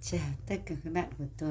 Chào tất cả các bạn của tôi.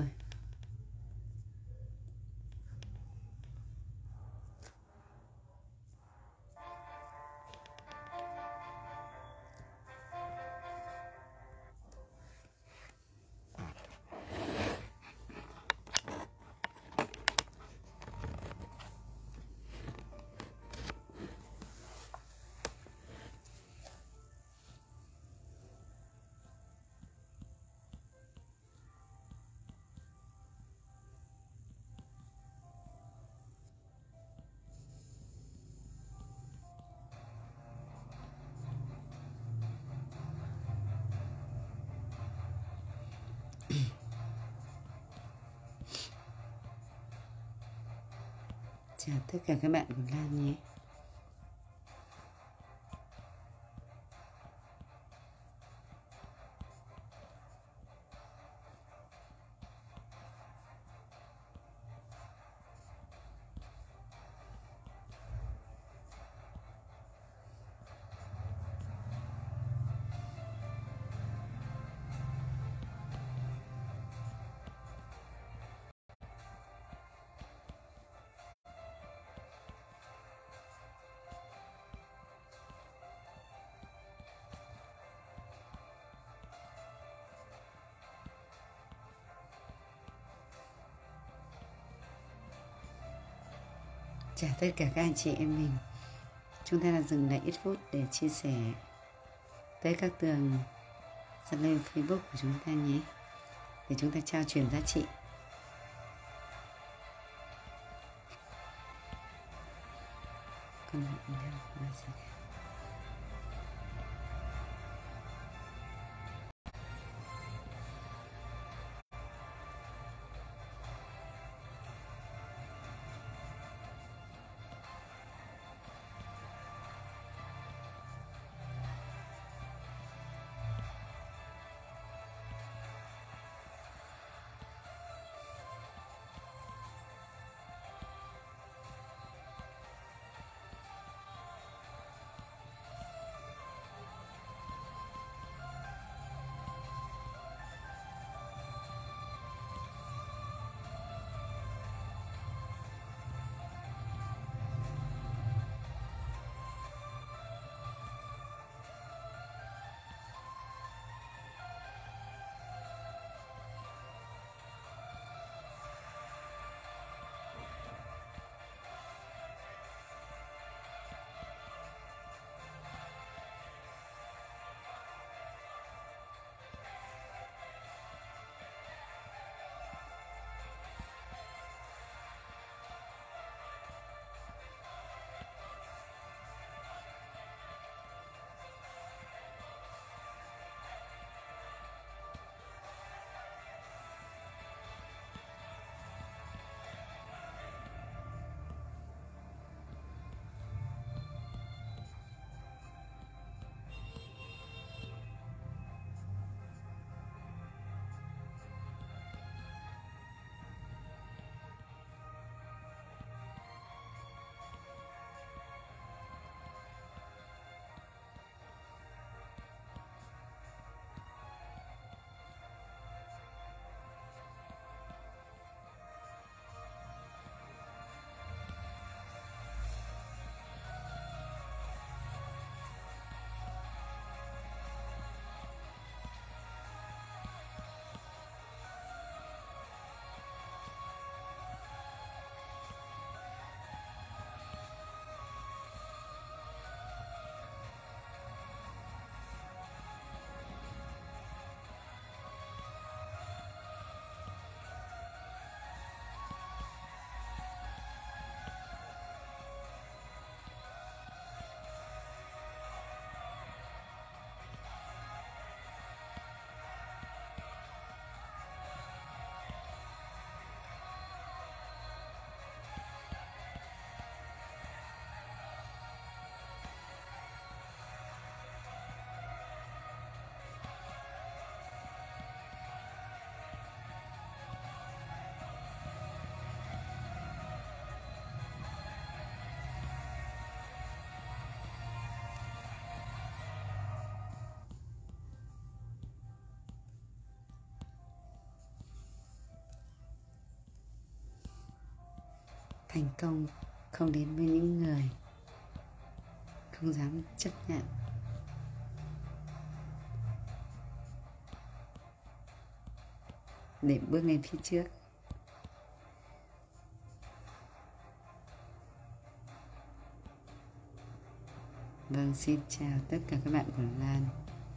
Chào tất cả các bạn của Lan nhé. Chào tất cả các anh chị em mình. Chúng ta đã dừng lại ít phút để chia sẻ tới các tường Zalo Facebook của chúng ta nhé, để chúng ta trao truyền giá trị. thành công không đến với những người không dám chấp nhận. Để bước lên phía trước. Vâng, xin chào tất cả các bạn của Lan.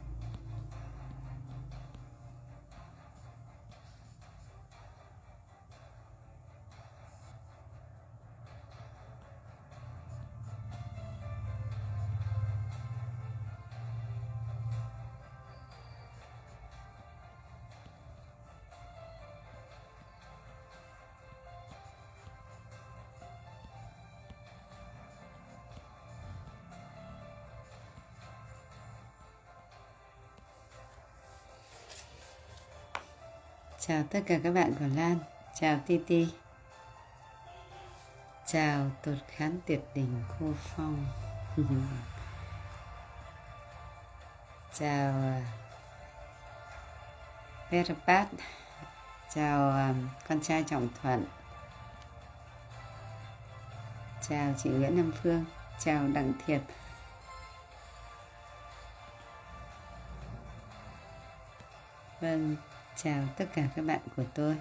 Chào tất cả các bạn của Lan. Chào Titi. Chào Tột Khán Tuyệt Đỉnh Cô Phong. Chào Verapat. Chào con trai Trọng Thuận. Chào chị Nguyễn Nam Phương. Chào Đặng Thiệt. Vâng, chào tất cả các bạn của tôi.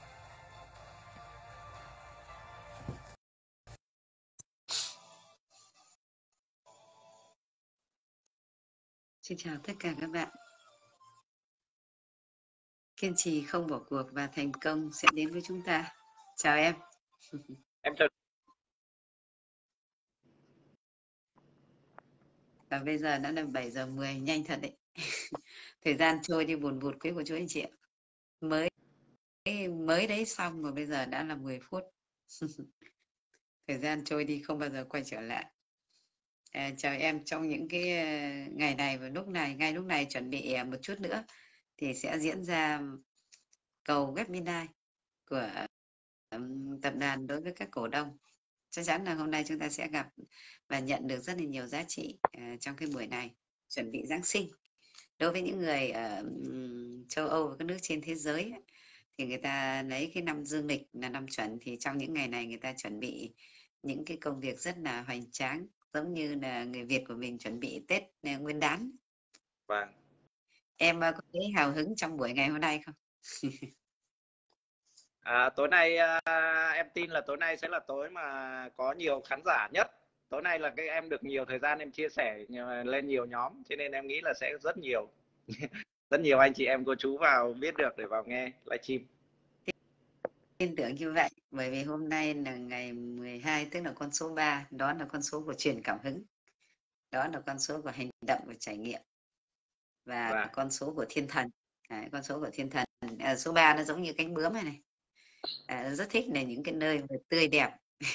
Xin chào tất cả các bạn. Kiên trì không bỏ cuộc và thành công sẽ đến với chúng ta. Chào em. Em chào. Và bây giờ đã là 7 giờ 10, nhanh thật đấy. Thời gian trôi đi buồn bụt quý của chú anh chị ạ. Mới đấy xong rồi bây giờ đã là 10 phút. Thời gian trôi đi không bao giờ quay trở lại. Chào em, trong những cái ngày này và ngay lúc này chuẩn bị một chút nữa thì sẽ diễn ra cầu webinar của tập đoàn đối với các cổ đông. Chắc chắn là hôm nay chúng ta sẽ gặp và nhận được rất là nhiều giá trị trong cái buổi này, chuẩn bị Giáng sinh. Đối với những người ở châu Âu và các nước trên thế giới thì người ta lấy cái năm dương lịch là năm chuẩn, thì trong những ngày này người ta chuẩn bị những cái công việc rất là hoành tráng, giống như là người Việt của mình chuẩn bị Tết Nguyên đán. Vâng. Em có thấy hào hứng trong buổi ngày hôm nay không? Tối nay em tin là tối nay sẽ là tối mà có nhiều khán giả nhất. Tối nay là em được nhiều thời gian em chia sẻ lên nhiều nhóm, cho nên em nghĩ là sẽ rất nhiều rất nhiều anh chị em cô chú vào biết được để vào nghe livestream. Tin tưởng như vậy, bởi vì hôm nay là ngày 12, tức là con số 3, đó là con số của truyền cảm hứng, đó là con số của hành động và trải nghiệm, và con số của thiên thần. Con số của thiên thần, số 3 nó giống như cánh bướm này rất thích là những cái nơi mà tươi đẹp.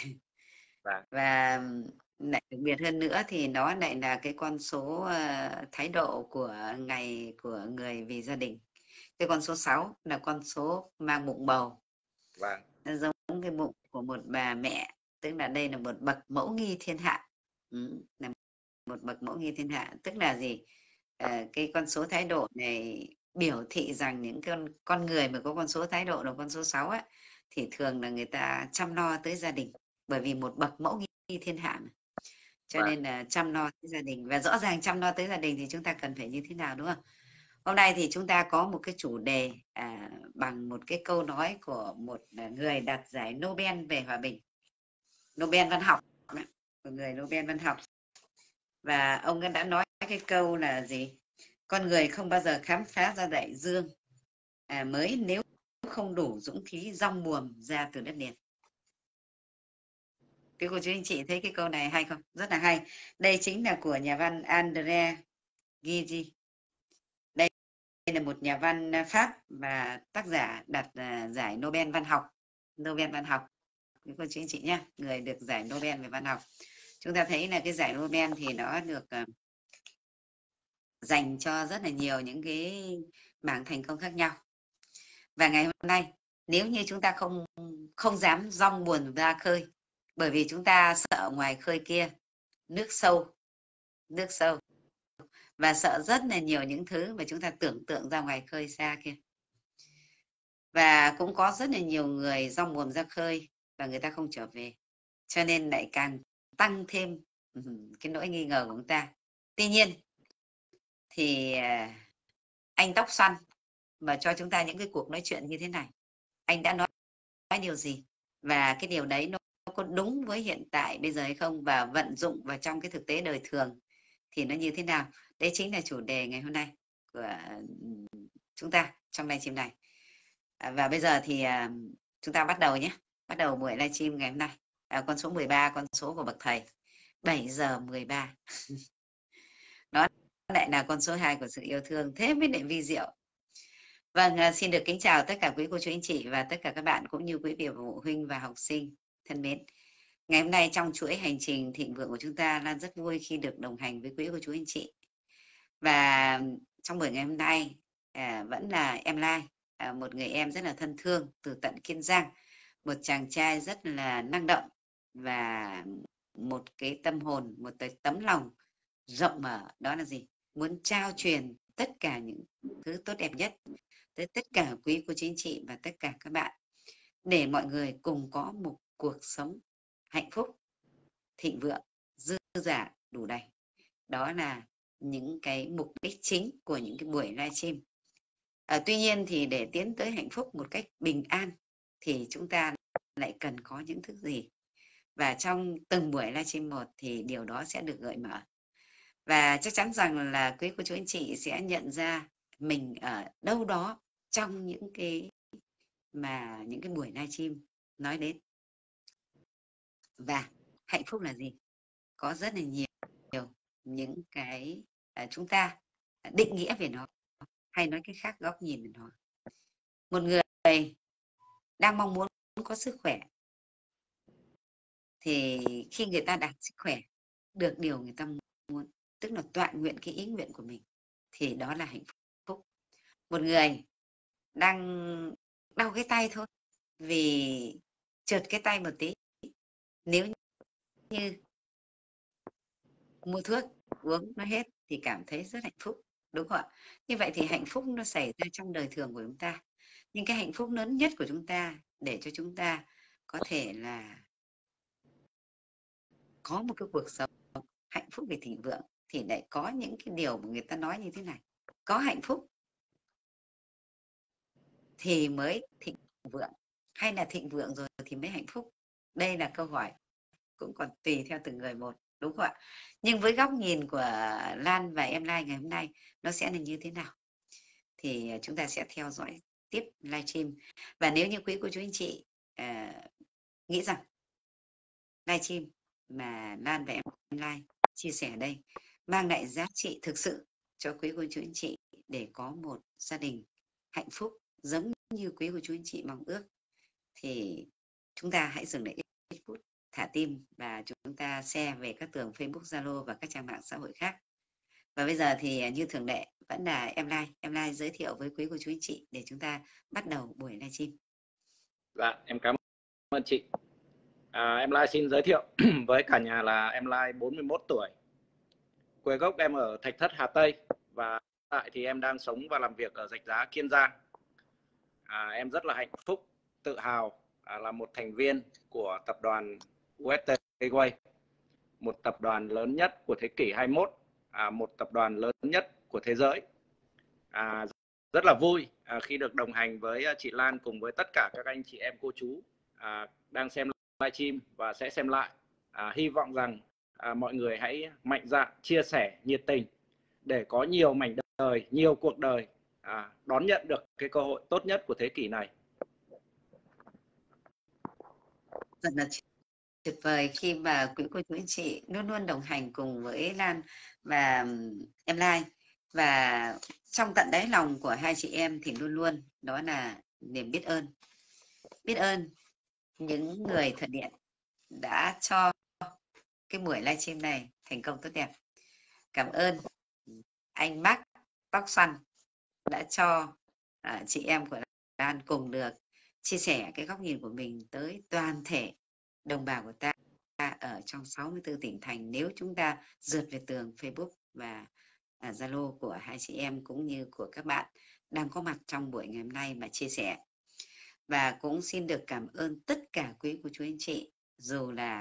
Và lại đặc biệt hơn nữa thì nó lại là cái con số thái độ của ngày của người vì gia đình. Cái con số 6 là con số mang bụng bầu. Nó giống cái bụng của một bà mẹ, tức là đây là một bậc mẫu nghi thiên hạ. Là một bậc mẫu nghi thiên hạ, tức là gì? Cái con số thái độ này biểu thị rằng những con người mà có con số thái độ là con số 6 ấy, thì thường là người ta chăm lo tới gia đình, bởi vì một bậc mẫu nghi thiên hạ mà. Cho nên là chăm lo tới gia đình, và rõ ràng chăm lo tới gia đình thì chúng ta cần phải như thế nào, đúng không? Hôm nay thì chúng ta có một cái chủ đề bằng một cái câu nói của một người đạt giải Nobel về hòa bình, Nobel văn học, một người Nobel văn học. Và ông ấy đã nói cái câu là gì? Con người không bao giờ khám phá ra đại dương mới nếu không đủ dũng khí dong buồm ra từ đất liền. Cái cô chú anh chị thấy cái câu này hay không? Rất là hay. Đây chính là của nhà văn André Gide. Đây là một nhà văn Pháp và tác giả đạt giải Nobel văn học. Nobel văn học. Cái cô chú anh chị nhé, người được giải Nobel về văn học. Chúng ta thấy là cái giải Nobel thì nó được dành cho rất là nhiều những cái mảng thành công khác nhau. Và ngày hôm nay, nếu như chúng ta không dám dong buồm ra khơi, bởi vì chúng ta sợ ngoài khơi kia nước sâu, và sợ rất là nhiều những thứ mà chúng ta tưởng tượng ra ngoài khơi xa kia. Và cũng có rất là nhiều người dong buồm ra khơi và người ta không trở về. cho nên lại càng tăng thêm cái nỗi nghi ngờ của chúng ta. Tuy nhiên thì anh tóc xoăn mà cho chúng ta những cái cuộc nói chuyện như thế này, anh đã nói điều gì và cái điều đấy nó có đúng với hiện tại bây giờ hay không, và vận dụng vào trong cái thực tế đời thường thì nó như thế nào. Đấy chính là chủ đề ngày hôm nay của chúng ta trong livestream này. Và bây giờ thì chúng ta bắt đầu nhé. Bắt đầu buổi livestream ngày hôm nay. Con số 13, con số của bậc thầy. 7 giờ 13. Nó lại là con số 2 của sự yêu thương, thế mới lại vi diệu. Vâng, xin được kính chào tất cả quý cô chú anh chị và tất cả các bạn cũng như quý vị phụ huynh và học sinh thân mến. Ngày hôm nay trong chuỗi hành trình thịnh vượng của chúng ta, Lan rất vui khi được đồng hành với quý cô chú anh chị. Và trong buổi ngày hôm nay vẫn là em Lai, một người em rất là thân thương từ tận Kiên Giang, một chàng trai rất là năng động và một cái tâm hồn, một tấm lòng rộng mở. Đó là gì? Muốn trao truyền tất cả những thứ tốt đẹp nhất tới tất cả quý cô chú anh chị và tất cả các bạn, để mọi người cùng có một cuộc sống hạnh phúc, thịnh vượng, dư dả, đủ đầy. Đó là những cái mục đích chính của những cái buổi livestream. Tuy nhiên thì để tiến tới hạnh phúc một cách bình an thì chúng ta lại cần có những thứ gì, và trong từng buổi livestream một thì điều đó sẽ được gợi mở. Và chắc chắn rằng là quý cô chú anh chị sẽ nhận ra mình ở đâu đó trong những cái buổi livestream nói đến. Và hạnh phúc là gì? Có rất là nhiều những cái chúng ta định nghĩa về nó, hay nói cái khác, góc nhìn về nó. Một người đang mong muốn có sức khỏe thì khi người ta đạt sức khỏe, được điều người ta muốn, tức là toại nguyện cái ý nguyện của mình, thì đó là hạnh phúc. Một người đang đau cái tay thôi, vì trượt cái tay một tí, nếu như mua thuốc uống nó hết thì cảm thấy rất hạnh phúc, đúng không ạ? Như vậy thì hạnh phúc nó xảy ra trong đời thường của chúng ta. Nhưng cái hạnh phúc lớn nhất của chúng ta, để cho chúng ta có thể là có một cái cuộc sống hạnh phúc về thịnh vượng, thì lại có những cái điều mà người ta nói như thế này: có hạnh phúc thì mới thịnh vượng, hay là thịnh vượng rồi thì mới hạnh phúc? Đây là câu hỏi cũng còn tùy theo từng người một, đúng không ạ? Nhưng với góc nhìn của Lan và em Lai ngày hôm nay, nó sẽ là như thế nào thì chúng ta sẽ theo dõi tiếp livestream. Và nếu như quý cô chú anh chị nghĩ rằng livestream mà Lan và em Lai chia sẻ đây mang lại giá trị thực sự cho quý cô chú anh chị để có một gia đình hạnh phúc giống như quý cô chú anh chị mong ước, thì chúng ta hãy dừng lại ít phút, thả tim và chúng ta share về các tường Facebook, Zalo và các trang mạng xã hội khác. Và bây giờ thì như thường lệ vẫn là em Lai giới thiệu với quý cô chú anh chị để chúng ta bắt đầu buổi livestream. Dạ, em cảm ơn chị. Em Lai xin giới thiệu với cả nhà là em Lai 41 tuổi. Quê gốc em ở Thạch Thất, Hà Tây, và hiện tại thì em đang sống và làm việc ở Rạch Giá, Kiên Giang. Em rất là hạnh phúc, tự hào là một thành viên của tập đoàn UST Gateway, một tập đoàn lớn nhất của thế kỷ 21, một tập đoàn lớn nhất của thế giới. Rất là vui khi được đồng hành với chị Lan cùng với tất cả các anh chị em cô chú đang xem livestream và sẽ xem lại. Hy vọng rằng mọi người hãy mạnh dạn chia sẻ nhiệt tình để có nhiều mảnh đời, nhiều cuộc đời đón nhận được cái cơ hội tốt nhất của thế kỷ này. Rất là tuyệt vời khi mà quý cô chú anh chị luôn luôn đồng hành cùng với Lan và em Lai, và trong tận đáy lòng của hai chị em thì luôn luôn đó là niềm biết ơn. Biết ơn những người thuận điện đã cho cái buổi livestream này thành công tốt đẹp. Cảm ơn anh Mark tóc xoăn đã cho chị em của Lan cùng được chia sẻ cái góc nhìn của mình tới toàn thể đồng bào của ta ở trong 64 tỉnh thành, nếu chúng ta rượt về tường Facebook và Zalo của hai chị em cũng như của các bạn đang có mặt trong buổi ngày hôm nay mà chia sẻ. Và cũng xin được cảm ơn tất cả quý cô chú anh chị, dù là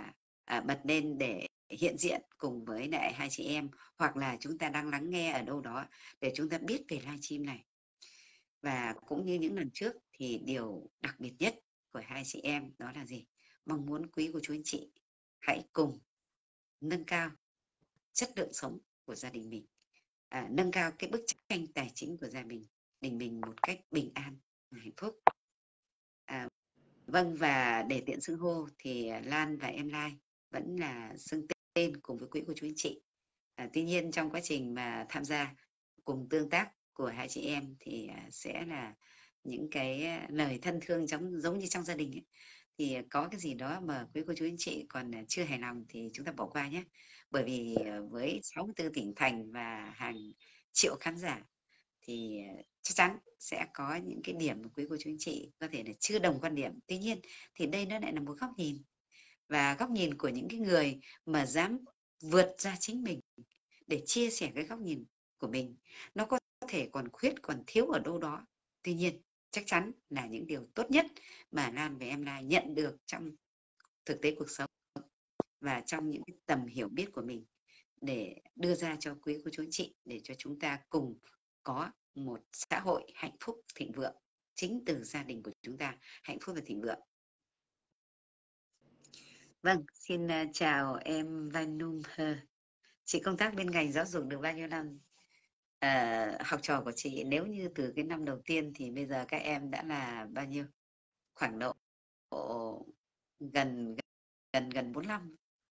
bật lên để hiện diện cùng với lại hai chị em, hoặc là chúng ta đang lắng nghe ở đâu đó để chúng ta biết về livestream này. Và cũng như những lần trước thì điều đặc biệt nhất của hai chị em đó là gì? Mong muốn quý cô chú anh chị hãy cùng nâng cao chất lượng sống của gia đình mình, nâng cao cái bức tranh tài chính của gia đình mình một cách bình an và hạnh phúc. Vâng, và để tiện xưng hô thì Lan và em Lai vẫn là xưng tên cùng với quý cô chú anh chị. Tuy nhiên trong quá trình mà tham gia cùng tương tác của hai chị em thì sẽ là những cái lời thân thương giống như trong gia đình ấy. Thì có cái gì đó mà quý cô chú anh chị còn chưa hài lòng thì chúng ta bỏ qua nhé. Bởi vì với 64 tỉnh thành và hàng triệu khán giả thì chắc chắn sẽ có những cái điểm mà quý cô chú anh chị có thể là chưa đồng quan điểm. Tuy nhiên thì đây nó lại là một góc nhìn, và góc nhìn của những cái người mà dám vượt ra chính mình để chia sẻ cái góc nhìn của mình. Nó có thể còn khuyết, còn thiếu ở đâu đó. Tuy nhiên chắc chắn là những điều tốt nhất mà Lan và em Lai nhận được trong thực tế cuộc sống và trong những cái tầm hiểu biết của mình để đưa ra cho quý cô chú anh chị, để cho chúng ta cùng có một xã hội hạnh phúc thịnh vượng chính từ gia đình của chúng ta hạnh phúc và thịnh vượng. Vâng, xin chào em Vanum. Chị công tác bên ngành giáo dục được bao nhiêu năm? Học trò của chị nếu như từ cái năm đầu tiên thì bây giờ các em đã là bao nhiêu? Khoảng độ gần 45.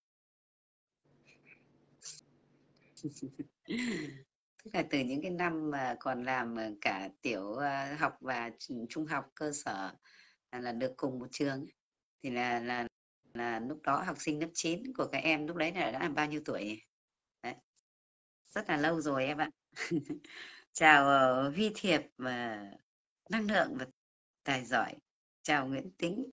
Tức là từ những cái năm mà còn làm cả tiểu học và trung học cơ sở là được cùng một trường, thì là lúc đó học sinh lớp 9 của các em lúc đấy là đã là bao nhiêu tuổi? Đấy. Rất là lâu rồi em ạ. Chào Vi Thiệp và năng lượng và tài giỏi. Chào Nguyễn Tính.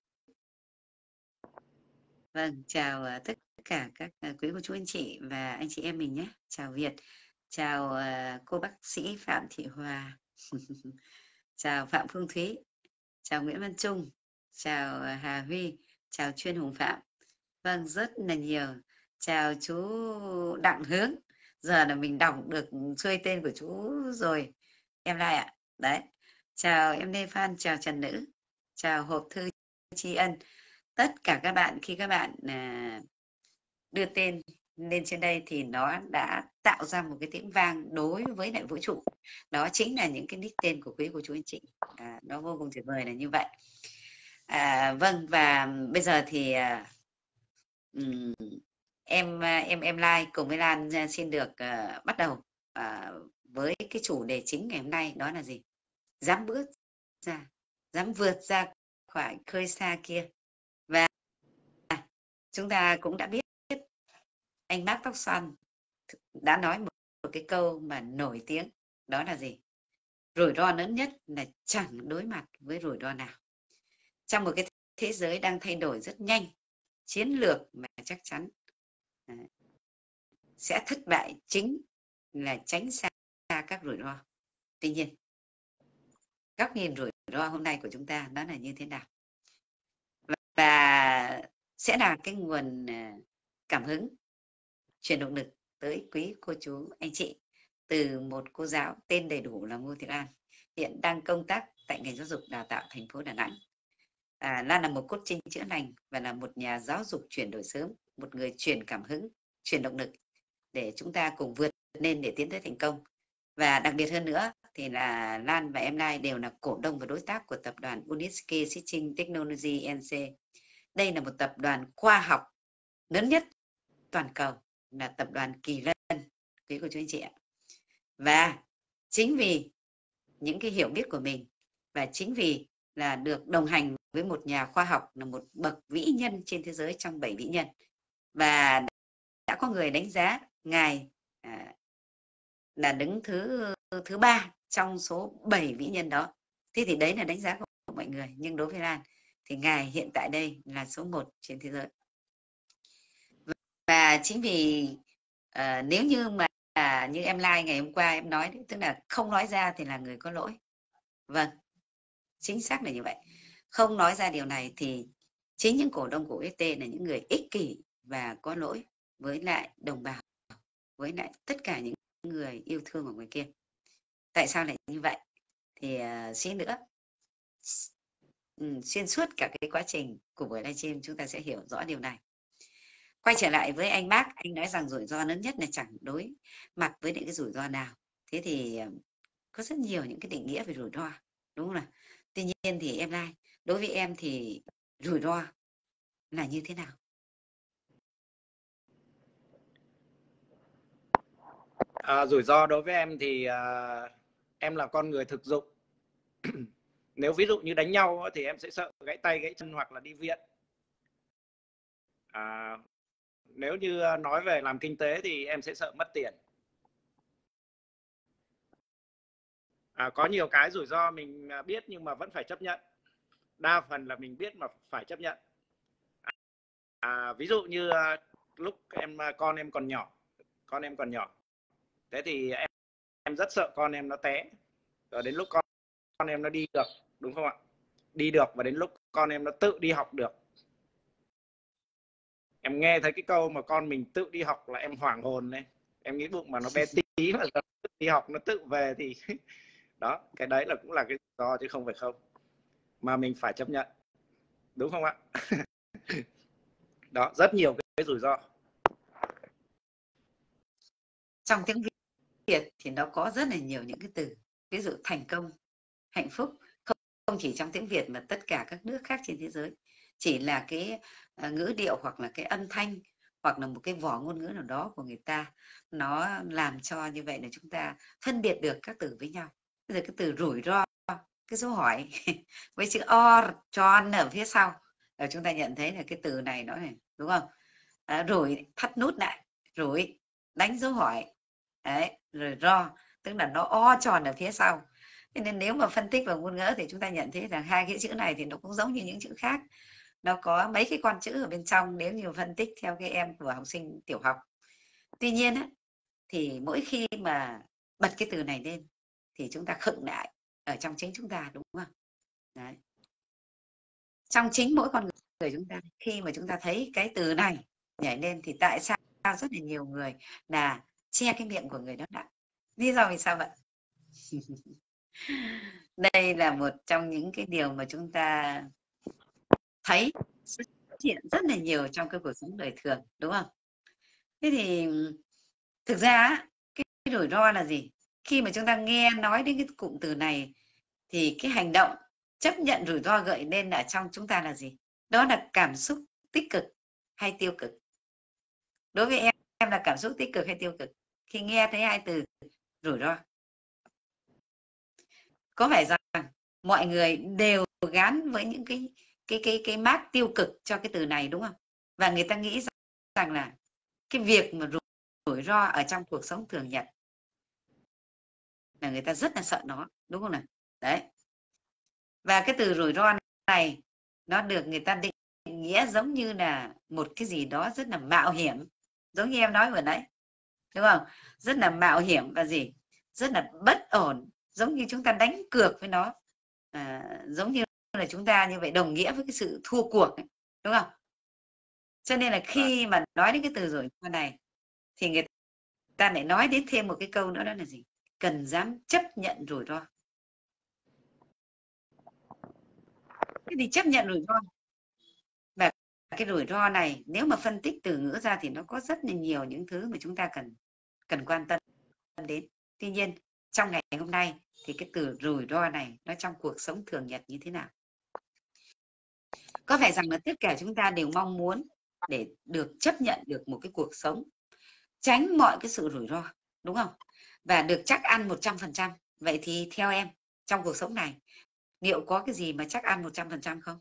Vâng, chào tất cả các quý cô chú anh chị và anh chị em mình nhé. Chào Việt. Chào cô bác sĩ Phạm Thị Hòa. Chào Phạm Phương Thúy. Chào Nguyễn Văn Trung. Chào Hà Huy. Chào Chuyên Hùng Phạm. Vâng, rất là nhiều. Chào chú Đặng Hướng. Giờ là mình đọc được xuôi tên của chú rồi. Em Lai ạ. Đấy. Chào em Lê Phan. Chào Trần Nữ. Chào hộp thư tri ân. Tất cả các bạn, khi các bạn đưa tên lên trên đây thì nó đã tạo ra một cái tiếng vang đối với lại vũ trụ. Đó chính là những cái nick tên của quý cô chú anh chị. Nó vô cùng tuyệt vời là như vậy. Vâng, và bây giờ thì em Lai cùng với Lan xin được bắt đầu với cái chủ đề chính ngày hôm nay, đó là gì? Dám bước ra, dám vượt ra khỏi khơi xa kia. Và chúng ta cũng đã biết anh Mark Tóc Xoăn đã nói một cái câu mà nổi tiếng, đó là gì? Rủi ro lớn nhất là chẳng đối mặt với rủi ro nào. Trong một cái thế giới đang thay đổi rất nhanh, chiến lược mà chắc chắn sẽ thất bại chính là tránh xa các rủi ro. Tuy nhiên, góc nhìn rủi ro hôm nay của chúng ta đó là như thế nào? Và sẽ là cái nguồn cảm hứng, truyền động lực tới quý cô chú anh chị từ một cô giáo tên đầy đủ là Ngô Thị Lan, hiện đang công tác tại ngành giáo dục đào tạo thành phố Đà Nẵng. Lan là một coaching chữa lành và là một nhà giáo dục chuyển đổi sớm, một người truyền cảm hứng, truyền động lực để chúng ta cùng vượt lên để tiến tới thành công. Và đặc biệt hơn nữa thì là Lan và em Lai đều là cổ đông và đối tác của tập đoàn Unitsky Teaching Technology NC. Đây là một tập đoàn khoa học lớn nhất toàn cầu, là tập đoàn Kỳ Lân, quý cô chú anh chị ạ. Và chính vì những cái hiểu biết của mình và chính vì là được đồng hành với một nhà khoa học, là một bậc vĩ nhân trên thế giới trong 7 vĩ nhân, và đã có người đánh giá ngài là đứng thứ 3 trong số 7 vĩ nhân đó. Thế thì đấy là đánh giá của mọi người, nhưng đối với Lan thì ngài hiện tại đây là số 1 trên thế giới. Và chính vì nếu như mà như em Lai ngày hôm qua em nói đấy, tức là không nói ra thì là người có lỗi. Vâng, chính xác là như vậy. Không nói ra điều này thì chính những cổ đông của UST là những người ích kỷ và có lỗi với lại đồng bào, với lại tất cả những người yêu thương ở ngoài kia. Tại sao lại như vậy? Thì xí nữa xuyên suốt cả cái quá trình của buổi livestream chúng ta sẽ hiểu rõ điều này. Quay trở lại với anh Mark, anh nói rằng rủi ro lớn nhất là chẳng đối mặt với những cái rủi ro nào. Thế thì có rất nhiều những cái định nghĩa về rủi ro, đúng không nào? Tuy nhiên thì em Lai, đối với em thì rủi ro là như thế nào? Rủi ro đối với em thì em là con người thực dụng. Nếu ví dụ như đánh nhau thì em sẽ sợ gãy tay gãy chân hoặc là đi viện. Nếu như nói về làm kinh tế thì em sẽ sợ mất tiền. Có nhiều cái rủi ro mình biết nhưng mà vẫn phải chấp nhận. Đa phần là mình biết mà phải chấp nhận. Ví dụ như lúc con em còn nhỏ, thế thì em rất sợ con em nó té. Rồi đến lúc con em nó đi được, đúng không ạ? Đi được và đến lúc con em nó tự đi học được. Em nghe thấy cái câu mà con mình tự đi học là em hoảng hồn lên. Em nghĩ bụng mà nó bé tí mà đi học nó tự về thì đó, cái đấy là cũng là cái rủi ro chứ không phải không. Mà mình phải chấp nhận. Đúng không ạ? Đó, rất nhiều cái rủi ro. Trong tiếng Việt thì nó có rất là nhiều những cái từ, ví dụ thành công, hạnh phúc, không chỉ trong tiếng Việt mà tất cả các nước khác trên thế giới. Chỉ là cái ngữ điệu hoặc là cái âm thanh hoặc là một cái vỏ ngôn ngữ nào đó của người ta, nó làm cho như vậy là chúng ta phân biệt được các từ với nhau. Bây giờ cái từ rủi ro, cái dấu hỏi với chữ or tròn ở phía sau, rồi chúng ta nhận thấy là cái từ này nó này, đúng không? Rủi thắt nút lại, rủi đánh dấu hỏi, đấy, rồi ro tức là nó o tròn ở phía sau. Thế nên nếu mà phân tích vào ngôn ngữ thì chúng ta nhận thấy rằng hai cái chữ này thì nó cũng giống như những chữ khác, nó có mấy cái con chữ ở bên trong nếu như phân tích theo cái em của học sinh tiểu học. Tuy nhiên á, thì mỗi khi mà bật cái từ này lên thì chúng ta khựng lại ở trong chính chúng ta, đúng không? Đấy. Trong chính mỗi con người chúng ta, khi mà chúng ta thấy cái từ này nhảy lên thì tại sao rất là nhiều người là che cái miệng của người đó lại? Lý do vì sao vậy? Đây là một trong những cái điều mà chúng ta thấy xuất hiện rất là nhiều trong cái cuộc sống đời thường, đúng không? Thế thì thực ra cái rủi ro là gì? Khi mà chúng ta nghe nói đến cái cụm từ này thì cái hành động chấp nhận rủi ro gợi lên ở trong chúng ta là gì? Đó là cảm xúc tích cực hay tiêu cực? Đối với em là cảm xúc tích cực hay tiêu cực khi nghe thấy hai từ rủi ro? Có phải rằng mọi người đều gắn với những cái mác tiêu cực cho cái từ này, đúng không? Và người ta nghĩ rằng là cái việc mà rủi ro ở trong cuộc sống thường nhật là người ta rất là sợ nó, đúng không nào? Đấy. Và cái từ rủi ro này nó được người ta định nghĩa giống như là một cái gì đó rất là mạo hiểm, giống như em nói vừa nãy, đúng không? Rất là mạo hiểm và gì? Rất là bất ổn, giống như chúng ta đánh cược với nó, giống như là chúng ta như vậy đồng nghĩa với cái sự thua cuộc ấy, đúng không? Cho nên là khi mà nói đến cái từ rủi ro này thì người ta lại nói đến thêm một cái câu nữa, đó là gì? Cần dám chấp nhận rủi ro. Thế thì chấp nhận rủi ro, và cái rủi ro này nếu mà phân tích từ ngữ ra thì nó có rất là nhiều những thứ mà chúng ta cần quan tâm đến. Tuy nhiên trong ngày hôm nay thì cái từ rủi ro này nó trong cuộc sống thường nhật như thế nào? Có phải rằng là tất cả chúng ta đều mong muốn để được chấp nhận được một cái cuộc sống tránh mọi cái sự rủi ro, đúng không? Và được chắc ăn 100%. Vậy thì theo em, trong cuộc sống này liệu có cái gì mà chắc ăn 100% không?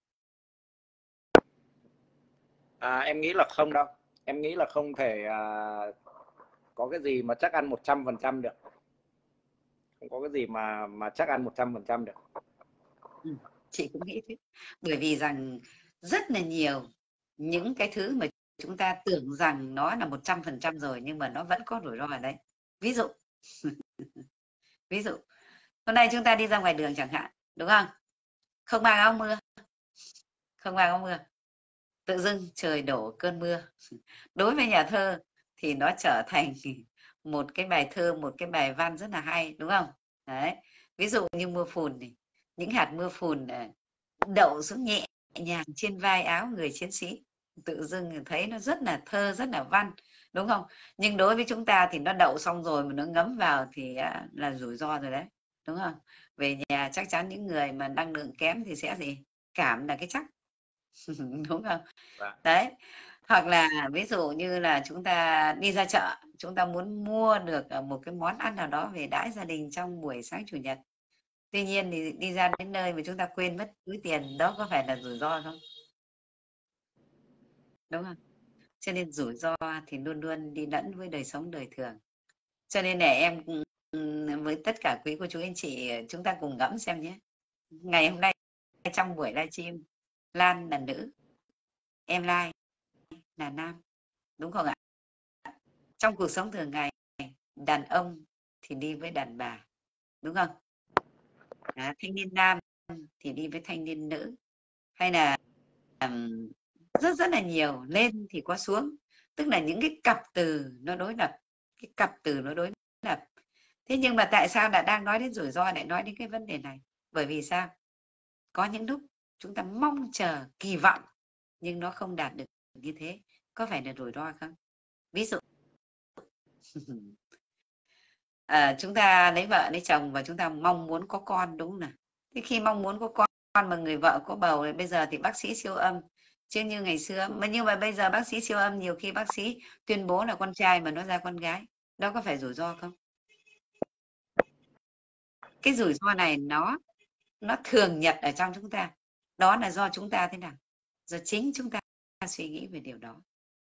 Em nghĩ là không đâu. Em nghĩ là không thể có cái gì mà chắc ăn 100% được. Không có cái gì mà chắc ăn 100% được. Chị cũng nghĩ thế. Bởi vì rằng rất là nhiều những cái thứ mà chúng ta tưởng rằng nó là 100% rồi nhưng mà nó vẫn có rủi ro ở đấy. Ví dụ ví dụ hôm nay chúng ta đi ra ngoài đường chẳng hạn, đúng không? Không mang áo mưa, không mang áo mưa, tự dưng trời đổ cơn mưa. Đối với nhà thơ thì nó trở thành một cái bài thơ, một cái bài văn rất là hay, đúng không? Đấy, ví dụ như mưa phùn này, những hạt mưa phùn đậu xuống nhẹ nhàng trên vai áo người chiến sĩ, tự dưng thấy nó rất là thơ, rất là văn, đúng không? Nhưng đối với chúng ta thì nó đậu xong rồi mà nó ngấm vào thì là rủi ro rồi đấy, đúng không? Về nhà chắc chắn những người mà năng lượng kém thì sẽ gì, cảm là cái chắc. Đúng không? Vâng. Đấy, hoặc là ví dụ như là chúng ta đi ra chợ, chúng ta muốn mua được một cái món ăn nào đó về đãi gia đình trong buổi sáng chủ nhật, tuy nhiên thì đi ra đến nơi mà chúng ta quên mất túi tiền, đó có phải là rủi ro không? Đúng không? Cho nên rủi ro thì luôn luôn đi lẫn với đời sống đời thường. Cho nên để em với tất cả quý cô chú anh chị, chúng ta cùng ngẫm xem nhé. Ngày hôm nay trong buổi livestream, Lan là nữ, em Lai là nam, đúng không ạ? Trong cuộc sống thường ngày, đàn ông thì đi với đàn bà, đúng không? Thanh niên nam thì đi với thanh niên nữ, hay là rất rất là nhiều, lên thì có xuống, tức là những cái cặp từ nó đối lập, cái cặp từ nó đối lập. Thế nhưng mà tại sao lại đang nói đến rủi ro, lại nói đến cái vấn đề này? Bởi vì sao? Có những lúc chúng ta mong chờ, kỳ vọng nhưng nó không đạt được như thế, có phải là rủi ro không? Ví dụ chúng ta lấy vợ lấy chồng và chúng ta mong muốn có con, đúng không nào? Thế khi mong muốn có con mà người vợ có bầu thì bây giờ thì bác sĩ siêu âm, chứ như ngày xưa mà, nhưng mà bây giờ bác sĩ siêu âm nhiều khi bác sĩ tuyên bố là con trai mà nó ra con gái, đó có phải rủi ro không? Cái rủi ro này nó thường nhật ở trong chúng ta, đó là do chúng ta thế nào? Do chính chúng ta suy nghĩ về điều đó.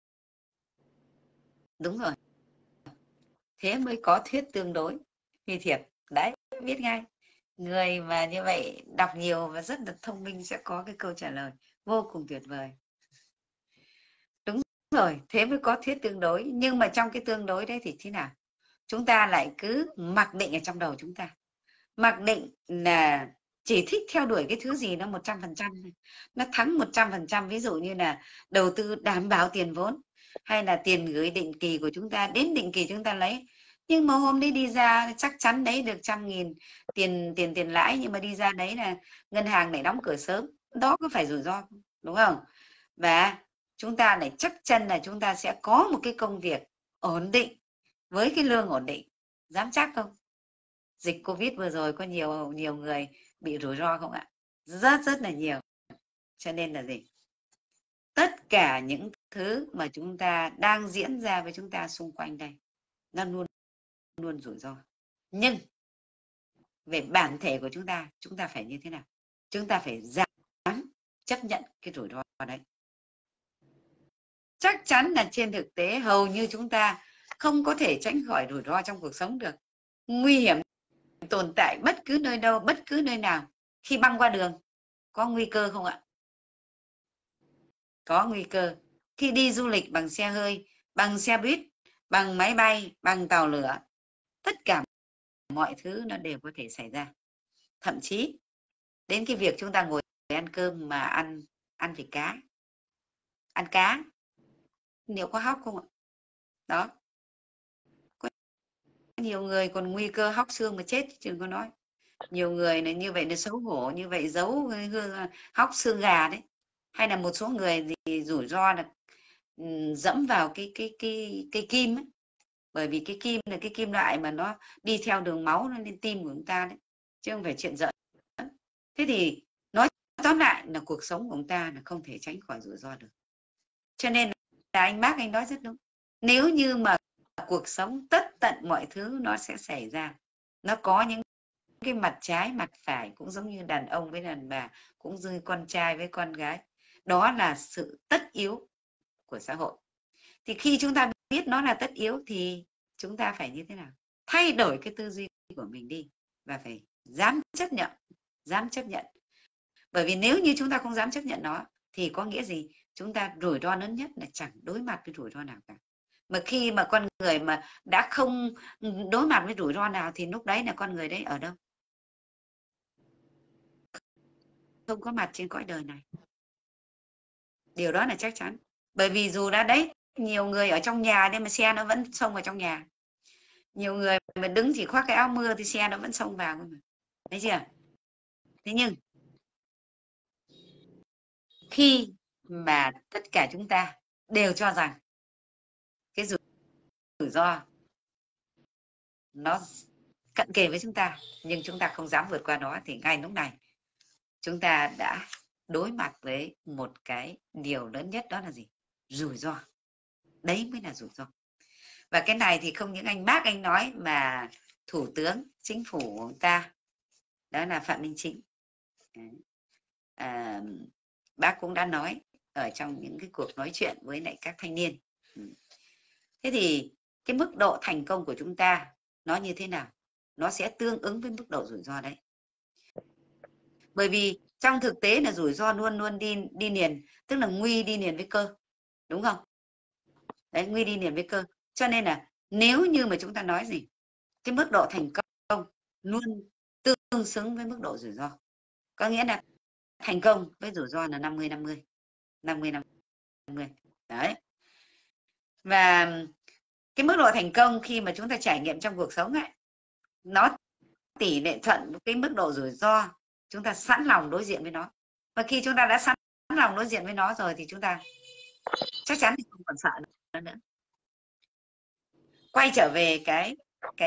Đúng rồi, thế mới có thuyết tương đối phi thiệt. Đấy, biết ngay, người mà như vậy đọc nhiều và rất là thông minh sẽ có cái câu trả lời vô cùng tuyệt vời. Đúng rồi, thế mới có thuyết tương đối. Nhưng mà trong cái tương đối đấy thì thế nào? Chúng ta lại cứ mặc định ở trong đầu chúng ta, mặc định là chỉ thích theo đuổi cái thứ gì nó 100%, nó thắng 100%. Ví dụ như là đầu tư đảm bảo tiền vốn, hay là tiền gửi định kỳ của chúng ta, đến định kỳ chúng ta lấy, nhưng mà hôm đấy đi ra chắc chắn đấy được 100.000 tiền lãi, nhưng mà đi ra đấy là ngân hàng lại đóng cửa sớm, đó có phải rủi ro không? Đúng không? Và chúng ta lại chắc chắn là chúng ta sẽ có một cái công việc ổn định với cái lương ổn định, dám chắc không? Dịch Covid vừa rồi có nhiều người bị rủi ro không ạ? Rất rất là nhiều. Cho nên là gì? Tất cả những thứ mà chúng ta đang diễn ra với chúng ta xung quanh đây, nó luôn luôn rủi ro. Nhưng về bản thể của chúng ta phải như thế nào? Chúng ta phải dám chấp nhận cái rủi ro đấy. Chắc chắn là trên thực tế hầu như chúng ta không có thể tránh khỏi rủi ro trong cuộc sống được. Nguy hiểm tồn tại bất cứ nơi đâu, bất cứ nơi nào. Khi băng qua đường có nguy cơ không ạ? Có nguy cơ. Khi đi du lịch bằng xe hơi, bằng xe buýt, bằng máy bay, bằng tàu lửa, tất cả mọi thứ nó đều có thể xảy ra. Thậm chí đến cái việc chúng ta ngồi ăn cơm mà ăn thịt cá, ăn cá, liệu có hóc không ạ? Đó, có nhiều người còn nguy cơ hóc xương mà chết chứ có nói. Nhiều người này như vậy là xấu hổ, như vậy giấu hóc xương gà đấy. Hay là một số người thì rủi ro là dẫm vào cái kim ấy. Bởi vì cái kim là cái kim loại mà nó đi theo đường máu nó lên tim của chúng ta đấy, chứ không phải chuyện giỡn. Thế thì nói tóm lại là cuộc sống của chúng ta là không thể tránh khỏi rủi ro được. Cho nên là anh bác anh nói rất đúng. Nếu như mà cuộc sống tất tận mọi thứ nó sẽ xảy ra, nó có những cái mặt trái mặt phải, cũng giống như đàn ông với đàn bà, cũng như con trai với con gái, đó là sự tất yếu của xã hội. Thì khi chúng ta biết nó là tất yếu thì chúng ta phải như thế nào? Thay đổi cái tư duy của mình đi và phải dám chấp nhận, dám chấp nhận. Bởi vì nếu như chúng ta không dám chấp nhận nó thì có nghĩa gì? Chúng ta rủi ro lớn nhất là chẳng đối mặt với rủi ro nào cả. Mà khi mà con người mà đã không đối mặt với rủi ro nào thì lúc đấy là con người đấy ở đâu? Không có mặt trên cõi đời này. Điều đó là chắc chắn. Bởi vì dù đã đấy, nhiều người ở trong nhà nên mà xe nó vẫn xông vào trong nhà. Nhiều người mà đứng chỉ khoác cái áo mưa thì xe nó vẫn xông vào. Thấy chưa? Thế nhưng khi mà tất cả chúng ta đều cho rằng cái rủi ro nó cận kề với chúng ta, nhưng chúng ta không dám vượt qua nó, thì ngay lúc này chúng ta đã đối mặt với một cái điều lớn nhất, đó là gì? Rủi ro. Đấy mới là rủi ro. Và cái này thì không những anh Bác anh nói, mà Thủ tướng Chính phủ của ta, đó là Phạm Minh Chính, bác cũng đã nói ở trong những cái cuộc nói chuyện với lại các thanh niên. Thế thì cái mức độ thành công của chúng ta nó như thế nào? Nó sẽ tương ứng với mức độ rủi ro đấy. Bởi vì trong thực tế là rủi ro luôn luôn đi liền, tức là nguy đi liền với cơ, đúng không? Đấy, nguy đi liền với cơ. Cho nên là nếu như mà chúng ta nói gì, cái mức độ thành công luôn tương xứng với mức độ rủi ro. Có nghĩa là thành công với rủi ro là 50-50. 50-50. Đấy. Và cái mức độ thành công khi mà chúng ta trải nghiệm trong cuộc sống ấy, nó tỷ lệ thuận với cái mức độ rủi ro, chúng ta sẵn lòng đối diện với nó. Và khi chúng ta đã sẵn lòng đối diện với nó rồi thì chúng ta chắc chắn thì không còn sợ nữa. Quay trở về cái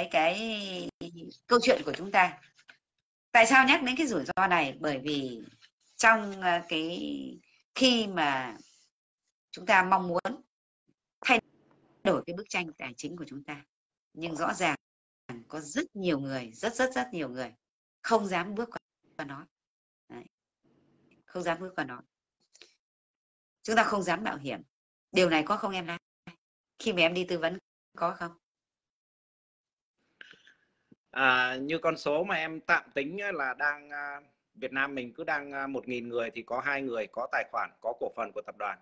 câu chuyện của chúng ta. Tại sao nhắc đến cái rủi ro này? Bởi vì trong cái khi mà chúng ta mong muốn thay đổi cái bức tranh tài chính của chúng ta, nhưng rõ ràng có rất nhiều người, rất nhiều người không dám bước qua nó. Đấy. Không dám bước qua nó. Chúng ta không dám mạo hiểm. Điều này có không em Lan? Khi mà em đi tư vấn có không? Như con số mà em tạm tính là đang Việt Nam mình cứ đang 1.000 người thì có 2 người có tài khoản, có cổ phần của tập đoàn.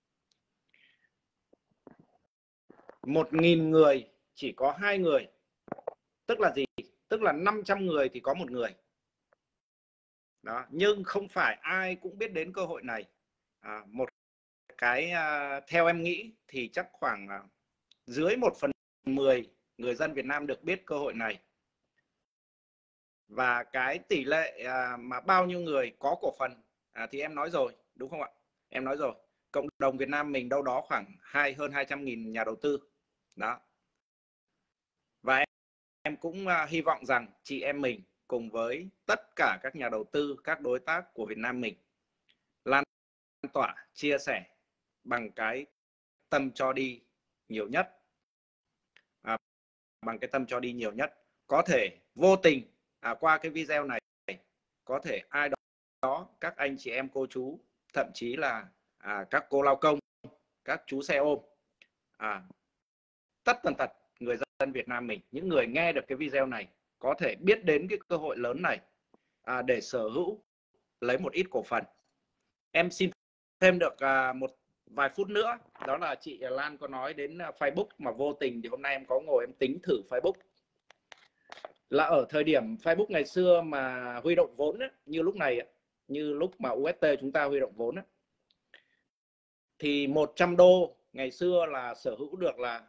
1.000 người chỉ có 2 người. Tức là gì? Tức là 500 người thì có 1 người. Đó. Nhưng không phải ai cũng biết đến cơ hội này. Một cái theo em nghĩ thì chắc khoảng dưới 1/10 người dân Việt Nam được biết cơ hội này. Và cái tỷ lệ mà bao nhiêu người có cổ phần thì em nói rồi, đúng không ạ? Em nói rồi, cộng đồng Việt Nam mình đâu đó khoảng hơn 200.000 nhà đầu tư. Đó. Và em cũng hy vọng rằng chị em mình cùng với tất cả các nhà đầu tư, các đối tác của Việt Nam mình lan tỏa, chia sẻ bằng cái tâm cho đi nhiều nhất. Bằng cái tâm cho đi nhiều nhất. Có thể vô tình qua cái video này, có thể ai đó, các anh chị em cô chú, thậm chí là các cô lao công, các chú xe ôm, tất tần tật người dân Việt Nam mình, những người nghe được cái video này có thể biết đến cái cơ hội lớn này để sở hữu, lấy một ít cổ phần. Em xin thêm được một vài phút nữa, đó là chị Lan có nói đến Facebook, mà vô tình thì hôm nay em có ngồi em tính thử Facebook. Là ở thời điểm Facebook ngày xưa mà huy động vốn ấy, như lúc này, như lúc mà UST chúng ta huy động vốn ấy, thì 100 đô ngày xưa là sở hữu được là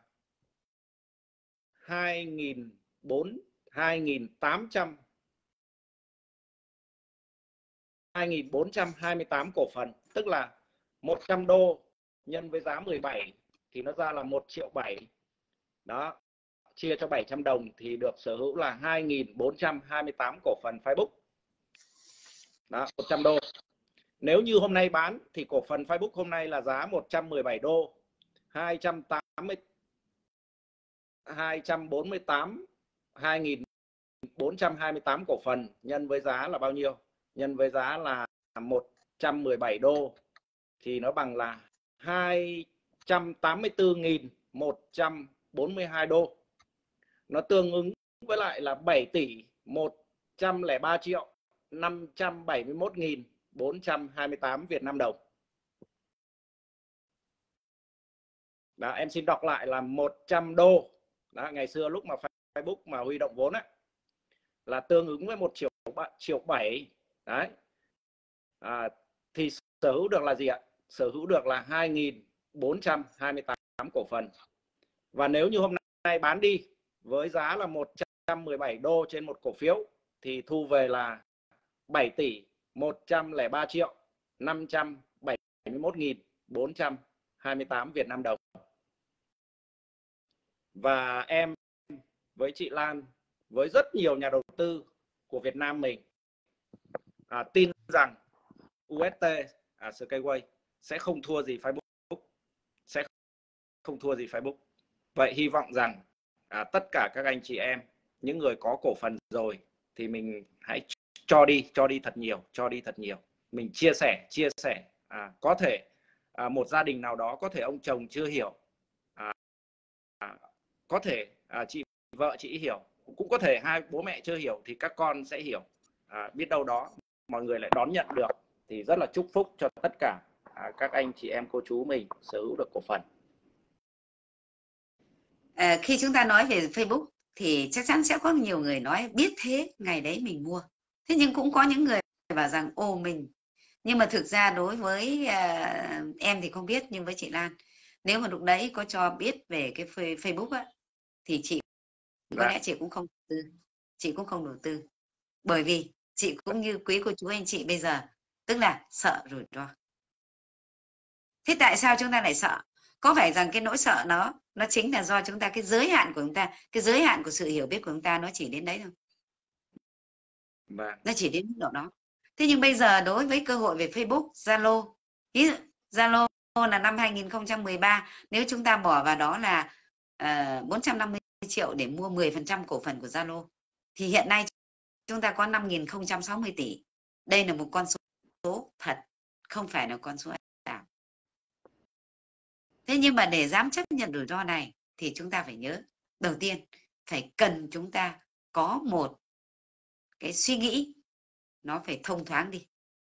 2.428 cổ phần, tức là 100 đô nhân với giá 17 thì nó ra là 1,7 triệu. Đó, chia cho 700 đồng thì được sở hữu là 2.428 cổ phần Facebook. Đó, 100 đô. Nếu như hôm nay bán thì cổ phần Facebook hôm nay là giá 117 đô. 2.428 cổ phần nhân với giá là bao nhiêu? Nhân với giá là 117 đô thì nó bằng là 284.142 đô. Nó tương ứng với lại là 7 tỷ 103 triệu 571.428 Việt Nam đồng. Đó, em xin đọc lại là 100 đô. Đó, ngày xưa lúc mà Facebook mà huy động vốn ấy, là tương ứng với 1,7 triệu. Đấy. Thì sở hữu được là gì ạ? sở hữu được là 2.428 cổ phần. Và nếu như hôm nay bán đi với giá là 117 đô trên một cổ phiếu thì thu về là 7 tỷ 103 triệu 571.428 Việt Nam đồng. Và em với chị Lan, với rất nhiều nhà đầu tư của Việt Nam mình tin rằng UST Skyway sẽ không thua gì Facebook, sẽ không thua gì Facebook. Vậy hy vọng rằng tất cả các anh chị em, những người có cổ phần rồi thì mình hãy cho đi thật nhiều, cho đi thật nhiều. Mình chia sẻ. Có thể một gia đình nào đó, có thể ông chồng chưa hiểu, có thể chị vợ chị hiểu, cũng có thể hai bố mẹ chưa hiểu thì các con sẽ hiểu. Biết đâu đó mọi người lại đón nhận được, thì rất là chúc phúc cho tất cả các anh chị em cô chú mình sở hữu được cổ phần. Khi chúng ta nói về Facebook thì chắc chắn sẽ có nhiều người nói biết thế ngày đấy mình mua. Thế nhưng cũng có những người bảo rằng ô mình, nhưng mà thực ra đối với em thì không biết, nhưng với chị Lan, nếu mà lúc đấy có cho biết về cái Facebook á, thì chị có lẽ chị cũng không đầu tư, chị cũng không đầu tư, bởi vì chị cũng như quý cô chú anh chị bây giờ, tức là sợ rủi ro. Thế tại sao chúng ta lại sợ? Có phải rằng cái nỗi sợ nó chính là do chúng ta, cái giới hạn của chúng ta, cái giới hạn của sự hiểu biết của chúng ta nó chỉ đến đấy thôi. Nó chỉ đến mức độ đó. Thế nhưng bây giờ đối với cơ hội về Facebook, Zalo, ví dụ Zalo là năm 2013, nếu chúng ta bỏ vào đó là 450 triệu để mua 10% cổ phần của Zalo, thì hiện nay chúng ta có 5.060 tỷ. Đây là một con số thật, không phải là con số ảo. Thế nhưng mà để dám chấp nhận rủi ro này thì chúng ta phải nhớ, đầu tiên phải cần chúng ta có một cái suy nghĩ nó phải thông thoáng đi.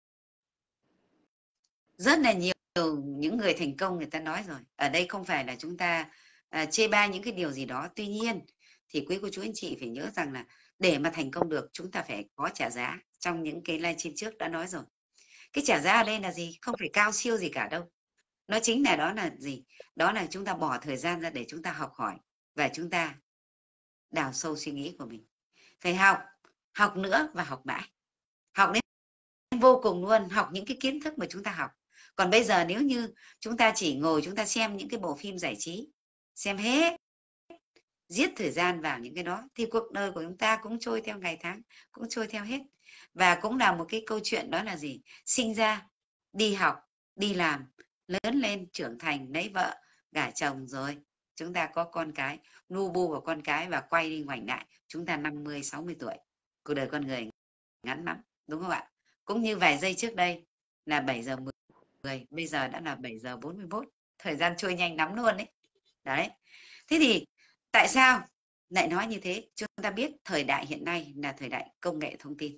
Rất là nhiều những người thành công người ta nói rồi, ở đây không phải là chúng ta chê bai những cái điều gì đó, tuy nhiên thì quý cô chú anh chị phải nhớ rằng là để mà thành công được chúng ta phải có trả giá. Trong những cái livestream trước đã nói rồi, cái trả giá ở đây là gì? Không phải cao siêu gì cả đâu. Nó chính là đó là gì? Đó là chúng ta bỏ thời gian ra để chúng ta học hỏi và chúng ta đào sâu suy nghĩ của mình. Phải học nữa và học mãi. Học đến vô cùng luôn, học những cái kiến thức mà chúng ta học. Còn bây giờ nếu như chúng ta chỉ ngồi chúng ta xem những cái bộ phim giải trí, xem hết, giết thời gian vào những cái đó, thì cuộc đời của chúng ta cũng trôi theo ngày tháng, cũng trôi theo hết. Và cũng là một cái câu chuyện đó là gì? Sinh ra, đi học, đi làm, lớn lên, trưởng thành, lấy vợ, gả chồng, rồi chúng ta có con cái, nu bu vào con cái và quay đi ngoảnh lại, chúng ta 50, 60 tuổi. Cuộc đời con người ngắn lắm, đúng không ạ? Cũng như vài giây trước đây là 7 giờ 10, bây giờ đã là 7 giờ 41. Thời gian trôi nhanh lắm luôn đấy. Đấy. Thế thì tại sao lại nói như thế? Chúng ta biết thời đại hiện nay là thời đại công nghệ thông tin.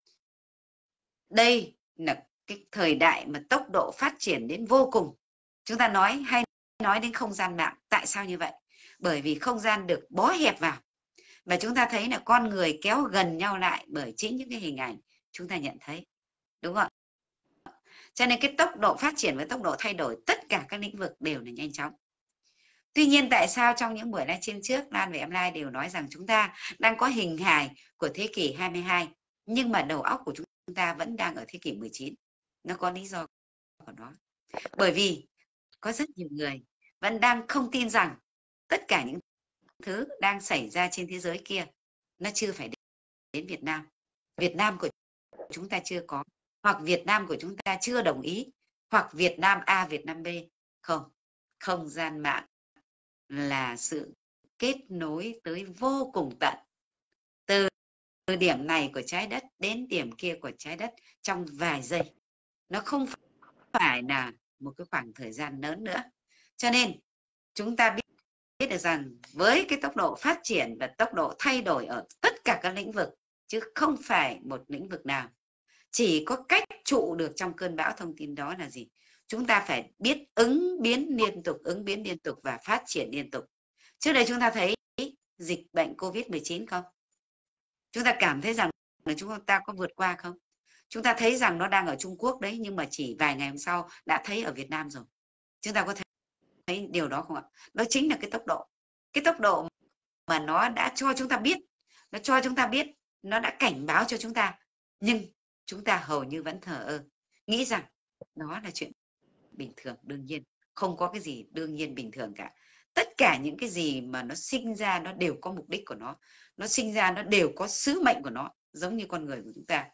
Đây là cái thời đại mà tốc độ phát triển đến vô cùng. Chúng ta hay nói đến không gian mạng. Tại sao như vậy? Bởi vì không gian được bó hẹp vào. Và chúng ta thấy là con người kéo gần nhau lại bởi chính những cái hình ảnh chúng ta nhận thấy. Đúng không? Cho nên cái tốc độ phát triển với tốc độ thay đổi tất cả các lĩnh vực đều là nhanh chóng. Tuy nhiên tại sao trong những buổi livestream trước, Lan và em Lai đều nói rằng chúng ta đang có hình hài của thế kỷ 22, nhưng mà đầu óc của chúng ta vẫn đang ở thế kỷ 19. Nó có lý do của nó. Bởi vì có rất nhiều người vẫn đang không tin rằng tất cả những thứ đang xảy ra trên thế giới kia nó chưa phải đến Việt Nam. Việt Nam của chúng ta chưa có, hoặc Việt Nam của chúng ta chưa đồng ý, hoặc Việt Nam A, Việt Nam B. Không, không gian mạng là sự kết nối tới vô cùng tận, từ điểm này của trái đất đến điểm kia của trái đất trong vài giây. Nó không phải là một cái khoảng thời gian lớn nữa. Cho nên chúng ta biết được rằng với cái tốc độ phát triển và tốc độ thay đổi ở tất cả các lĩnh vực, chứ không phải một lĩnh vực nào, chỉ có cách trụ được trong cơn bão thông tin đó là gì? Chúng ta phải biết ứng biến liên tục và phát triển liên tục. Trước đây chúng ta thấy dịch bệnh Covid-19 không? Chúng ta cảm thấy rằng là chúng ta có vượt qua không? Chúng ta thấy rằng nó đang ở Trung Quốc đấy, nhưng mà chỉ vài ngày hôm sau đã thấy ở Việt Nam rồi. Chúng ta có thấy điều đó không ạ? Đó chính là cái tốc độ mà nó đã cho chúng ta biết, nó đã cảnh báo cho chúng ta, nhưng chúng ta hầu như vẫn thờ ơ, nghĩ rằng đó là chuyện bình thường. Đương nhiên không có cái gì đương nhiên bình thường cả. Tất cả những cái gì mà nó sinh ra nó đều có mục đích của nó sinh ra nó đều có sứ mệnh của nó, giống như con người của chúng ta.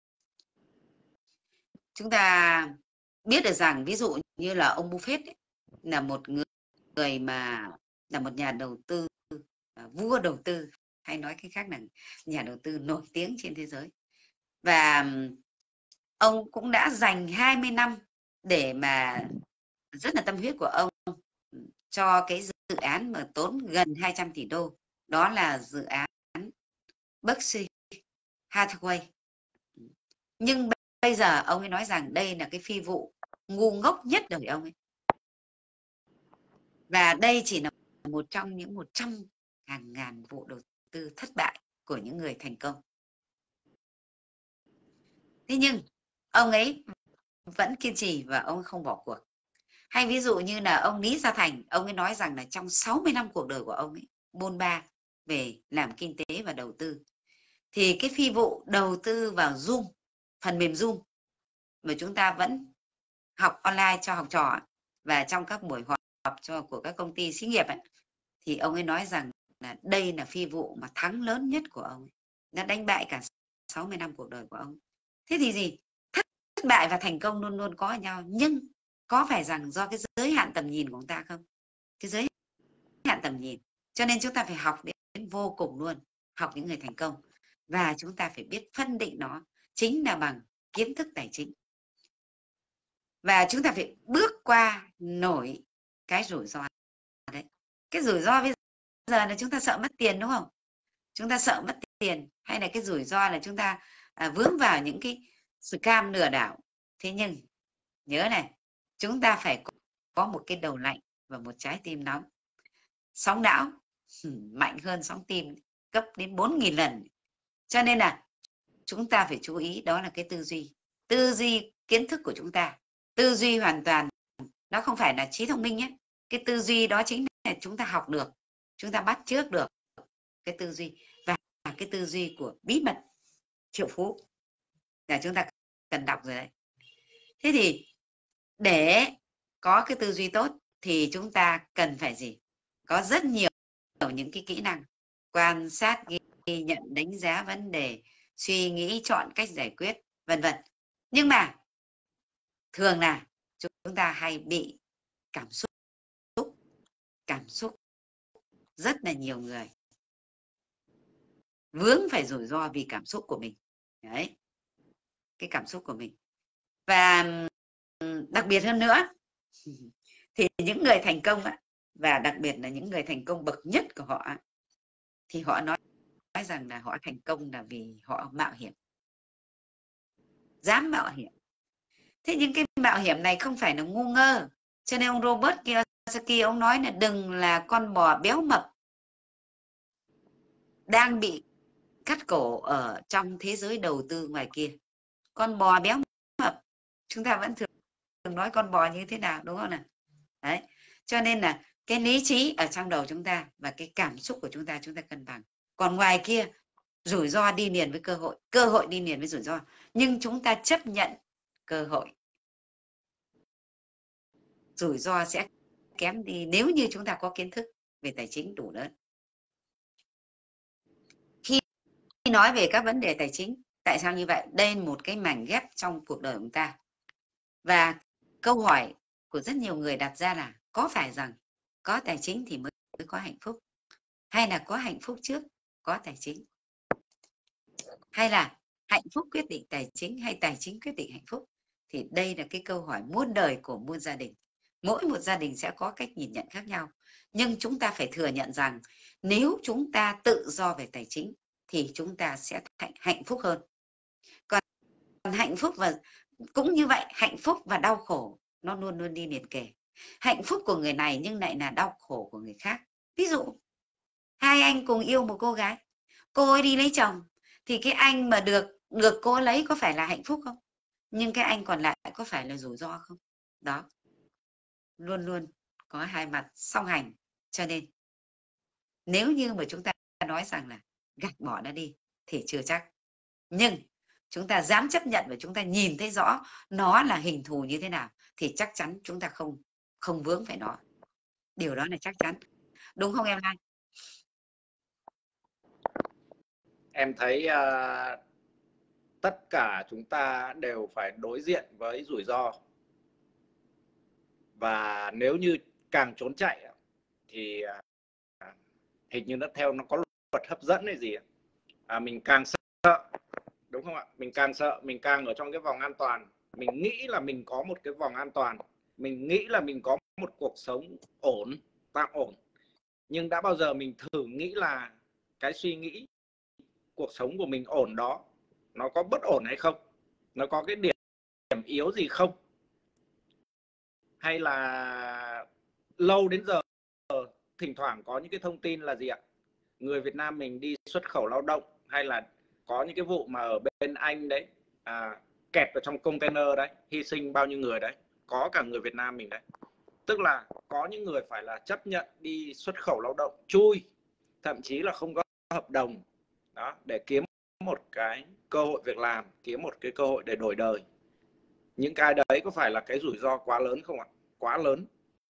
Chúng ta biết được rằng ví dụ như là ông Buffett ấy, là một người mà là một nhà đầu tư, vua đầu tư, hay nói cái khác là nhà đầu tư nổi tiếng trên thế giới. Và ông cũng đã dành 20 năm để mà rất là tâm huyết của ông cho cái dự án mà tốn gần 200 tỷ đô. Đó là dự án Berkshire Hathaway. Nhưng bây giờ ông ấy nói rằng đây là cái phi vụ ngu ngốc nhất đời ông ấy. Và đây chỉ là một trong những 100 hàng ngàn vụ đầu tư thất bại của những người thành công. Thế nhưng ông ấy vẫn kiên trì và ông ấy không bỏ cuộc. Hay ví dụ như là ông Lý Gia Thành, ông ấy nói rằng là trong 60 năm cuộc đời của ông ấy bôn ba về làm kinh tế và đầu tư, thì cái phi vụ đầu tư vào Zoom, phần mềm Zoom mà chúng ta vẫn học online cho học trò và trong các buổi họp của các công ty xí nghiệp ấy, thì ông ấy nói rằng là đây là phi vụ mà thắng lớn nhất của ông ấy. Nó đánh bại cả 60 năm cuộc đời của ông. Thế thì gì? Thất bại và thành công luôn luôn có ở nhau, nhưng có phải rằng do cái giới hạn tầm nhìn của chúng ta không? Cái giới hạn tầm nhìn. Cho nên chúng ta phải học đến vô cùng luôn, học những người thành công. Và chúng ta phải biết phân định nó chính là bằng kiến thức tài chính. Và chúng ta phải bước qua nổi cái rủi ro đấy. Cái rủi ro bây giờ là chúng ta sợ mất tiền, đúng không? Chúng ta sợ mất tiền, hay là cái rủi ro là chúng ta vướng vào những cái scam lừa đảo. Thế nhưng nhớ này, chúng ta phải có một cái đầu lạnh và một trái tim nóng. Sóng não mạnh hơn sóng tim gấp đến 4.000 lần. Cho nên là chúng ta phải chú ý, đó là cái tư duy kiến thức của chúng ta. Tư duy hoàn toàn, nó không phải là trí thông minh nhé. Cái tư duy đó chính là chúng ta học được, chúng ta bắt chước được cái tư duy. Và cái tư duy của bí mật triệu phú là chúng ta cần đọc rồi đấy. Thế thì để có cái tư duy tốt thì chúng ta cần phải gì? Có rất nhiều những cái kỹ năng: quan sát, ghi nhận, đánh giá vấn đề, suy nghĩ, chọn cách giải quyết, vân vân. Nhưng mà thường là chúng ta hay bị cảm xúc. Rất là nhiều người vướng phải rủi ro vì cảm xúc của mình. Đấy, cái cảm xúc của mình. Và đặc biệt hơn nữa thì những người thành công và đặc biệt là những người thành công bậc nhất của họ thì họ nói rằng là họ thành công là vì họ mạo hiểm, dám mạo hiểm. Thế nhưng cái mạo hiểm này không phải là ngu ngơ. Cho nên ông Robert Kiyosaki ông nói là đừng là con bò béo mập đang bị cắt cổ ở trong thế giới đầu tư ngoài kia. Con bò béo mập, chúng ta vẫn thường nói con bò như thế nào, đúng không nào? Đấy. Cho nên là cái lý trí ở trong đầu chúng ta và cái cảm xúc của chúng ta cân bằng. Còn ngoài kia, rủi ro đi liền với cơ hội đi liền với rủi ro. Nhưng chúng ta chấp nhận cơ hội, rủi ro sẽ kém đi nếu như chúng ta có kiến thức về tài chính đủ lớn. Khi nói về các vấn đề tài chính, tại sao như vậy? Đây là một cái mảnh ghép trong cuộc đời của chúng ta. Và câu hỏi của rất nhiều người đặt ra là có phải rằng có tài chính thì mới có hạnh phúc, hay là có hạnh phúc trước có tài chính, hay là hạnh phúc quyết định tài chính, hay tài chính quyết định hạnh phúc? Thì đây là cái câu hỏi muôn đời của muôn gia đình. Mỗi một gia đình sẽ có cách nhìn nhận khác nhau. Nhưng chúng ta phải thừa nhận rằng nếu chúng ta tự do về tài chính thì chúng ta sẽ hạnh phúc hơn. Còn hạnh phúc và cũng như vậy, hạnh phúc và đau khổ nó luôn luôn đi liền kề. Hạnh phúc của người này nhưng lại là đau khổ của người khác. Ví dụ hai anh cùng yêu một cô gái, cô ấy đi lấy chồng thì cái anh mà được được cô lấy có phải là hạnh phúc không? Nhưng cái anh còn lại có phải là rủi ro không? Đó, luôn luôn có hai mặt song hành. Cho nên nếu như mà chúng ta nói rằng là gạt bỏ nó đi thì chưa chắc, nhưng chúng ta dám chấp nhận và chúng ta nhìn thấy rõ nó là hình thù như thế nào thì chắc chắn chúng ta không vướng phải nó. Điều đó là chắc chắn, đúng không em Lan? Em thấy tất cả chúng ta đều phải đối diện với rủi ro, và nếu như càng trốn chạy thì hình như nó có luật hấp dẫn hay gì mình càng sợ, đúng không ạ? Mình càng sợ, mình càng ở trong cái vòng an toàn, mình nghĩ là mình có một cái vòng an toàn, mình nghĩ là mình có một cuộc sống ổn, tạm ổn. Nhưng đã bao giờ mình thử nghĩ là cái suy nghĩ cuộc sống của mình ổn đó nó có bất ổn hay không, nó có cái điểm yếu gì không, hay là lâu đến giờ thỉnh thoảng có những cái thông tin là gì ạ, người Việt Nam mình đi xuất khẩu lao động, hay là có những cái vụ mà ở bên Anh đấy kẹt vào trong container đấy, hy sinh bao nhiêu người đấy, có cả người Việt Nam mình đấy. Tức là có những người phải là chấp nhận đi xuất khẩu lao động chui, thậm chí là không có hợp đồng đó, để kiếm một cái cơ hội việc làm, kiếm một cái cơ hội để đổi đời. Những cái đấy có phải là cái rủi ro quá lớn không ạ? Quá lớn.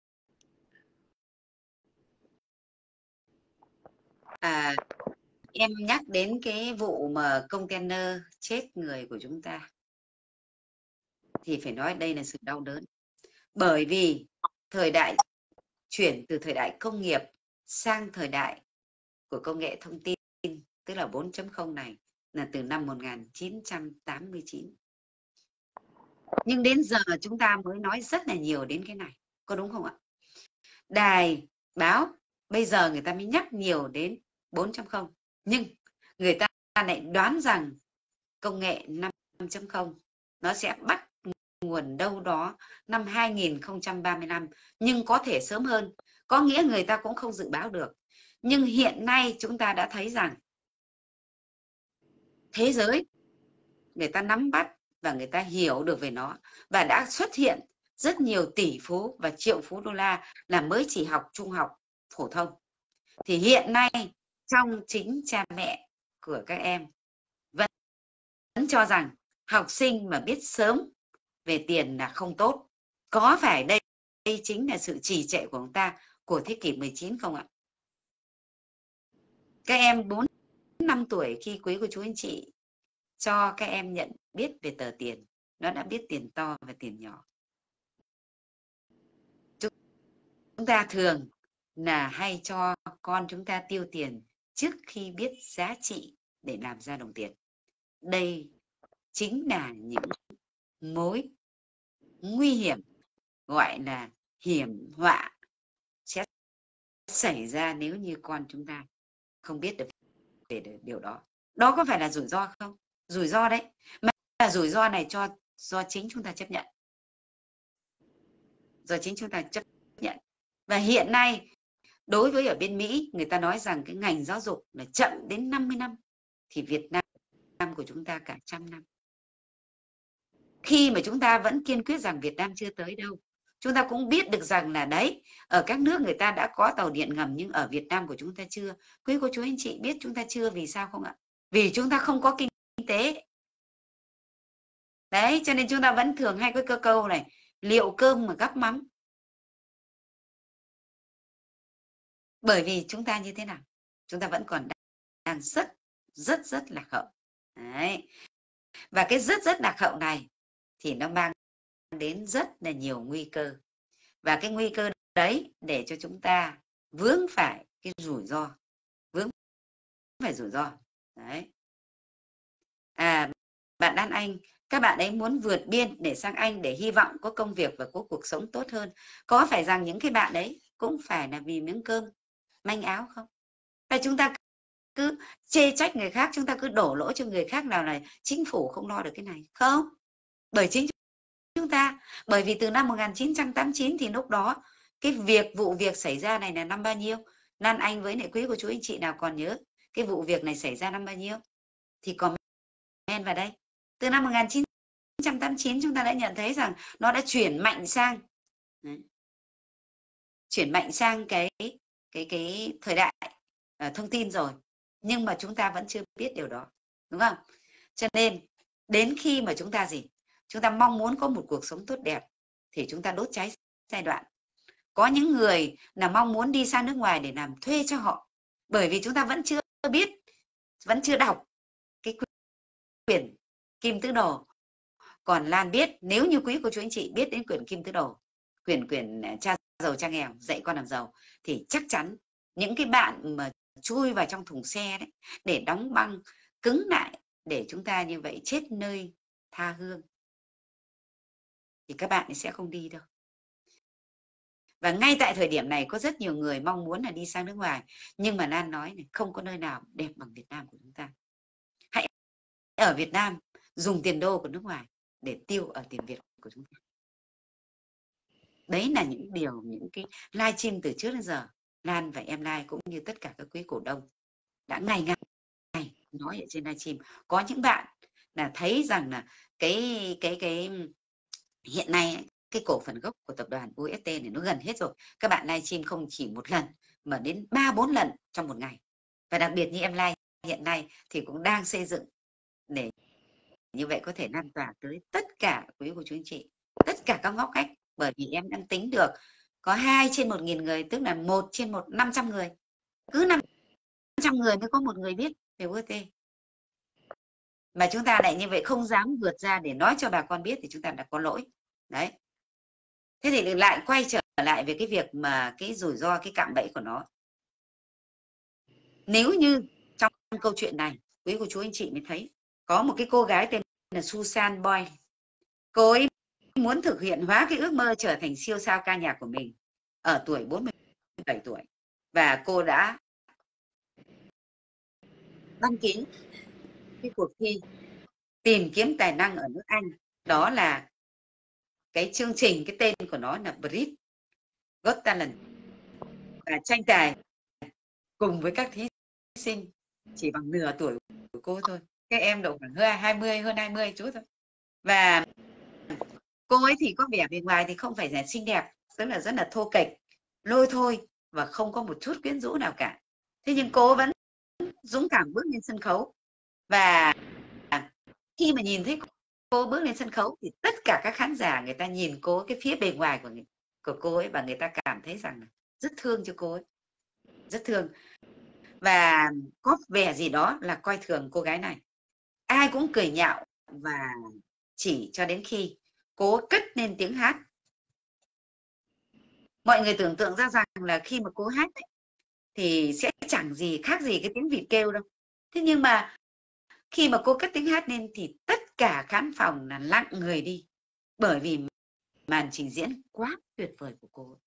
Em nhắc đến cái vụ mà container chết người của chúng ta thì phải nói đây là sự đau đớn, bởi vì thời đại chuyển từ thời đại công nghiệp sang thời đại của công nghệ thông tin, tức là 4.0 này, là từ năm 1989. Nhưng đến giờ chúng ta mới nói rất là nhiều đến cái này, có đúng không ạ? Đài báo bây giờ người ta mới nhắc nhiều đến 4.0, nhưng người ta lại đoán rằng công nghệ 5.0 nó sẽ bắt nguồn đâu đó năm 2035, nhưng có thể sớm hơn, có nghĩa người ta cũng không dự báo được. Nhưng hiện nay chúng ta đã thấy rằng thế giới người ta nắm bắt và người ta hiểu được về nó, và đã xuất hiện rất nhiều tỷ phú và triệu phú đô la là mới chỉ học trung học phổ thông. Thì hiện nay trong chính cha mẹ của các em vẫn cho rằng học sinh mà biết sớm về tiền là không tốt. Có phải đây chính là sự trì trệ của chúng ta của thế kỷ 19 không ạ? Các em 4 năm tuổi khi quý của chú anh chị cho các em nhận biết về tờ tiền, nó đã biết tiền to và tiền nhỏ. Chúng ta thường là hay cho con chúng ta tiêu tiền trước khi biết giá trị để làm ra đồng tiền. Đây chính là những mối nguy hiểm, gọi là hiểm họa sẽ xảy ra nếu như con chúng ta không biết được về điều đó. Đó có phải là rủi ro không? Rủi ro đấy, mà là rủi ro này do chính chúng ta chấp nhận. Do chính chúng ta chấp nhận. Và hiện nay đối với ở bên Mỹ, người ta nói rằng cái ngành giáo dục là chậm đến 50 năm, thì Việt Nam của chúng ta cả 100 năm. Khi mà chúng ta vẫn kiên quyết rằng Việt Nam chưa tới đâu, chúng ta cũng biết được rằng là đấy, ở các nước người ta đã có tàu điện ngầm, nhưng ở Việt Nam của chúng ta chưa. Quý cô chú anh chị biết chúng ta chưa vì sao không ạ? Vì chúng ta không có kinh tế. Đấy, cho nên chúng ta vẫn thường hay có câu này, liệu cơm mà gắp mắm. Bởi vì chúng ta như thế nào? Chúng ta vẫn còn đang rất lạc hậu. Đấy. Và cái rất lạc hậu này thì nó mang đến rất là nhiều nguy cơ. Và cái nguy cơ đấy để cho chúng ta vướng phải cái rủi ro. Vướng phải rủi ro. Đấy. Bạn Đan Anh, các bạn ấy muốn vượt biên để sang Anh để hy vọng có công việc và có cuộc sống tốt hơn. Có phải rằng những cái bạn đấy cũng phải là vì miếng cơm, manh áo không? Hay chúng ta cứ chê trách người khác, chúng ta cứ đổ lỗi cho người khác nào là chính phủ không lo được cái này? Không. Bởi chính chúng ta. Bởi vì từ năm 1989 thì lúc đó cái vụ việc xảy ra này là năm bao nhiêu? Lan Anh với lại quý của chú anh chị nào còn nhớ cái vụ việc này xảy ra năm bao nhiêu? Thì comment chen vào đây. Từ năm 1989 chúng ta đã nhận thấy rằng nó đã chuyển mạnh sang cái thời đại thông tin rồi, nhưng mà chúng ta vẫn chưa biết điều đó, đúng không? Cho nên đến khi mà chúng ta mong muốn có một cuộc sống tốt đẹp thì chúng ta đốt cháy giai đoạn. Có những người là mong muốn đi sang nước ngoài để làm thuê cho họ, bởi vì chúng ta vẫn chưa biết, vẫn chưa đọc cái quyển Kim Tứ Đồ. Còn Lan biết, nếu như quý cô chú anh chị biết đến quyển Kim Tứ Đồ, quyển Cha giàu cha nghèo, dạy con làm giàu, thì chắc chắn những cái bạn mà chui vào trong thùng xe đấy để đóng băng cứng lại để chúng ta như vậy chết nơi tha hương thì các bạn sẽ không đi đâu. Và ngay tại thời điểm này có rất nhiều người mong muốn là đi sang nước ngoài, nhưng mà Lan nói này, không có nơi nào đẹp bằng Việt Nam của chúng ta. Hãy ở Việt Nam dùng tiền đô của nước ngoài để tiêu ở tiền Việt của chúng ta. Đấy là những cái live stream từ trước đến giờ Lan và em Lai cũng như tất cả các quý cổ đông đã ngày nói ở trên live stream. Có những bạn là thấy rằng là cái hiện nay cái cổ phần gốc của tập đoàn UST này nó gần hết rồi. Các bạn live stream không chỉ một lần mà đến 3-4 lần trong một ngày. Và đặc biệt như em Lai hiện nay thì cũng đang xây dựng để như vậy có thể lan tỏa tới tất cả quý cô chú anh chị, tất cả các ngóc ngách. Bởi vì em đang tính được có 2 trên 1.000 người, tức là 1 trên 500 người. Cứ 500 người mới có một người biết về UST. Mà chúng ta lại như vậy không dám vượt ra để nói cho bà con biết thì chúng ta đã có lỗi. Đấy. Thế thì lại quay trở lại về cái việc mà cái rủi ro, cái cạm bẫy của nó. Nếu như trong câu chuyện này, quý cô chú anh chị mới thấy có một cái cô gái tên là Susan Boyle. Cô ấy muốn thực hiện hóa cái ước mơ trở thành siêu sao ca nhạc của mình ở tuổi 47 tuổi. Và cô đã đăng ký cái cuộc thi tìm kiếm tài năng ở nước Anh. Đó là cái chương trình, cái tên của nó là Brit Got Talent. Và tranh tài cùng với các thí sinh chỉ bằng nửa tuổi của cô thôi. Các em độ khoảng hơn 20 chút thôi. Và cô ấy thì có vẻ bề ngoài thì không phải là xinh đẹp, tức là rất là thô kệch, lôi thôi và không có một chút quyến rũ nào cả. Thế nhưng cô vẫn dũng cảm bước lên sân khấu. Và khi mà nhìn thấy cô bước lên sân khấu thì tất cả các khán giả người ta nhìn cô cái phía bề ngoài của cô ấy và người ta cảm thấy rằng rất thương cho cô ấy, rất thương. Và có vẻ gì đó là coi thường cô gái này. Ai cũng cười nhạo và chỉ cho đến khi cô cất lên tiếng hát. Mọi người tưởng tượng ra rằng là khi mà cô hát ấy, thì sẽ chẳng gì khác gì cái tiếng vịt kêu đâu. Thế nhưng mà khi mà cô cất tiếng hát lên thì tất cả khán phòng là lặng người đi. Bởi vì màn trình diễn quá tuyệt vời của cô.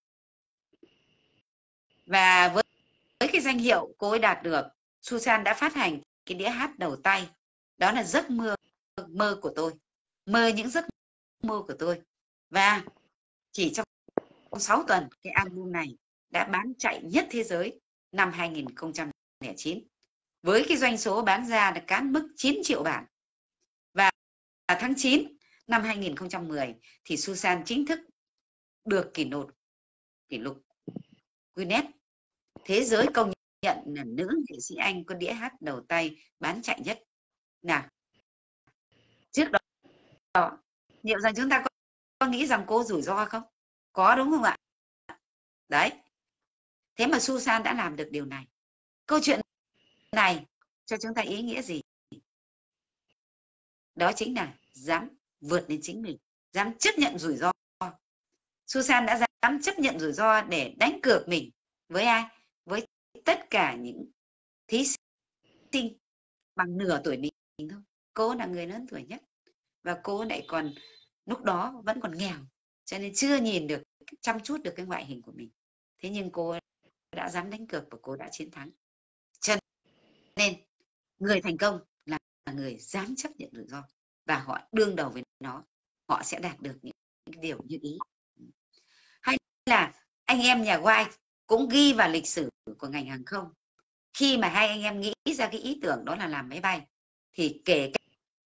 Và với cái danh hiệu cô ấy đạt được, Susan đã phát hành cái đĩa hát đầu tay. Đó là giấc mơ của tôi. Mơ những giấc mơ của tôi. Và chỉ trong 6 tuần, cái album này đã bán chạy nhất thế giới năm 2009. Với cái doanh số bán ra là cán mức 9 triệu bản. Và tháng 9 năm 2010 thì Susan chính thức được kỷ lục Guinness thế giới công nhận là nữ nghệ sĩ Anh có đĩa hát đầu tay bán chạy nhất. Nào, trước đó liệu rằng chúng ta có nghĩ rằng cô rủi ro không? Có, đúng không ạ? Đấy. Thế mà Susan đã làm được điều này. Câu chuyện này cho chúng ta ý nghĩa gì? Đó chính là dám vượt lên chính mình, dám chấp nhận rủi ro. Susan đã dám chấp nhận rủi ro để đánh cược mình với ai? Với tất cả những thí sinh bằng nửa tuổi mình thôi. Cô là người lớn tuổi nhất và cô lại còn lúc đó vẫn còn nghèo, cho nên chưa nhìn được, chăm chút được cái ngoại hình của mình. Thế nhưng cô đã dám đánh cược và cô đã chiến thắng. Cho nên người thành công là người dám chấp nhận rủi ro và họ đương đầu với nó, họ sẽ đạt được những điều như ý. Hay là anh em nhà White cũng ghi vào lịch sử của ngành hàng không. Khi mà hai anh em nghĩ ra cái ý tưởng đó là làm máy bay, thì kể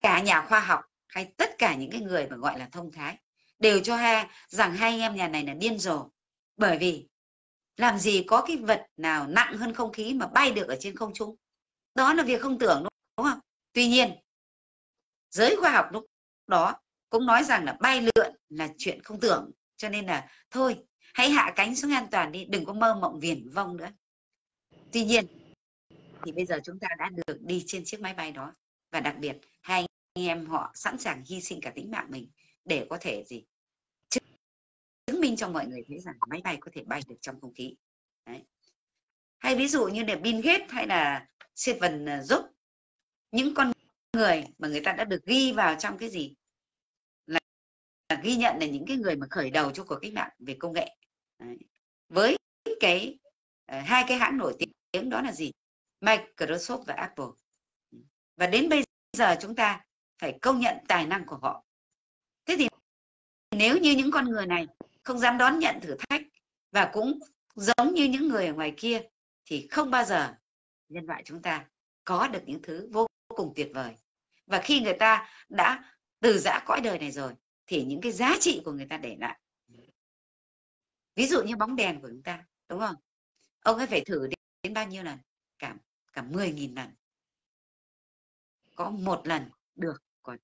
cả nhà khoa học hay tất cả những cái người mà gọi là thông thái đều cho rằng hai anh em nhà này là điên rồ. Bởi vì làm gì có cái vật nào nặng hơn không khí mà bay được ở trên không trung. Đó là việc không tưởng, đúng không? Tuy nhiên, giới khoa học lúc đó cũng nói rằng là bay lượn là chuyện không tưởng. Cho nên là thôi, hãy hạ cánh xuống an toàn đi, đừng có mơ mộng viển vông nữa. Tuy nhiên, thì bây giờ chúng ta đã được đi trên chiếc máy bay đó. Và đặc biệt, hai anh em họ sẵn sàng hy sinh cả tính mạng mình để có thể chứng minh cho mọi người thấy rằng máy bay có thể bay được trong không khí. Đấy. Hay ví dụ như là Bill Gates hay là Stephen Jobs, những con người mà người ta đã được ghi vào trong cái gì là ghi nhận là những cái người mà khởi đầu cho cuộc cách mạng về công nghệ. Đấy. Với cái hai cái hãng nổi tiếng đó là gì? Microsoft và Apple. Và đến bây giờ chúng ta phải công nhận tài năng của họ. Thế thì nếu như những con người này không dám đón nhận thử thách và cũng giống như những người ở ngoài kia thì không bao giờ nhân loại chúng ta có được những thứ vô cùng tuyệt vời. Và khi người ta đã từ giã cõi đời này rồi thì những cái giá trị của người ta để lại. Ví dụ như bóng đèn của chúng ta, đúng không? Ông ấy phải thử đến bao nhiêu lần? Cả 10.000 lần. Có một lần được, có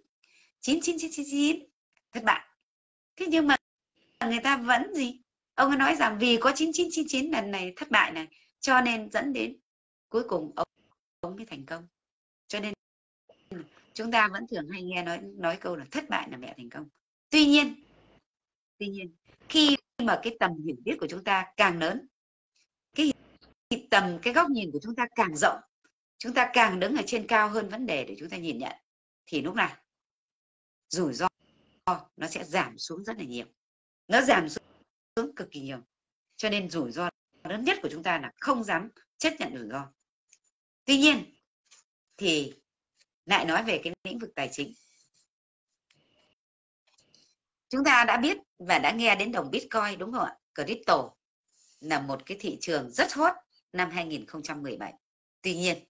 9 thất bại. Thế nhưng mà người ta vẫn gì? Ông ấy nói rằng vì có 9999 lần này thất bại này cho nên dẫn đến cuối cùng ông mới thành công. Cho nên chúng ta vẫn thường hay nghe nói câu là thất bại là mẹ thành công. Tuy nhiên khi mà cái tầm hiểu biết của chúng ta càng lớn, cái góc nhìn của chúng ta càng rộng, chúng ta càng đứng ở trên cao hơn vấn đề để chúng ta nhìn nhận, thì lúc này rủi ro nó sẽ giảm xuống rất là nhiều. Nó giảm xuống cực kỳ nhiều. Cho nên rủi ro lớn nhất của chúng ta là không dám chấp nhận rủi ro. Tuy nhiên thì lại nói về cái lĩnh vực tài chính. Chúng ta đã biết và đã nghe đến đồng Bitcoin, đúng không ạ? Crypto là một cái thị trường rất hot năm 2017. Tuy nhiên,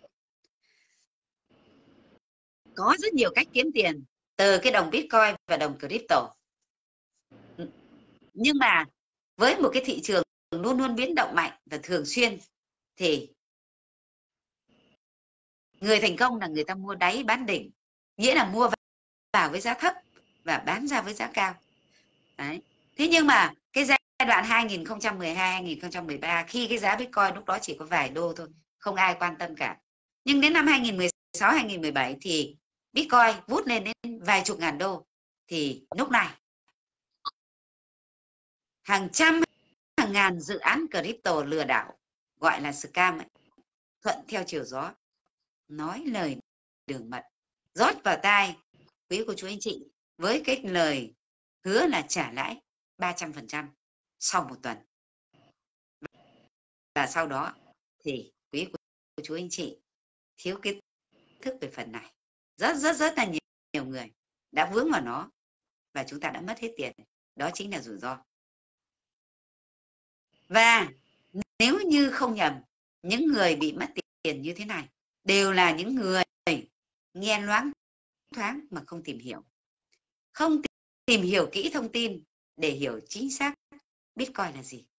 có rất nhiều cách kiếm tiền từ cái đồng Bitcoin và đồng crypto. Nhưng mà với một cái thị trường luôn luôn biến động mạnh và thường xuyên thì người thành công là người ta mua đáy bán đỉnh, nghĩa là mua vào với giá thấp và bán ra với giá cao. Đấy. Thế nhưng mà cái giai đoạn 2012-2013 khi cái giá Bitcoin lúc đó chỉ có vài đô thôi, không ai quan tâm cả. Nhưng đến năm 2016-2017 thì Bitcoin vút lên đến vài chục ngàn đô. Thì lúc này hàng trăm hàng ngàn dự án crypto lừa đảo, gọi là scam ấy, thuận theo chiều gió, nói lời đường mật, rót vào tai quý cô chú anh chị với cái lời hứa là trả lãi 300% sau một tuần. Và sau đó thì quý cô chú anh chị thiếu kiến thức về phần này. Rất là nhiều người đã vướng vào nó và chúng ta đã mất hết tiền. Đó chính là rủi ro. Và nếu như không nhầm, những người bị mất tiền như thế này đều là những người nghe loáng thoáng mà không tìm hiểu. Không tìm hiểu kỹ thông tin để hiểu chính xác Bitcoin là gì.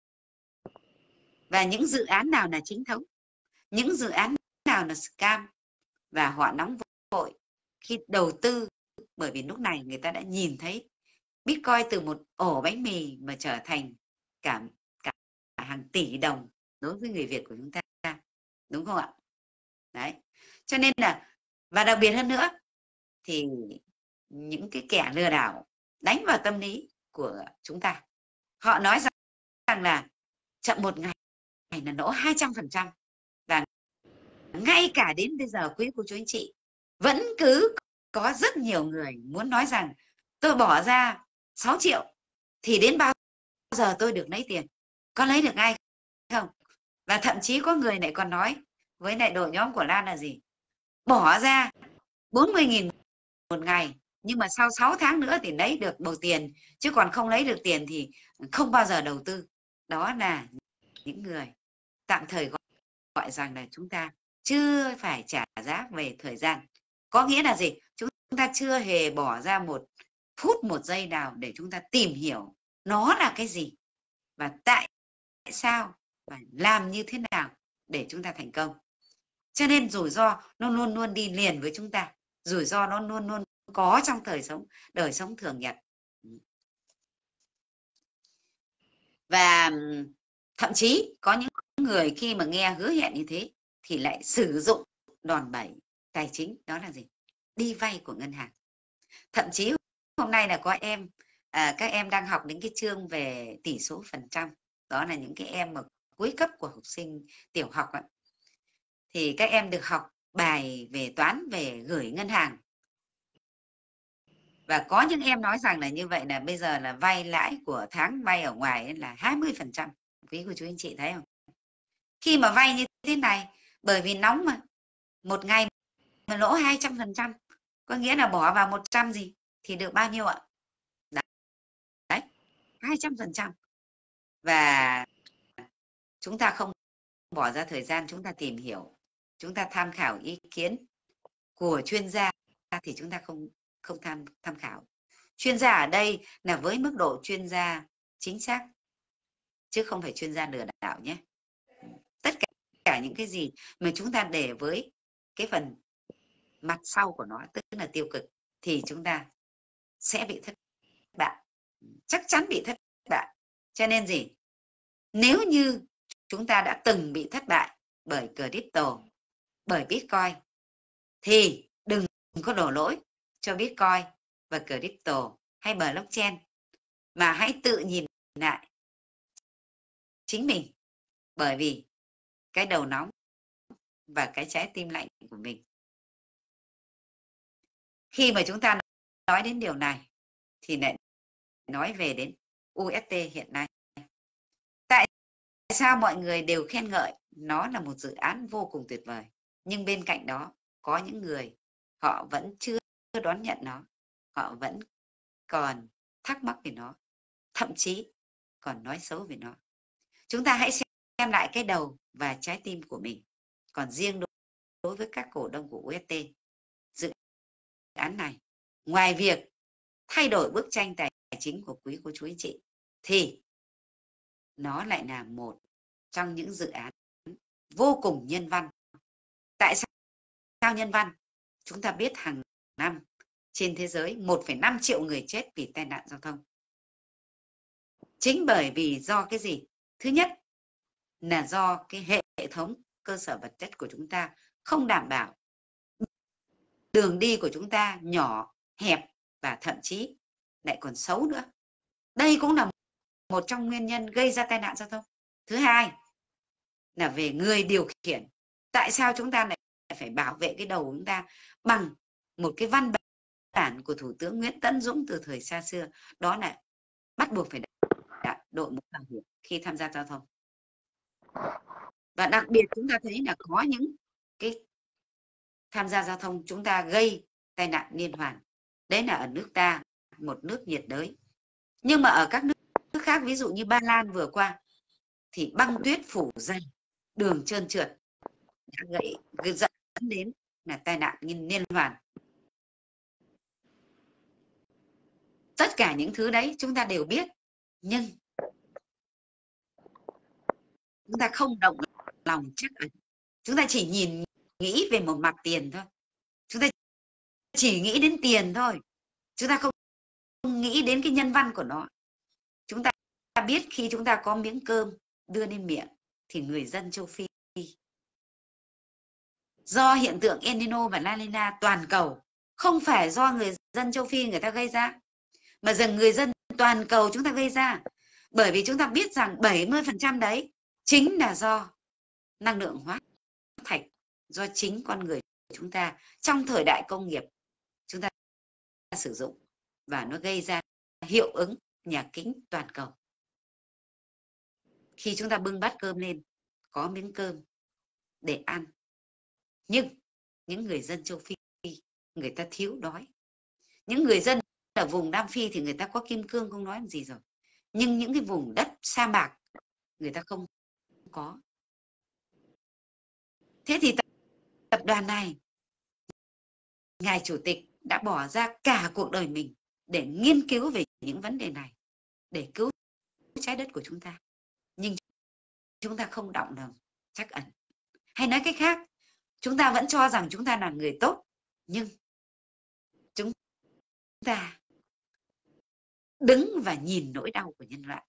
Và những dự án nào là chính thống, những dự án nào là scam. Và họ nóng vội khi đầu tư, bởi vì lúc này người ta đã nhìn thấy Bitcoin từ một ổ bánh mì mà trở thành cả hàng tỷ đồng đối với người Việt của chúng ta, đúng không ạ? Đấy. Cho nên là, và đặc biệt hơn nữa thì những cái kẻ lừa đảo đánh vào tâm lý của chúng ta. Họ nói rằng là chậm một ngày là lỗ 200%. Và ngay cả đến bây giờ quý cô chú anh chị vẫn cứ có rất nhiều người muốn nói rằng tôi bỏ ra 6 triệu thì đến bao giờ tôi được lấy tiền, có lấy được ngay không? Và thậm chí có người lại còn nói với lại đội nhóm của Lan là gì? Bỏ ra 40.000 một ngày, nhưng mà sau 6 tháng nữa thì lấy được bầu tiền, chứ còn không lấy được tiền thì không bao giờ đầu tư. Đó là những người tạm thời gọi rằng là chúng ta chưa phải trả giá về thời gian. Có nghĩa là gì? Chúng ta chưa hề bỏ ra 1 phút 1 giây nào để chúng ta tìm hiểu nó là cái gì và tại sao và làm như thế nào để chúng ta thành công. Cho nên rủi ro nó luôn luôn đi liền với chúng ta. Rủi ro nó luôn luôn có trong đời sống thường nhật. Và thậm chí có những người khi mà nghe hứa hẹn như thế thì lại sử dụng đòn bẩy tài chính, đó là gì? Đi vay của ngân hàng. Thậm chí hôm nay là có các em đang học đến cái chương về tỷ số phần trăm, đó là những cái em mà cuối cấp của học sinh tiểu học ấy. Thì các em được học bài về toán về gửi ngân hàng. Và có những em nói rằng là như vậy là bây giờ là vay lãi của tháng vay ở ngoài ấy là 20%. Quý cô chú anh chị thấy không? Khi mà vay như thế này, bởi vì nóng mà, một ngày mà lỗ 200%, có nghĩa là bỏ vào 100 gì thì được bao nhiêu ạ? Đấy, 200%. Và chúng ta không bỏ ra thời gian chúng ta tìm hiểu, chúng ta tham khảo ý kiến của chuyên gia thì chúng ta không tham khảo. Chuyên gia ở đây là với mức độ chuyên gia chính xác, chứ không phải chuyên gia lừa đảo nhé. Tất cả những cái gì mà chúng ta để với cái phần mặt sau của nó, tức là tiêu cực, thì chúng ta sẽ bị thất bại, chắc chắn bị thất bại. Cho nên gì? Nếu như chúng ta đã từng bị thất bại bởi crypto, bởi Bitcoin, thì đừng có đổ lỗi cho Bitcoin và crypto hay blockchain, mà hãy tự nhìn lại chính mình, bởi vì cái đầu nóng và cái trái tim lạnh của mình. Khi mà chúng ta nói đến điều này thì lại nói về đến UST hiện nay. Tại sao mọi người đều khen ngợi nó là một dự án vô cùng tuyệt vời, nhưng bên cạnh đó có những người họ vẫn chưa đón nhận nó, họ vẫn còn thắc mắc về nó, thậm chí còn nói xấu về nó. Chúng ta hãy xem lại cái đầu và trái tim của mình. Còn riêng đối với các cổ đông của UST, dự án này, ngoài việc thay đổi bức tranh tài chính của quý cô chú anh chị, thì nó lại là một trong những dự án vô cùng nhân văn. Tại sao nhân văn? Chúng ta biết hàng năm trên thế giới 1,5 triệu người chết vì tai nạn giao thông. Chính bởi vì do cái gì? Thứ nhất là do cái hệ thống cơ sở vật chất của chúng ta không đảm bảo. Đường đi của chúng ta nhỏ, hẹp và thậm chí lại còn xấu nữa. Đây cũng là một trong nguyên nhân gây ra tai nạn giao thông. Thứ hai là về người điều khiển. Tại sao chúng ta lại phải bảo vệ cái đầu của chúng ta bằng một cái văn bản của Thủ tướng Nguyễn Tấn Dũng từ thời xa xưa, đó là bắt buộc phải đội mũ bảo hiểm khi tham gia giao thông. Và đặc biệt chúng ta thấy là có những cái tham gia giao thông chúng ta gây tai nạn liên hoàn. Đấy là ở nước ta, một nước nhiệt đới. Nhưng mà ở các nước khác, ví dụ như Ba Lan vừa qua, thì băng tuyết phủ dày, đường trơn trượt đã dẫn đến là tai nạn liên hoàn. Tất cả những thứ đấy chúng ta đều biết, nhưng chúng ta không động lòng chắc ẩn. Chúng ta chỉ nghĩ về một mặt tiền thôi. Chúng ta chỉ nghĩ đến tiền thôi. Chúng ta không nghĩ đến cái nhân văn của nó. Chúng ta biết khi chúng ta có miếng cơm đưa lên miệng thì người dân châu Phi, do hiện tượng El Nino và La Nina toàn cầu, không phải do người dân châu Phi người ta gây ra, mà rằng người dân toàn cầu chúng ta gây ra. Bởi vì chúng ta biết rằng 70% đấy chính là do năng lượng hóa thạch, do chính con người chúng ta trong thời đại công nghiệp chúng ta sử dụng, và nó gây ra hiệu ứng nhà kính toàn cầu. Khi chúng ta bưng bát cơm lên, có miếng cơm để ăn, nhưng những người dân châu Phi người ta thiếu đói. Những người dân ở vùng Nam Phi thì người ta có kim cương không nói làm gì rồi, nhưng những cái vùng đất sa mạc người ta không có. Thế thì tập đoàn này Ngài Chủ tịch đã bỏ ra cả cuộc đời mình để nghiên cứu về những vấn đề này, để cứu trái đất của chúng ta. Nhưng chúng ta không động lòng trắc ẩn. Hay nói cách khác, chúng ta vẫn cho rằng chúng ta là người tốt, nhưng chúng ta đứng và nhìn nỗi đau của nhân loại.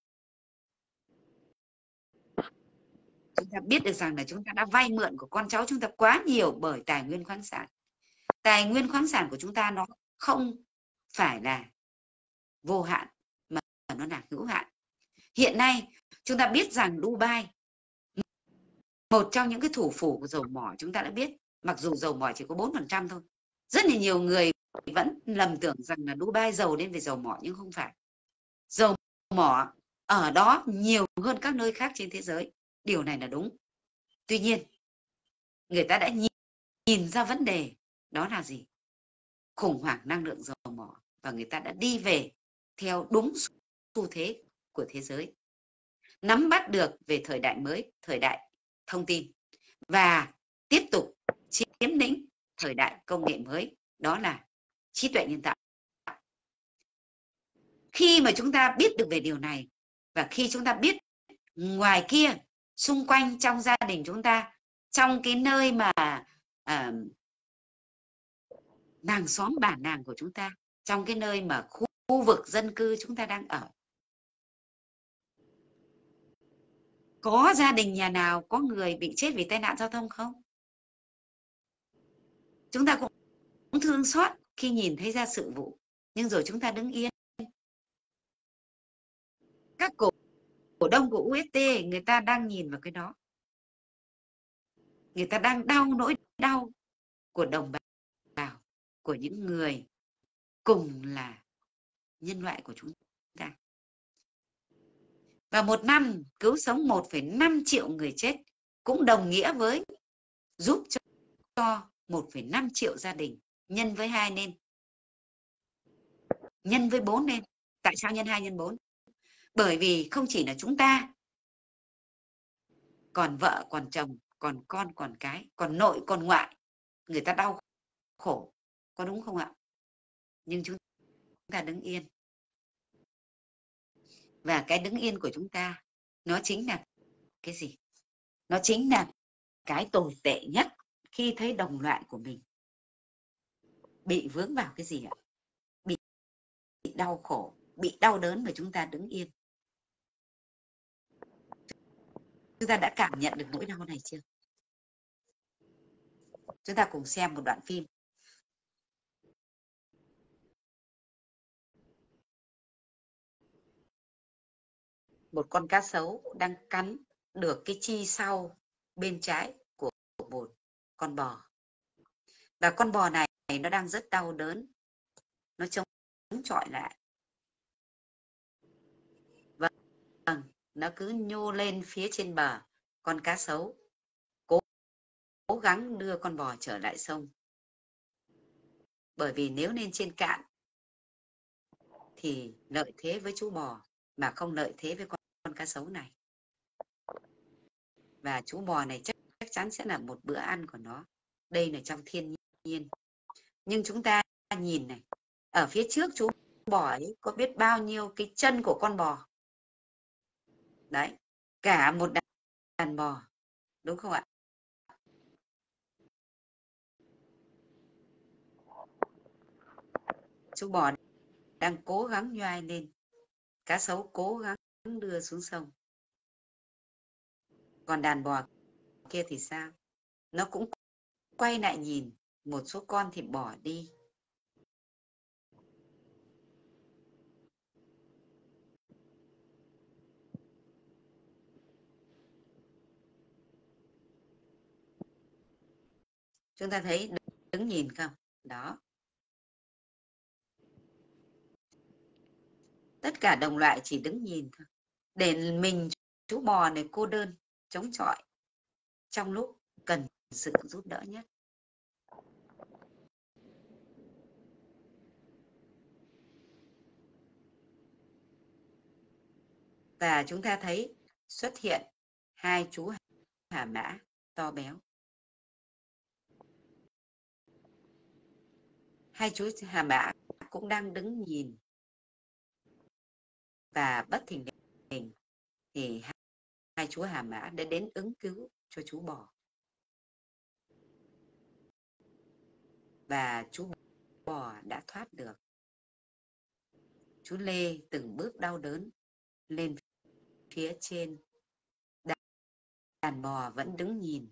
Chúng ta biết được rằng là chúng ta đã vay mượn của con cháu chúng ta quá nhiều bởi tài nguyên khoáng sản. Tài nguyên khoáng sản của chúng ta nó không phải là vô hạn, mà nó là hữu hạn. Hiện nay chúng ta biết rằng Dubai, một trong những cái thủ phủ của dầu mỏ, chúng ta đã biết, mặc dù dầu mỏ chỉ có 4% thôi. Rất là nhiều người vẫn lầm tưởng rằng là Dubai giàu đến về dầu mỏ, nhưng không phải. Dầu mỏ ở đó nhiều hơn các nơi khác trên thế giới. Điều này là đúng. Tuy nhiên, người ta đã nhìn ra vấn đề đó là gì? Khủng hoảng năng lượng dầu mỏ, và người ta đã đi về theo đúng xu thế của thế giới. Nắm bắt được về thời đại mới, thời đại thông tin, và tiếp tục chiếm lĩnh thời đại công nghệ mới, đó là trí tuệ nhân tạo. Khi mà chúng ta biết được về điều này, và khi chúng ta biết ngoài kia, xung quanh trong gia đình chúng ta, trong cái nơi mà làng xóm bản làng của chúng ta, trong cái nơi mà khu vực dân cư chúng ta đang ở, có gia đình nhà nào có người bị chết vì tai nạn giao thông không? Chúng ta cũng thương xót khi nhìn thấy ra sự vụ, nhưng rồi chúng ta đứng yên. Các cổ đông của UST, người ta đang nhìn vào cái đó. Người ta đang đau nỗi đau của đồng bào, của những người cùng là nhân loại của chúng ta. Và một năm cứu sống 1,5 triệu người chết cũng đồng nghĩa với giúp cho 1,5 triệu gia đình. Nhân với 2 nên, nhân với 4 nên. Tại sao nhân 2 nhân 4? Bởi vì không chỉ là chúng ta, còn vợ, còn chồng, còn con, còn cái, còn nội, còn ngoại, người ta đau khổ, có đúng không ạ? Nhưng chúng ta đứng yên. Và cái đứng yên của chúng ta, nó chính là cái gì? Nó chính là cái tồi tệ nhất khi thấy đồng loại của mình bị vướng vào cái gì ạ? Bị đau khổ, bị đau đớn, mà chúng ta đứng yên. Chúng ta đã cảm nhận được nỗi đau này chưa? Chúng ta cùng xem một đoạn phim. Một con cá sấu đang cắn được cái chi sau bên trái của một con bò. Và con bò này nó đang rất đau đớn. Nó chống chọi lại. Vâng, nó cứ nhô lên phía trên bờ. Con cá sấu cố gắng đưa con bò trở lại sông. Bởi vì nếu lên trên cạn thì lợi thế với chú bò, mà không lợi thế với con cá sấu này. Và chú bò này chắc chắn sẽ là một bữa ăn của nó. Đây là trong thiên nhiên. Nhưng chúng ta nhìn này, ở phía trước chú bò ấy có biết bao nhiêu cái chân của con bò. Đấy, cả một đàn bò, đúng không ạ? Chú bò đang cố gắng nhoai lên, cá sấu cố gắng đưa xuống sông. Còn đàn bò kia thì sao? Nó cũng quay lại nhìn, một số con thì bỏ đi. Chúng ta thấy đứng nhìn không? Đó. Tất cả đồng loại chỉ đứng nhìn thôi. Để mình chú bò này cô đơn, chống chọi trong lúc cần sự giúp đỡ nhất. Và chúng ta thấy xuất hiện hai chú hà mã to béo. Hai chú Hà Mã cũng đang đứng nhìn, và bất thình lình thì hai chú Hà Mã đã đến ứng cứu cho chú bò. Và chú bò đã thoát được. Chú Lê từng bước đau đớn lên phía trên. Đàn bò vẫn đứng nhìn.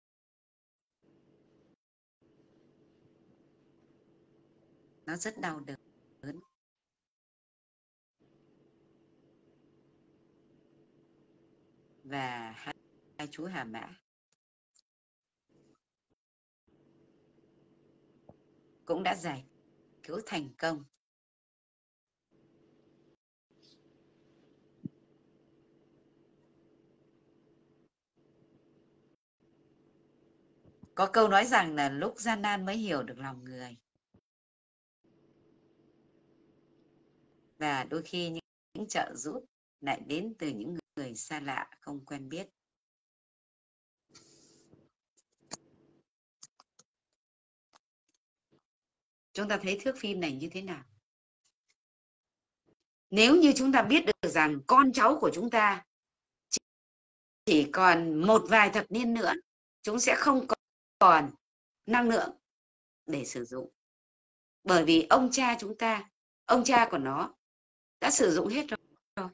Nó rất đau đớn. Và hai chú Hà Mã cũng đã giải cứu thành công. Có câu nói rằng là lúc gian nan mới hiểu được lòng người. Và đôi khi những trợ giúp lại đến từ những người xa lạ không quen biết. Chúng ta thấy thước phim này như thế nào? Nếu như chúng ta biết được rằng con cháu của chúng ta chỉ còn một vài thập niên nữa, chúng sẽ không còn năng lượng để sử dụng. Bởi vì ông cha chúng ta, ông cha của nó đã sử dụng hết rồi.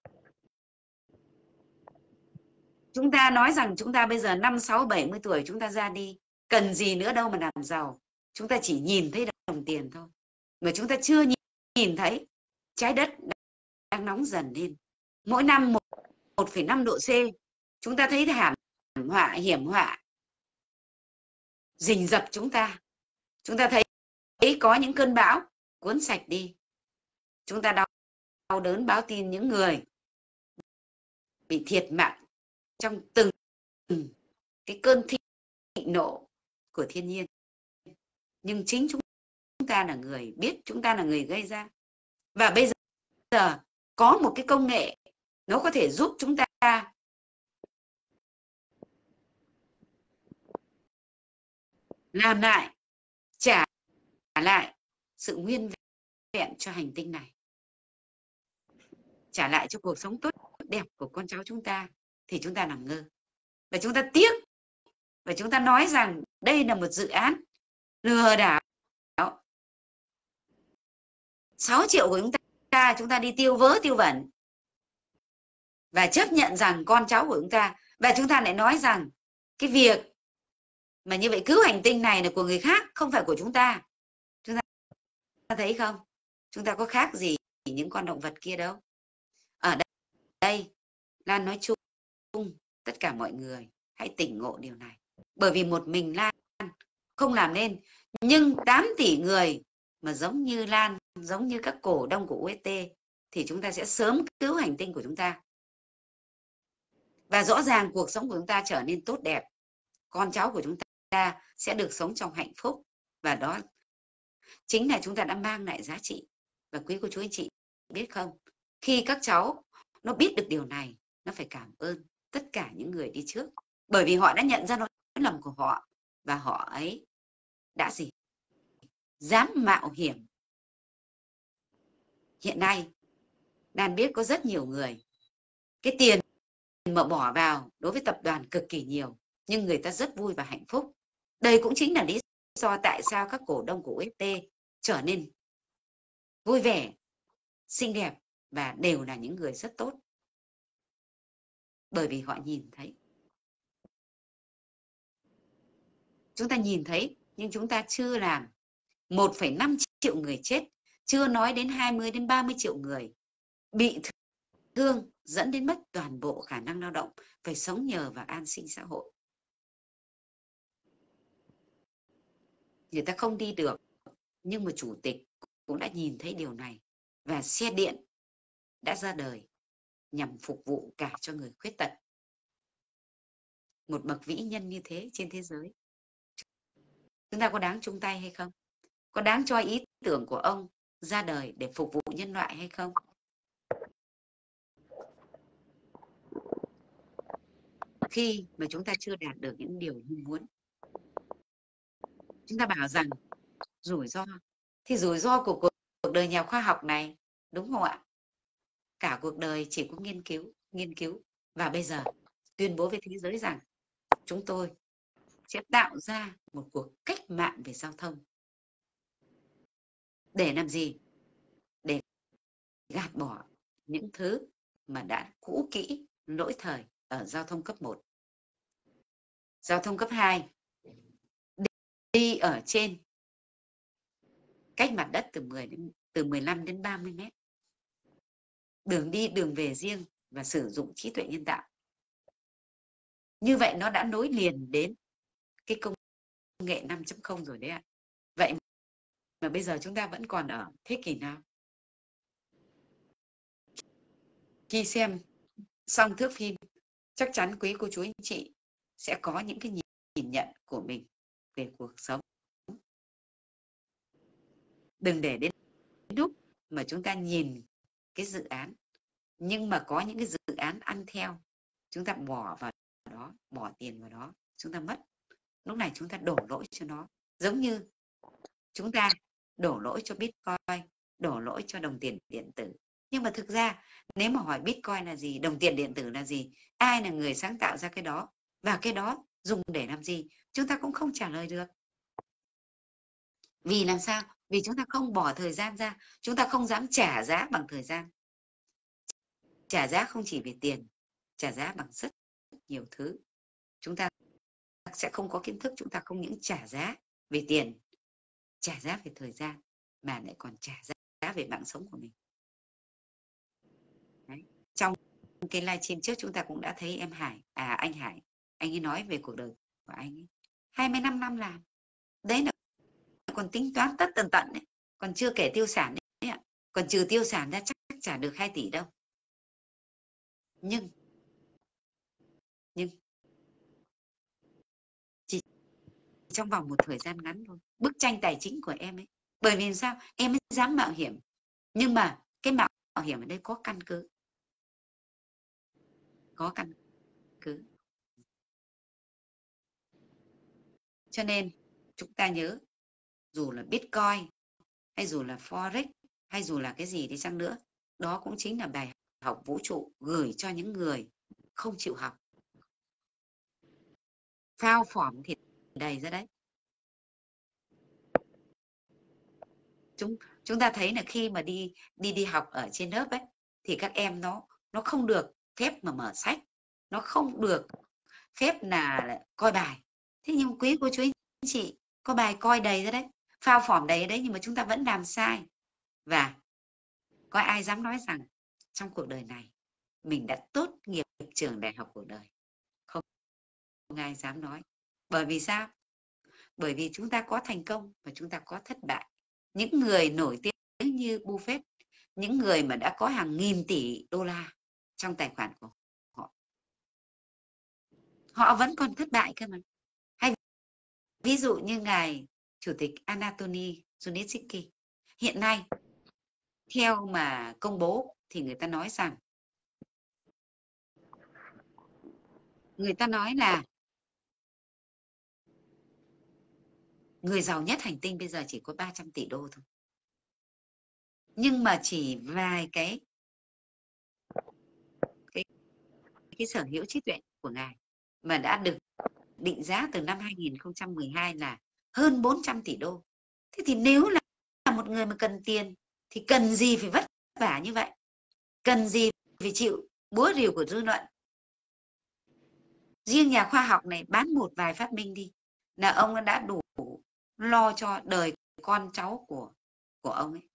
Chúng ta nói rằng chúng ta bây giờ 5, 6, 70 tuổi chúng ta ra đi, cần gì nữa đâu mà làm giàu. Chúng ta chỉ nhìn thấy đồng tiền thôi. Mà chúng ta chưa nhìn thấy trái đất đang nóng dần lên. Mỗi năm 1,5 độ C. Chúng ta thấy hiểm họa rình rập chúng ta. Chúng ta thấy có những cơn bão cuốn sạch đi. Chúng ta đau đớn báo tin những người bị thiệt mạng trong từng cái cơn thịnh nộ của thiên nhiên. Nhưng chính chúng ta là người biết, chúng ta là người gây ra. Và bây giờ có một cái công nghệ nó có thể giúp chúng ta làm lại, trả lại sự nguyên vẹn cho hành tinh này, trả lại cho cuộc sống tốt đẹp của con cháu chúng ta, thì chúng ta làm ngơ. Và chúng ta tiếc, và chúng ta nói rằng đây là một dự án lừa đảo. 6 triệu của chúng ta đi tiêu vớ tiêu vẩn, và chấp nhận rằng con cháu của chúng ta, và chúng ta lại nói rằng cái việc mà như vậy cứu hành tinh này là của người khác, không phải của chúng ta. Chúng ta thấy không? Chúng ta có khác gì những con động vật kia đâu. Ở đây Lan nói chung tất cả mọi người hãy tỉnh ngộ điều này. Bởi vì một mình Lan không làm nên, nhưng 8 tỷ người mà giống như Lan, giống như các cổ đông của UST, thì chúng ta sẽ sớm cứu hành tinh của chúng ta. Và rõ ràng cuộc sống của chúng ta trở nên tốt đẹp. Con cháu của chúng ta sẽ được sống trong hạnh phúc. Và đó chính là chúng ta đã mang lại giá trị. Và quý cô chú anh chị biết không, khi các cháu nó biết được điều này, nó phải cảm ơn tất cả những người đi trước. Bởi vì họ đã nhận ra lỗi lầm của họ, và họ ấy đã gì? Dám mạo hiểm. Hiện nay Lan biết có rất nhiều người, cái tiền mà bỏ vào đối với tập đoàn cực kỳ nhiều, nhưng người ta rất vui và hạnh phúc. Đây cũng chính là lý do tại sao các cổ đông của UST trở nên vui vẻ, xinh đẹp và đều là những người rất tốt. Bởi vì họ nhìn thấy. Chúng ta nhìn thấy, nhưng chúng ta chưa làm. 1,5 triệu người chết, chưa nói đến 20 đến 30 triệu người bị thương, dẫn đến mất toàn bộ khả năng lao động, phải sống nhờ vào an sinh xã hội. Người ta không đi được, nhưng mà chủ tịch cũng đã nhìn thấy điều này, và xe điện đã ra đời nhằm phục vụ cả cho người khuyết tật. Một bậc vĩ nhân như thế trên thế giới, chúng ta có đáng chung tay hay không? Có đáng cho ý tưởng của ông ra đời để phục vụ nhân loại hay không? Khi mà chúng ta chưa đạt được những điều như muốn, chúng ta bảo rằng rủi ro Thì rủi ro của cuộc đời nhà khoa học này, đúng không ạ? Cả cuộc đời chỉ có nghiên cứu và bây giờ tuyên bố với thế giới rằng chúng tôi sẽ tạo ra một cuộc cách mạng về giao thông. Để làm gì? Để gạt bỏ những thứ mà đã cũ kỹ, lỗi thời ở giao thông cấp 1. Giao thông cấp 2 đi ở trên cách mặt đất từ 15 đến 30 mét. Đường đi, đường về riêng và sử dụng trí tuệ nhân tạo. Như vậy nó đã nối liền đến cái công nghệ 5.0 rồi đấy ạ. Vậy mà bây giờ chúng ta vẫn còn ở thế kỷ nào? Khi xem xong thước phim, chắc chắn quý cô chú anh chị sẽ có những cái nhìn nhận của mình về cuộc sống. Đừng để đến lúc mà chúng ta nhìn cái dự án, nhưng mà có những cái dự án ăn theo, chúng ta bỏ vào đó, bỏ tiền vào đó, chúng ta mất. Lúc này chúng ta đổ lỗi cho nó. Giống như chúng ta đổ lỗi cho Bitcoin, đổ lỗi cho đồng tiền điện tử. Nhưng mà thực ra nếu mà hỏi Bitcoin là gì, đồng tiền điện tử là gì, ai là người sáng tạo ra cái đó, và cái đó dùng để làm gì, chúng ta cũng không trả lời được. Vì làm sao? Vì chúng ta không bỏ thời gian ra, chúng ta không dám trả giá bằng thời gian. Trả giá không chỉ về tiền, trả giá bằng rất nhiều thứ. Chúng ta sẽ không có kiến thức, chúng ta không những trả giá về tiền, trả giá về thời gian, mà lại còn trả giá về mạng sống của mình. Đấy. Trong cái livestream trước chúng ta cũng đã thấy anh Hải, anh ấy nói về cuộc đời của anh ấy. 25 năm làm. Đấy là còn tính toán tất tần tận đấy, còn chưa kể tiêu sản đấy ạ. Còn trừ tiêu sản ra chắc trả được 2 tỷ đâu. Nhưng chỉ trong vòng một thời gian ngắn thôi, bức tranh tài chính của em ấy. Bởi vì sao? Em ấy dám mạo hiểm. Nhưng mà cái mạo hiểm ở đây có căn cứ. Có căn cứ. Cho nên chúng ta nhớ, dù là Bitcoin, hay dù là Forex, hay dù là cái gì đi chăng nữa, đó cũng chính là bài học vũ trụ gửi cho những người không chịu học. Phao phỏm thì đầy ra đấy. Chúng ta thấy là khi mà đi học ở trên lớp ấy, thì các em nó không được phép mà mở sách, nó không được phép là coi bài. Thế nhưng quý cô chú anh chị, có bài coi đầy ra đấy, phao phỏm đầy đấy, nhưng mà chúng ta vẫn làm sai. Và có ai dám nói rằng trong cuộc đời này mình đã tốt nghiệp trường đại học cuộc đời? Không ai dám nói. Bởi vì sao? Bởi vì chúng ta có thành công và chúng ta có thất bại. Những người nổi tiếng như Buffett, những người mà đã có hàng nghìn tỷ đô la trong tài khoản của họ vẫn còn thất bại cơ mà. Hay ví dụ như ngài chủ tịch Anatoly Zhurnitsky, hiện nay theo mà công bố thì người ta nói là người giàu nhất hành tinh bây giờ chỉ có 300 tỷ đô thôi. Nhưng mà chỉ vài cái sở hữu trí tuệ của ngài mà đã được định giá từ năm 2012 là hơn 400 tỷ đô. Thế thì nếu là một người mà cần tiền thì cần gì phải vất vả như vậy? Cần gì phải chịu búa rìu của dư luận? Riêng nhà khoa học này bán một vài phát minh đi là ông đã đủ lo cho đời con cháu của ông ấy.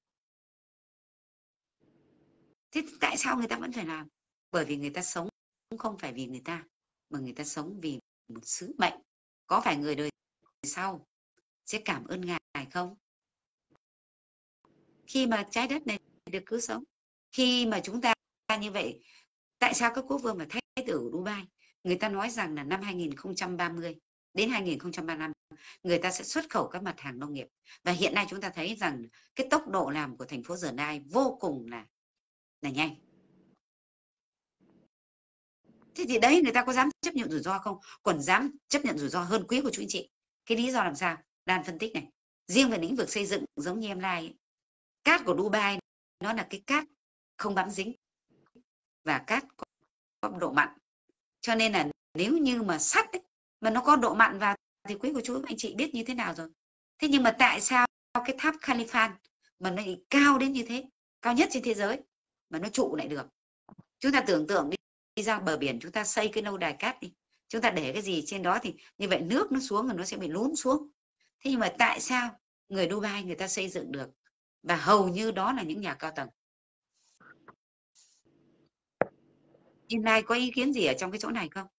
Thế tại sao người ta vẫn phải làm? Bởi vì người ta sống không phải vì người ta, mà người ta sống vì một sứ mệnh. Có phải người đời sau sẽ cảm ơn ngài không? Khi mà trái đất này được cứu sống, khi mà chúng ta như vậy, tại sao các quốc vương và thái tử ở Dubai, người ta nói rằng là năm 2030 đến 2035 người ta sẽ xuất khẩu các mặt hàng nông nghiệp. Và hiện nay chúng ta thấy rằng cái tốc độ làm của thành phố Dờ Nai vô cùng là nhanh. Thế thì đấy, người ta có dám chấp nhận rủi ro không? Còn dám chấp nhận rủi ro hơn quý của chú anh chị. Cái lý do làm sao? Đan phân tích này. Riêng về lĩnh vực xây dựng giống như em lai ấy, cát của Dubai nó là cái cát không bám dính và cát có độ mặn, cho nên là nếu như mà sắt ấy, mà nó có độ mặn vào thì quý cô chú anh chị biết như thế nào rồi. Thế nhưng mà tại sao cái tháp Khalifa mà nó cao đến như thế, cao nhất trên thế giới mà nó trụ lại được? Chúng ta tưởng tượng đi ra bờ biển, chúng ta xây cái lâu đài cát đi, chúng ta để cái gì trên đó thì như vậy nước nó xuống rồi nó sẽ bị lún xuống. Thế nhưng mà tại sao người Dubai người ta xây dựng được, và hầu như đó là những nhà cao tầng. Hiện nay có ý kiến gì ở trong cái chỗ này không?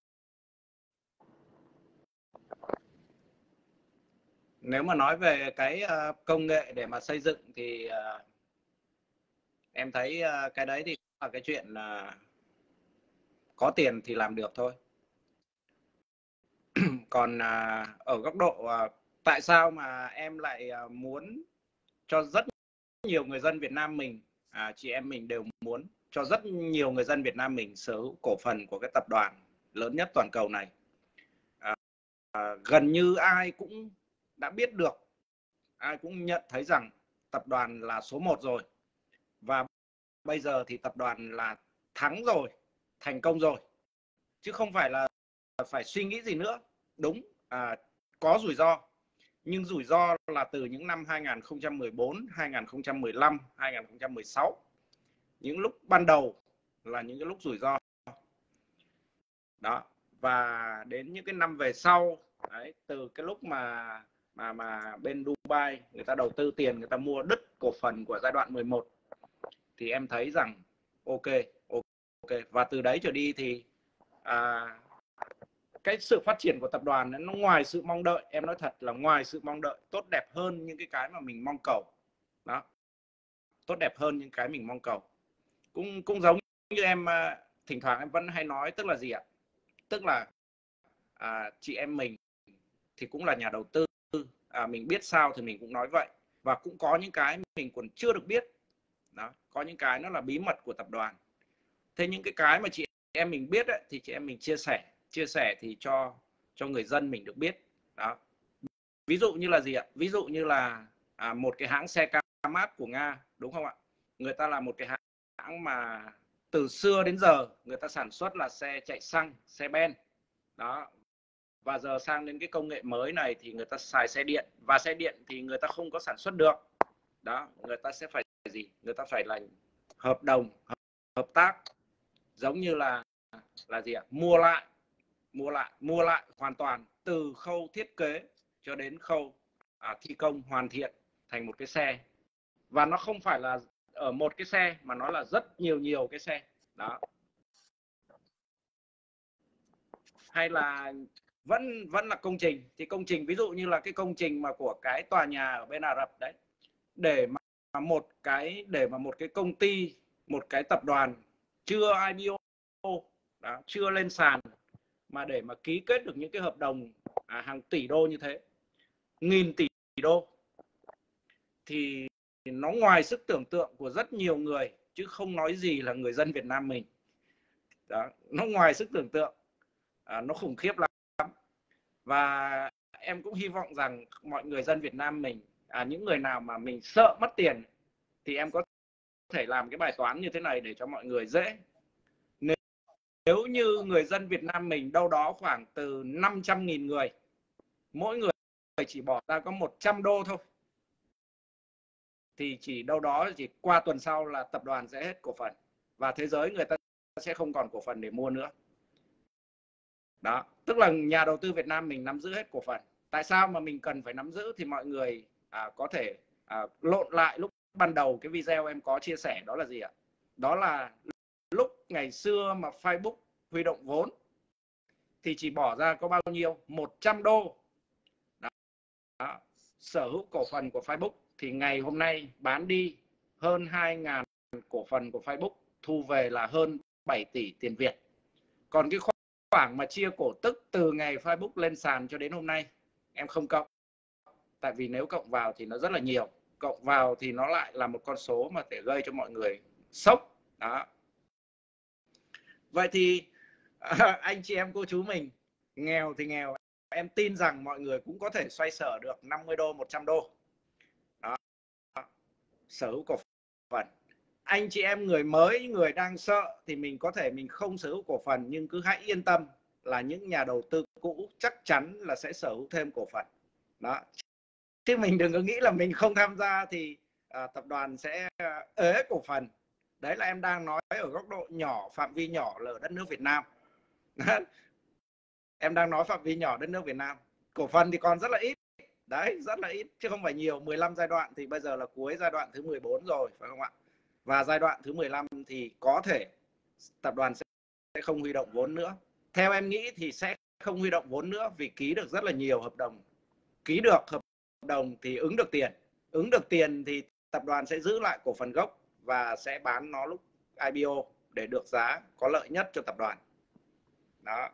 Nếu mà nói về cái công nghệ để mà xây dựng thì em thấy cái đấy thì là cái chuyện có tiền thì làm được thôi. Còn ở góc độ tại sao mà em lại muốn cho rất nhiều người dân Việt Nam mình, chị em mình đều muốn cho rất nhiều người dân Việt Nam mình sở hữu cổ phần của cái tập đoàn lớn nhất toàn cầu này. Gần như ai cũng đã biết được, ai cũng nhận thấy rằng tập đoàn là số 1 rồi, và bây giờ thì tập đoàn là thắng rồi, thành công rồi, chứ không phải là phải suy nghĩ gì nữa. Đúng, có rủi ro, nhưng rủi ro là từ những năm 2014, 2015, 2016. Những lúc ban đầu là những cái lúc rủi ro. Đó. Và đến những cái năm về sau, đấy, từ cái lúc mà bên Dubai người ta đầu tư tiền, người ta mua đứt cổ phần của giai đoạn 11, thì em thấy rằng ok. Và từ đấy trở đi thì cái sự phát triển của tập đoàn nó ngoài sự mong đợi, em nói thật là ngoài sự mong đợi, tốt đẹp hơn những cái mà mình mong cầu. Đó, tốt đẹp hơn những cái mình mong cầu. Cũng giống như em thỉnh thoảng em vẫn hay nói, tức là gì ạ? Tức là chị em mình thì cũng là nhà đầu tư, mình biết sao thì mình cũng nói vậy, và cũng có những cái mình còn chưa được biết. Đó, có những cái nó là bí mật của tập đoàn. Thế những cái mà chị em mình biết ấy, thì chị em mình chia sẻ thì cho người dân mình được biết. Đó, ví dụ như là gì ạ? Ví dụ như là một cái hãng xe Kamaz của Nga, đúng không ạ? Người ta là một cái hãng mà từ xưa đến giờ người ta sản xuất là xe chạy xăng, xe ben. Đó, và giờ sang đến cái công nghệ mới này thì người ta xài xe điện, và xe điện thì người ta không có sản xuất được. Đó, người ta sẽ phải gì? Người ta phải là hợp đồng, hợp tác, giống như là gì ạ? Mua lại hoàn toàn từ khâu thiết kế cho đến khâu thi công hoàn thiện thành một cái xe. Và nó không phải là ở một cái xe mà nó là rất nhiều cái xe. Đó. Hay là vẫn là công trình, thì công trình ví dụ như là cái công trình mà của cái tòa nhà ở bên Ả Rập đấy, để mà một cái công ty, một cái tập đoàn chưa IPO, đó, chưa lên sàn, mà để mà ký kết được những cái hợp đồng hàng tỷ đô như thế, nghìn tỷ đô, thì nó ngoài sức tưởng tượng của rất nhiều người, chứ không nói gì là người dân Việt Nam mình. Đó, nó ngoài sức tưởng tượng, nó khủng khiếp lắm. Và em cũng hy vọng rằng mọi người dân Việt Nam mình, những người nào mà mình sợ mất tiền, thì em có thể làm cái bài toán như thế này để cho mọi người dễ. Nếu như người dân Việt Nam mình đâu đó khoảng từ 500.000 người, mỗi người chỉ bỏ ra có 100 đô thôi, thì chỉ đâu đó chỉ qua tuần sau là tập đoàn sẽ hết cổ phần, và thế giới người ta sẽ không còn cổ phần để mua nữa. Đó, tức là nhà đầu tư Việt Nam mình nắm giữ hết cổ phần. Tại sao mà mình cần phải nắm giữ? Thì mọi người có thể lộn lại lúc ban đầu cái video em có chia sẻ, đó là gì ạ? Đó là lúc ngày xưa mà Facebook huy động vốn thì chỉ bỏ ra có bao nhiêu? 100 đô. Đó. Sở hữu cổ phần của Facebook thì ngày hôm nay bán đi hơn 2.000 cổ phần của Facebook, thu về là hơn 7 tỷ tiền Việt. Còn cái khoảng mà chia cổ tức từ ngày Facebook lên sàn cho đến hôm nay em không cộng, tại vì nếu cộng vào thì nó rất là nhiều, cộng vào thì nó lại là một con số mà để gây cho mọi người sốc. Đó. Vậy thì anh chị em cô chú mình, nghèo thì nghèo, em tin rằng mọi người cũng có thể xoay sở được 50 đô, 100 đô. sở hữu cổ phần. Anh chị em người mới, người đang sợ thì mình có thể mình không sở hữu cổ phần, nhưng cứ hãy yên tâm là những nhà đầu tư cũ chắc chắn là sẽ sở hữu thêm cổ phần đó. Chứ mình đừng có nghĩ là mình không tham gia thì tập đoàn sẽ ế cổ phần. Đấy là em đang nói ở góc độ nhỏ, phạm vi nhỏ là ở đất nước Việt Nam. Em đang nói phạm vi nhỏ đất nước Việt Nam. Cổ phần thì còn rất là ít. Đấy, rất là ít chứ không phải nhiều. 15 giai đoạn thì bây giờ là cuối giai đoạn thứ 14 rồi, phải không ạ? Và giai đoạn thứ 15 thì có thể tập đoàn sẽ không huy động vốn nữa. Theo em nghĩ thì sẽ không huy động vốn nữa, vì ký được rất là nhiều hợp đồng. Ký được hợp đồng thì ứng được tiền. Ứng được tiền thì tập đoàn sẽ giữ lại cổ phần gốc và sẽ bán nó lúc IPO để được giá có lợi nhất cho tập đoàn. Đó.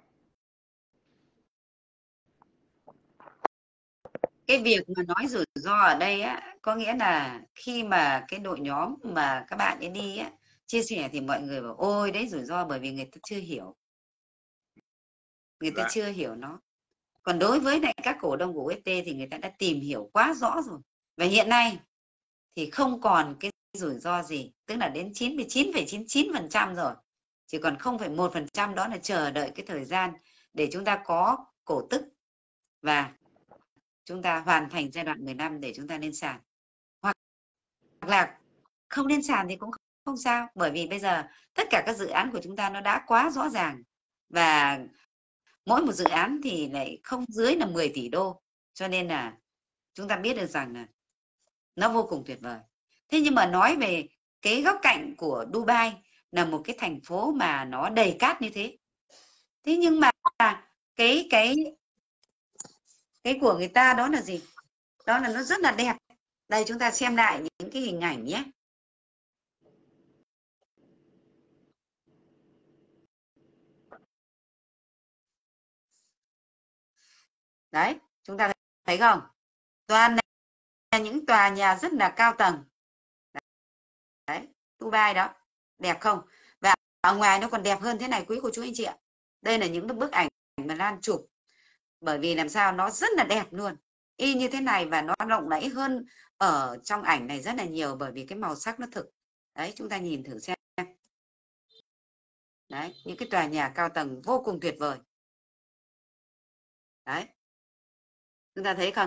Cái việc mà nói rủi ro ở đây á, có nghĩa là khi mà cái đội nhóm mà các bạn ấy đi á, chia sẻ thì mọi người bảo ôi đấy rủi ro, bởi vì người ta chưa hiểu. Người ta chưa hiểu nó. Còn đối với lại các cổ đông của UST thì người ta đã tìm hiểu quá rõ rồi. Và hiện nay thì không còn cái rủi ro gì, tức là đến 99,99% rồi. Chỉ còn 0,1% đó là chờ đợi cái thời gian để chúng ta có cổ tức và chúng ta hoàn thành giai đoạn 15 để chúng ta lên sàn. Hoặc là không lên sàn thì cũng không sao, bởi vì bây giờ tất cả các dự án của chúng ta nó đã quá rõ ràng, và mỗi một dự án thì lại không dưới là 10 tỷ đô, cho nên là chúng ta biết được rằng là nó vô cùng tuyệt vời. Thế nhưng mà nói về cái góc cạnh của Dubai là một cái thành phố mà nó đầy cát như thế. Thế nhưng mà cái của người ta đó là gì? Đó là nó rất là đẹp. Đây chúng ta xem lại những cái hình ảnh nhé. Đấy, chúng ta thấy không? Toàn là những tòa nhà rất là cao tầng. Đấy, Dubai đó, đẹp không? Và ở ngoài nó còn đẹp hơn thế này quý cô chú anh chị ạ. Đây là những bức ảnh mà Lan chụp, bởi vì làm sao nó rất là đẹp luôn, y như thế này, và nó lộng lẫy hơn ở trong ảnh này rất là nhiều, bởi vì cái màu sắc nó thực. Đấy, chúng ta nhìn thử xem. Đấy, những cái tòa nhà cao tầng vô cùng tuyệt vời. Đấy, chúng ta thấy không?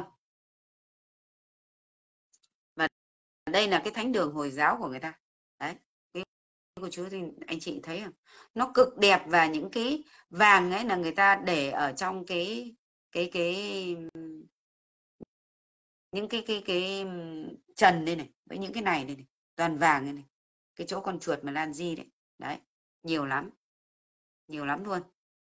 Và đây là cái thánh đường Hồi giáo của người ta. Đấy, cô chú thì anh chị thấy không? Nó cực đẹp, và những cái vàng ấy là người ta để ở trong cái những cái trần đây này, với những cái này đây này, toàn vàng đây này. Cái chỗ con chuột mà Lan Di đấy. Đấy, nhiều lắm luôn.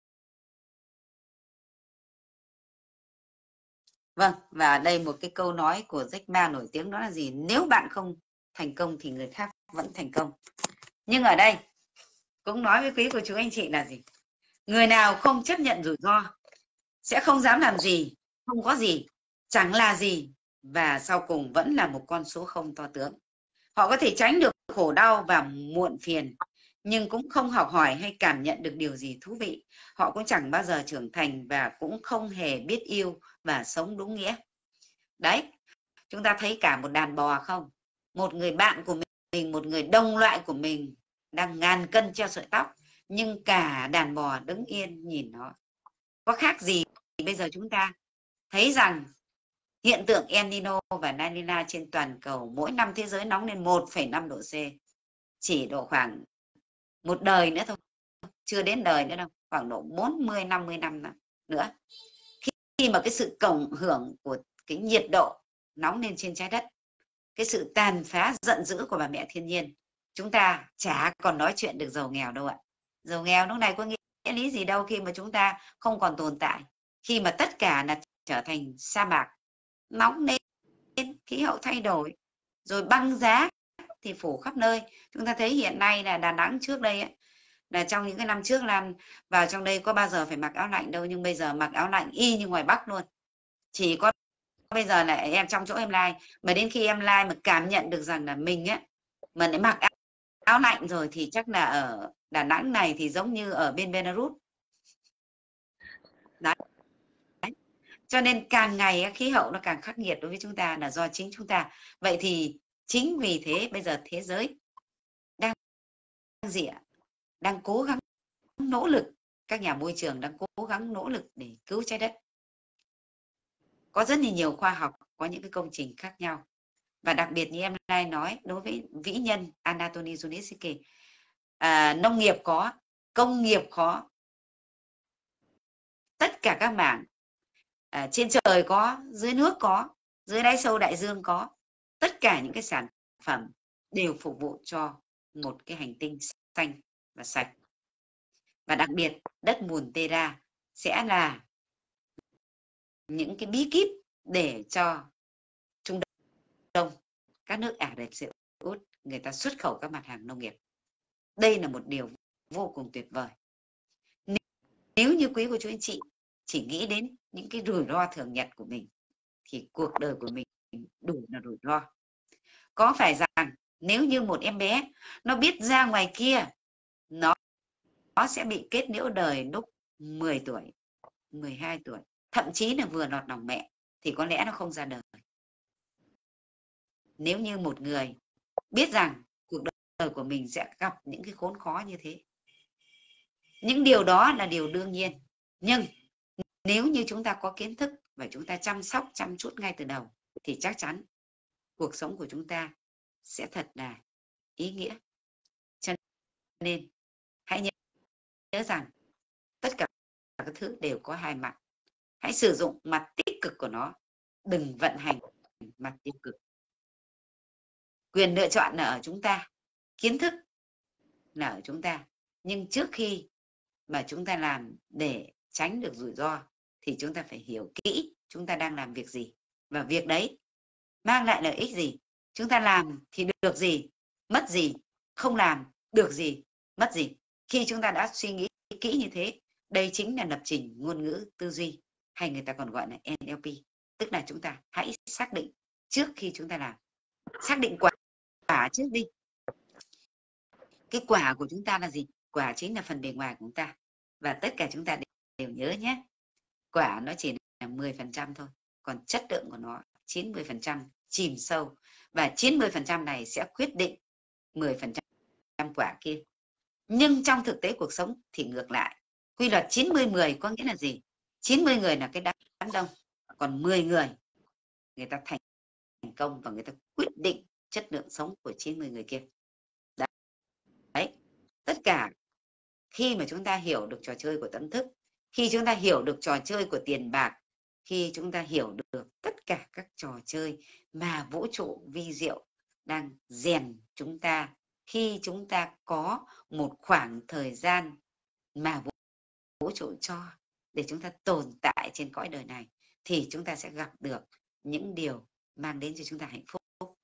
Vâng, và đây một cái câu nói của Jack Ma nổi tiếng, đó là gì? Nếu bạn không thành công thì người khác vẫn thành công. Nhưng ở đây cũng nói với quý của chú anh chị là gì? Người nào không chấp nhận rủi ro sẽ không dám làm gì, không có gì, chẳng là gì, và sau cùng vẫn là một con số không to tướng. Họ có thể tránh được khổ đau và muộn phiền, nhưng cũng không học hỏi hay cảm nhận được điều gì thú vị. Họ cũng chẳng bao giờ trưởng thành và cũng không hề biết yêu và sống đúng nghĩa. Đấy, chúng ta thấy cả một đàn bò không? Một người bạn của mình, một người đồng loại của mình đang ngàn cân treo sợi tóc, nhưng cả đàn bò đứng yên nhìn nó. Có khác gì bây giờ chúng ta thấy rằng hiện tượng El Nino và La Nina trên toàn cầu mỗi năm thế giới nóng lên 1,5 độ C, chỉ độ khoảng một đời nữa thôi, chưa đến đời nữa đâu, khoảng độ 40-50 năm nữa, khi mà cái sự cộng hưởng của cái nhiệt độ nóng lên trên trái đất, cái sự tàn phá giận dữ của bà mẹ thiên nhiên, chúng ta chả còn nói chuyện được giàu nghèo đâu ạ. Giàu nghèo lúc này có nghĩa lý gì đâu, khi mà chúng ta không còn tồn tại, khi mà tất cả là trở thành sa mạc, nóng lên, khí hậu thay đổi, rồi băng giá thì phủ khắp nơi. Chúng ta thấy hiện nay là Đà Nẵng trước đây ấy, là trong những cái năm trước Lan vào trong đây có bao giờ phải mặc áo lạnh đâu, nhưng bây giờ mặc áo lạnh y như ngoài Bắc luôn. Chỉ có bây giờ là em trong chỗ em live, mà đến khi em live mà cảm nhận được rằng là mình á mà lại mặc áo lạnh rồi thì chắc là ở Đà Nẵng này thì giống như ở bên Belarus. Đấy. Cho nên càng ngày khí hậu nó càng khắc nghiệt đối với chúng ta là do chính chúng ta. Vậy thì Chính vì thế bây giờ thế giới đang gì ạ? Đang cố gắng nỗ lực, các nhà môi trường đang cố gắng nỗ lực để cứu trái đất. Có rất là nhiều khoa học, có những cái công trình khác nhau. Và đặc biệt như em nay nói, đối với vĩ nhân Anatoly Zhuzhny, nông nghiệp có, công nghiệp có, tất cả các mảng, trên trời có, dưới nước có, dưới đáy sâu đại dương có, tất cả những cái sản phẩm đều phục vụ cho một cái hành tinh xanh và sạch. Và đặc biệt đất mùn Terra sẽ là những cái bí kíp để cho Trung Đông, các nước Ả Rập Xê Út, người ta xuất khẩu các mặt hàng nông nghiệp. Đây là một điều vô cùng tuyệt vời. Nếu như quý cô chú anh chị chỉ nghĩ đến những cái rủi ro thường nhật của mình thì cuộc đời của mình đủ là rủi ro. Có phải rằng nếu như một em bé nó biết ra ngoài kia nó sẽ bị kết liễu đời lúc 10 tuổi, 12 tuổi, thậm chí là vừa lọt lòng mẹ, thì có lẽ nó không ra đời. Nếu như một người biết rằng cuộc đời của mình sẽ gặp những cái khốn khó như thế, những điều đó là điều đương nhiên. Nhưng nếu như chúng ta có kiến thức và chúng ta chăm sóc chăm chút ngay từ đầu thì chắc chắn cuộc sống của chúng ta sẽ thật là ý nghĩa. Cho nên hãy nhớ rằng tất cả các thứ đều có hai mặt. Hãy sử dụng mặt tích cực của nó, đừng vận hành mặt tiêu cực. Quyền lựa chọn là ở chúng ta, kiến thức là ở chúng ta. Nhưng trước khi mà chúng ta làm để tránh được rủi ro thì chúng ta phải hiểu kỹ chúng ta đang làm việc gì, và việc đấy mang lại lợi ích gì. Chúng ta làm thì được gì, mất gì, không làm được gì, mất gì. Khi chúng ta đã suy nghĩ kỹ như thế, đây chính là lập trình ngôn ngữ tư duy, hay người ta còn gọi là NLP. Tức là chúng ta hãy xác định trước khi chúng ta làm. Xác định quả trước đi. Cái quả của chúng ta là gì? Quả chính là phần bề ngoài của chúng ta. Và tất cả chúng ta đều nhớ nhé, quả nó chỉ là 10% thôi, còn chất lượng của nó 90% chìm sâu, và 90% này sẽ quyết định 10% quả kia. Nhưng trong thực tế cuộc sống thì ngược lại. Quy luật 90-10 có nghĩa là gì? 90 người là cái đám đông, còn 10 người ta thành công và người ta quyết định chất lượng sống của 90 người kia. Đấy, tất cả khi mà chúng ta hiểu được trò chơi của tâm thức, khi chúng ta hiểu được trò chơi của tiền bạc, khi chúng ta hiểu được tất cả các trò chơi mà vũ trụ vi diệu đang rèn chúng ta, khi chúng ta có một khoảng thời gian mà vũ trụ cho để chúng ta tồn tại trên cõi đời này, thì chúng ta sẽ gặp được những điều mang đến cho chúng ta hạnh phúc.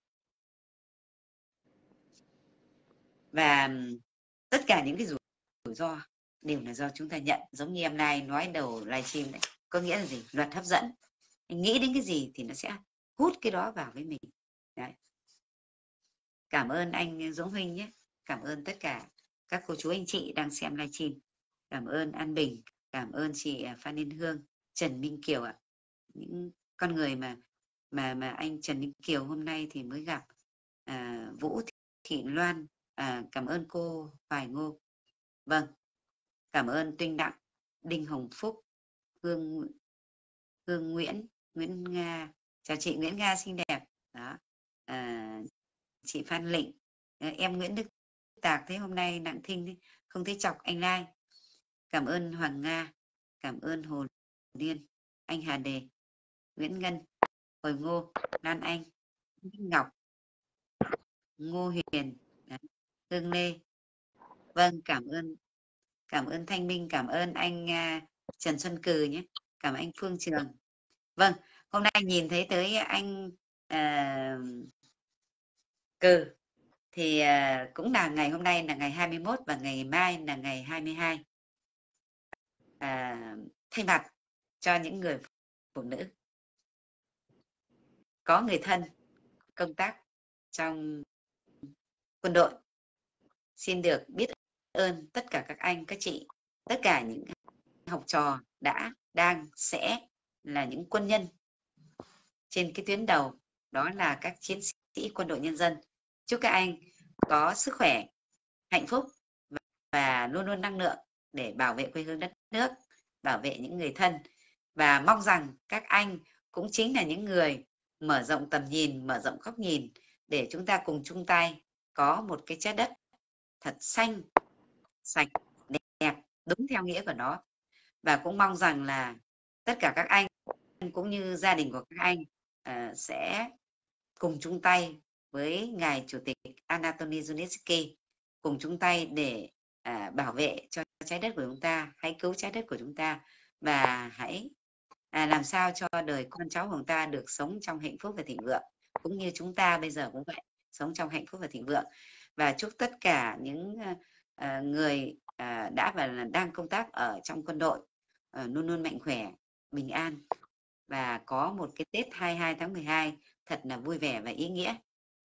Và tất cả những cái rủi ro đều là do chúng ta nhận. Giống như em nay nói đầu livestream đấy, có nghĩa là gì? Luật hấp dẫn. Mình nghĩ đến cái gì thì nó sẽ hút cái đó vào với mình. Đấy. Cảm ơn anh Dũng Huynh nhé. Cảm ơn tất cả các cô chú anh chị đang xem livestream. Cảm ơn An Bình, cảm ơn chị Phan Liên Hương, Trần Minh Kiều ạ. Những con người mà anh Trần Minh Kiều hôm nay thì mới gặp. Vũ Thị Loan, cảm ơn cô Hoài Ngô. Vâng, cảm ơn Tinh Đặng, Đinh Hồng Phúc, Hương Nguyễn Nga. Chào chị Nguyễn Nga xinh đẹp. Đó. Chị Phan Lịnh, em Nguyễn Đức Tạc, thế hôm nay nặng thinh không thấy chọc anh Lai. Cảm ơn Hoàng Nga, cảm ơn Hồ Liên, anh Hà Đề, Nguyễn Ngân, Hồi Ngô, Lan Anh, Ngọc, Ngô Huyền, Hương Lê. Vâng, cảm ơn Thanh Minh, cảm ơn anh Trần Xuân Cừ nhé, cảm ơn anh Phương Trường. Vâng, hôm nay nhìn thấy tới anh Cừ thì cũng là ngày hôm nay là ngày 21 và ngày mai là ngày 22. Thay mặt cho những người phụ nữ có người thân công tác trong quân đội, xin được biết ơn tất cả các anh, các chị, tất cả những học trò đã, đang, sẽ là những quân nhân trên cái tuyến đầu, đó là các chiến sĩ Quân đội Nhân dân. Chúc các anh có sức khỏe, hạnh phúc và luôn luôn năng lượng để bảo vệ quê hương đất nước, bảo vệ những người thân, và mong rằng các anh cũng chính là những người mở rộng tầm nhìn, mở rộng góc nhìn để chúng ta cùng chung tay có một cái trái đất thật xanh, sạch, đẹp, đúng theo nghĩa của nó. Và cũng mong rằng là tất cả các anh cũng như gia đình của các anh sẽ cùng chung tay với ngài Chủ tịch Anatoly Zhurnitsky, cùng chung tay để bảo vệ cho trái đất của chúng ta, hãy cứu trái đất của chúng ta, và hãy làm sao cho đời con cháu của chúng ta được sống trong hạnh phúc và thịnh vượng, cũng như chúng ta bây giờ cũng vậy, sống trong hạnh phúc và thịnh vượng. Và chúc tất cả những người đã và đang công tác ở trong quân đội luôn luôn mạnh khỏe, bình an và có một cái Tết 22 tháng 12 thật là vui vẻ và ý nghĩa.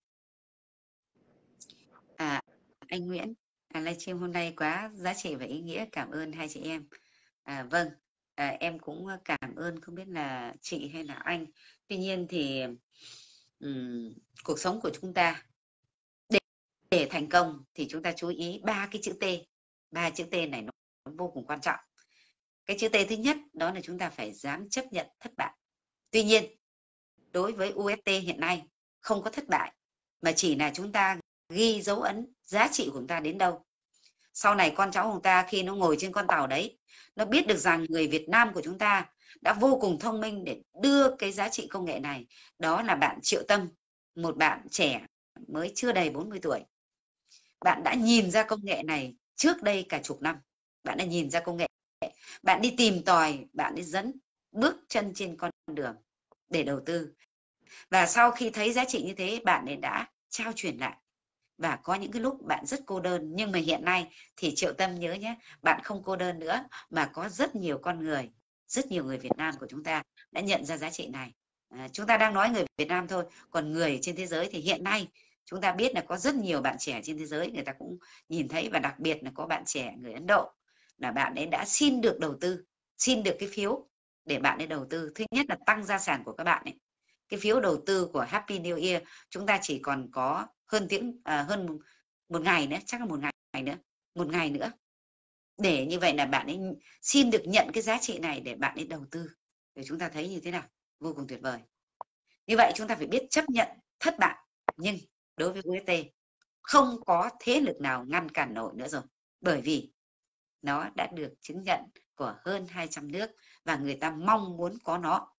Anh Nguyễn, livestream hôm nay quá giá trị và ý nghĩa, cảm ơn hai chị em. Vâng, em cũng cảm ơn, không biết là chị hay là anh. Tuy nhiên thì cuộc sống của chúng ta để thành công thì chúng ta chú ý ba cái chữ T. Ba chữ T này nó vô cùng quan trọng. Cái chữ T thứ nhất đó là chúng ta phải dám chấp nhận thất bại. Tuy nhiên, đối với UST hiện nay không có thất bại, mà chỉ là chúng ta ghi dấu ấn giá trị của chúng ta đến đâu. Sau này con cháu của chúng ta khi nó ngồi trên con tàu đấy, nó biết được rằng người Việt Nam của chúng ta đã vô cùng thông minh để đưa cái giá trị công nghệ này. Đó là bạn Triệu Tâm, một bạn trẻ mới chưa đầy 40 tuổi. Bạn đã nhìn ra công nghệ này trước đây cả chục năm. Bạn đã nhìn ra công nghệ. Bạn đi tìm tòi, bạn đi dẫn bước chân trên con đường để đầu tư. Và sau khi thấy giá trị như thế, bạn ấy đã trao truyền lại. Và có những cái lúc bạn rất cô đơn, nhưng mà hiện nay thì Triệu Tâm nhớ nhé, bạn không cô đơn nữa, mà có rất nhiều con người, rất nhiều người Việt Nam của chúng ta đã nhận ra giá trị này. Chúng ta đang nói người Việt Nam thôi, còn người trên thế giới thì hiện nay chúng ta biết là có rất nhiều bạn trẻ trên thế giới, người ta cũng nhìn thấy, và đặc biệt là có bạn trẻ người Ấn Độ là bạn ấy đã xin được đầu tư, xin được cái phiếu để bạn ấy đầu tư. Thứ nhất là tăng gia sản của các bạn ấy. Cái phiếu đầu tư của Happy New Year chúng ta chỉ còn có hơn một ngày nữa, chắc là một ngày nữa để như vậy là bạn ấy xin được nhận cái giá trị này để bạn ấy đầu tư. Để chúng ta thấy như thế nào, vô cùng tuyệt vời. Như vậy chúng ta phải biết chấp nhận thất bại, nhưng đối với UST không có thế lực nào ngăn cản nổi nữa rồi, bởi vì nó đã được chứng nhận của hơn 200 nước và người ta mong muốn có nó,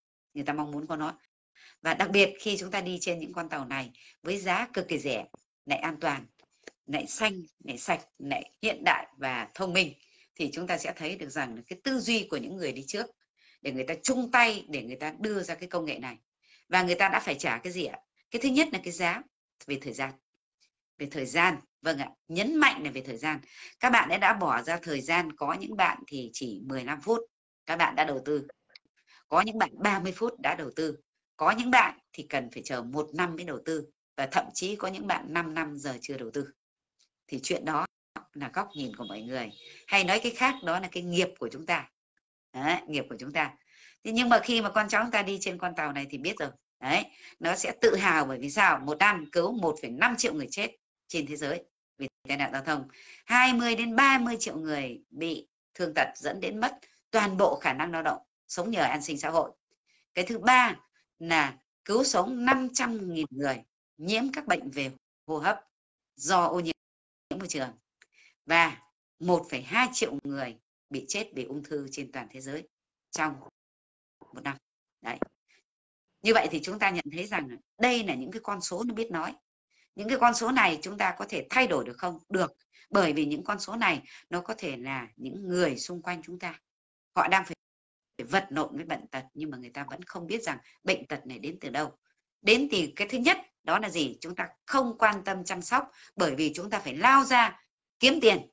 Và đặc biệt khi chúng ta đi trên những con tàu này với giá cực kỳ rẻ, lại an toàn, lại xanh, lại sạch, lại hiện đại và thông minh, thì chúng ta sẽ thấy được rằng cái tư duy của những người đi trước để người ta chung tay để người ta đưa ra cái công nghệ này. Và người ta đã phải trả cái gì ạ? Cái thứ nhất là cái giá về thời gian. Về thời gian, vâng ạ, nhấn mạnh là về thời gian. Các bạn ấy đã bỏ ra thời gian, có những bạn thì chỉ 15 phút các bạn đã đầu tư. Có những bạn 30 phút đã đầu tư. Có những bạn thì cần phải chờ 1 năm mới đầu tư. Và thậm chí có những bạn 5 năm giờ chưa đầu tư. Thì chuyện đó là góc nhìn của mọi người. Hay nói cái khác, đó là cái nghiệp của chúng ta. Đấy, nghiệp của chúng ta. Thế nhưng mà khi mà con cháu chúng ta đi trên con tàu này thì biết rồi. Đấy, nó sẽ tự hào bởi vì sao? Một năm cứu 1,5 triệu người chết trên thế giới vì tai nạn giao thông. 20 đến 30 triệu người bị thương tật dẫn đến mất toàn bộ khả năng lao động, sống nhờ an sinh xã hội. Cái thứ ba là cứu sống 500.000 người nhiễm các bệnh về hô hấp do ô nhiễm môi trường, và 1,2 triệu người bị chết vì ung thư trên toàn thế giới trong một năm. Đấy. Như vậy thì chúng ta nhận thấy rằng đây là những cái con số nó biết nói. Những cái con số này chúng ta có thể thay đổi được không? Được. Bởi vì những con số này nó có thể là những người xung quanh chúng ta. Họ đang phải vật lộn với bệnh tật, nhưng mà người ta vẫn không biết rằng bệnh tật này đến từ đâu. Đến từ cái thứ nhất đó là gì? Chúng ta không quan tâm chăm sóc, bởi vì chúng ta phải lao ra kiếm tiền.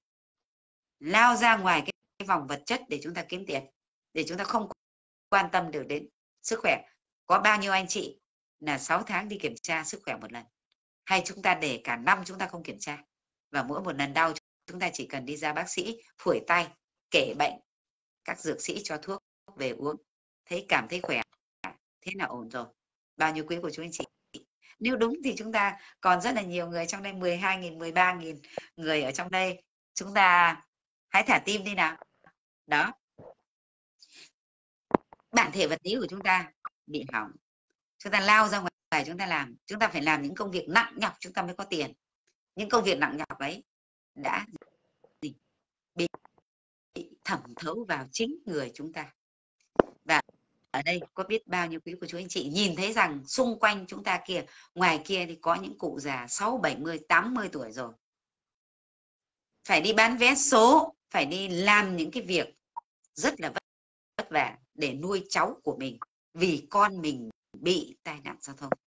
Lao ra ngoài cái vòng vật chất để chúng ta kiếm tiền. Để chúng ta không quan tâm được đến sức khỏe. Có bao nhiêu anh chị là 6 tháng đi kiểm tra sức khỏe một lần? Hay chúng ta để cả năm chúng ta không kiểm tra, và mỗi một lần đau chúng ta chỉ cần đi ra bác sĩ phủi tay kể bệnh, các dược sĩ cho thuốc về uống, thấy cảm thấy khỏe, thế là ổn rồi. Bao nhiêu quý của chú anh chị Nếu đúng thì chúng ta còn rất là nhiều người trong đây, 12.000, 13.000 người ở trong đây. Chúng ta hãy thả tim đi nào. Đó. Bản thể vật lý của chúng ta bị hỏng. Chúng ta lao ra ngoài chúng ta làm. Chúng ta phải làm những công việc nặng nhọc chúng ta mới có tiền. Những công việc nặng nhọc ấy đã bị thẩm thấu vào chính người chúng ta. Và ở đây có biết bao nhiêu quý cô chú anh chị nhìn thấy rằng xung quanh chúng ta kia, ngoài kia thì có những cụ già 6, 70, 80 tuổi rồi. Phải đi bán vé số, phải đi làm những cái việc rất là vất vả để nuôi cháu của mình vì con mình bị tai nạn giao thông.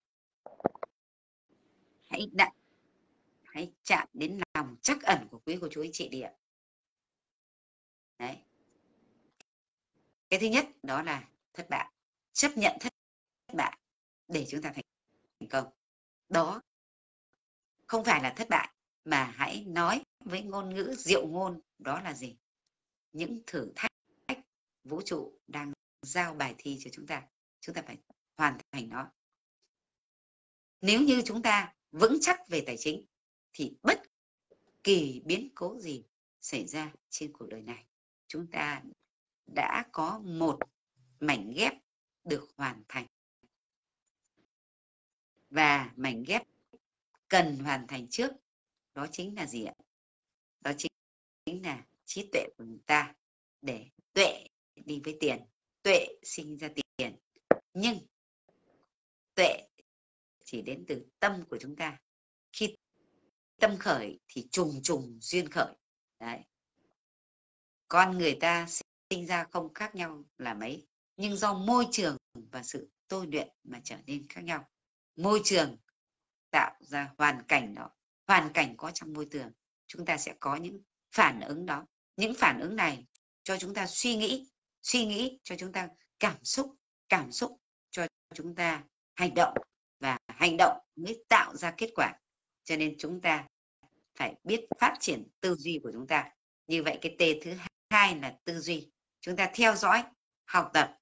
Hãy chạm đến lòng trắc ẩn của quý cô chú anh chị đi ạ. Đấy. Cái thứ nhất đó là thất bại. Chấp nhận thất bại để chúng ta thành công. Đó không phải là thất bại, mà hãy nói với ngôn ngữ diệu ngôn, đó là gì? Những thử thách vũ trụ đang giao bài thi cho chúng ta phải hoàn thành nó. Nếu như chúng ta vững chắc về tài chính thì bất kỳ biến cố gì xảy ra trên cuộc đời này, chúng ta đã có một mảnh ghép được hoàn thành. Và mảnh ghép cần hoàn thành trước đó chính là gì ạ? Đó chính là trí tuệ của chúng ta, để tuệ đi với tiền, tuệ sinh ra tiền. Nhưng tuệ chỉ đến từ tâm của chúng ta. Khi tâm khởi thì trùng trùng duyên khởi. Đấy. Con người ta sinh ra không khác nhau là mấy, nhưng do môi trường và sự tôi luyện mà trở nên khác nhau. Môi trường tạo ra hoàn cảnh đó, hoàn cảnh có trong môi trường, chúng ta sẽ có những phản ứng đó. Những phản ứng này cho chúng ta suy nghĩ cho chúng ta cảm xúc cho chúng ta hành động, và hành động mới tạo ra kết quả. Cho nên chúng ta phải biết phát triển tư duy của chúng ta. Như vậy cái T thứ hai là tư duy. Chúng ta theo dõi, học tập,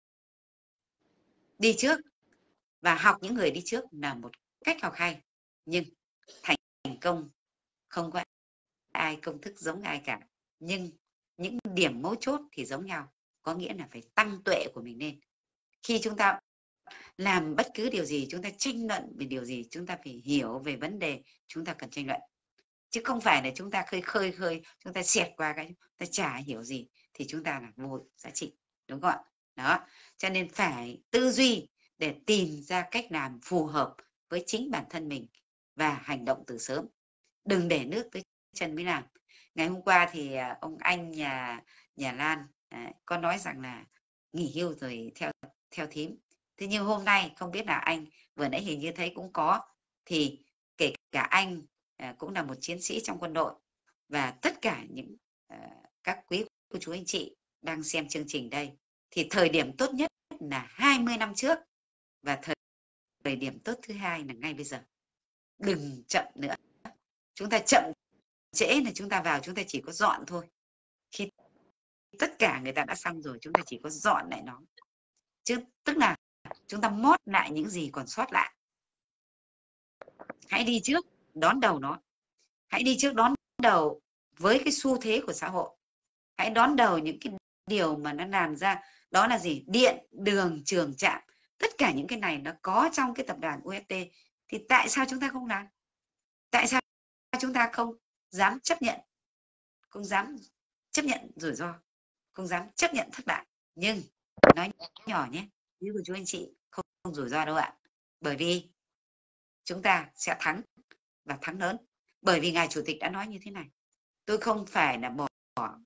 đi trước, và học những người đi trước là một cách học hay. Nhưng thành công không có ai công thức giống ai cả, nhưng những điểm mấu chốt thì giống nhau. Có nghĩa là phải tăng tuệ của mình lên. Khi chúng ta làm bất cứ điều gì, chúng ta tranh luận về điều gì, chúng ta phải hiểu về vấn đề chúng ta cần tranh luận, chứ không phải là chúng ta khơi chúng ta xẹt qua cái chúng ta chả hiểu gì thì chúng ta là vô giá trị, đúng không ạ? Đó, cho nên phải tư duy để tìm ra cách làm phù hợp với chính bản thân mình và hành động từ sớm. Đừng để nước tới chân mới làm. Ngày hôm qua thì ông anh nhà Lan có nói rằng là nghỉ hưu rồi theo thím. Thế nhưng hôm nay không biết là anh vừa nãy hình như thấy cũng có, thì kể cả anh cũng là một chiến sĩ trong quân đội, và tất cả những các quý cô chú anh chị đang xem chương trình đây, thì thời điểm tốt nhất là 20 năm trước, và thời điểm tốt thứ hai là ngay bây giờ. Đừng chậm nữa. Chúng ta chậm trễ là chúng ta vào, chúng ta chỉ có dọn thôi. Khi tất cả người ta đã xong rồi, chúng ta chỉ có dọn lại nó, chứ tức là chúng ta mót lại những gì còn sót lại. Hãy đi trước đón đầu nó. Hãy đi trước đón đầu với cái xu thế của xã hội. Hãy đón đầu những cái điều mà nó làm ra. Đó là gì? Điện, đường, trường, trạm. Tất cả những cái này nó có trong cái tập đoàn UFT. Thì tại sao chúng ta không làm? Tại sao chúng ta không dám chấp nhận? Không dám chấp nhận rủi ro, không dám chấp nhận thất bại. Nhưng nói nhỏ nhé, quý của chú anh chị, không rủi ro đâu ạ. Bởi vì chúng ta sẽ thắng, và thắng lớn. Bởi vì ngài chủ tịch đã nói như thế này: tôi không phải là bỏ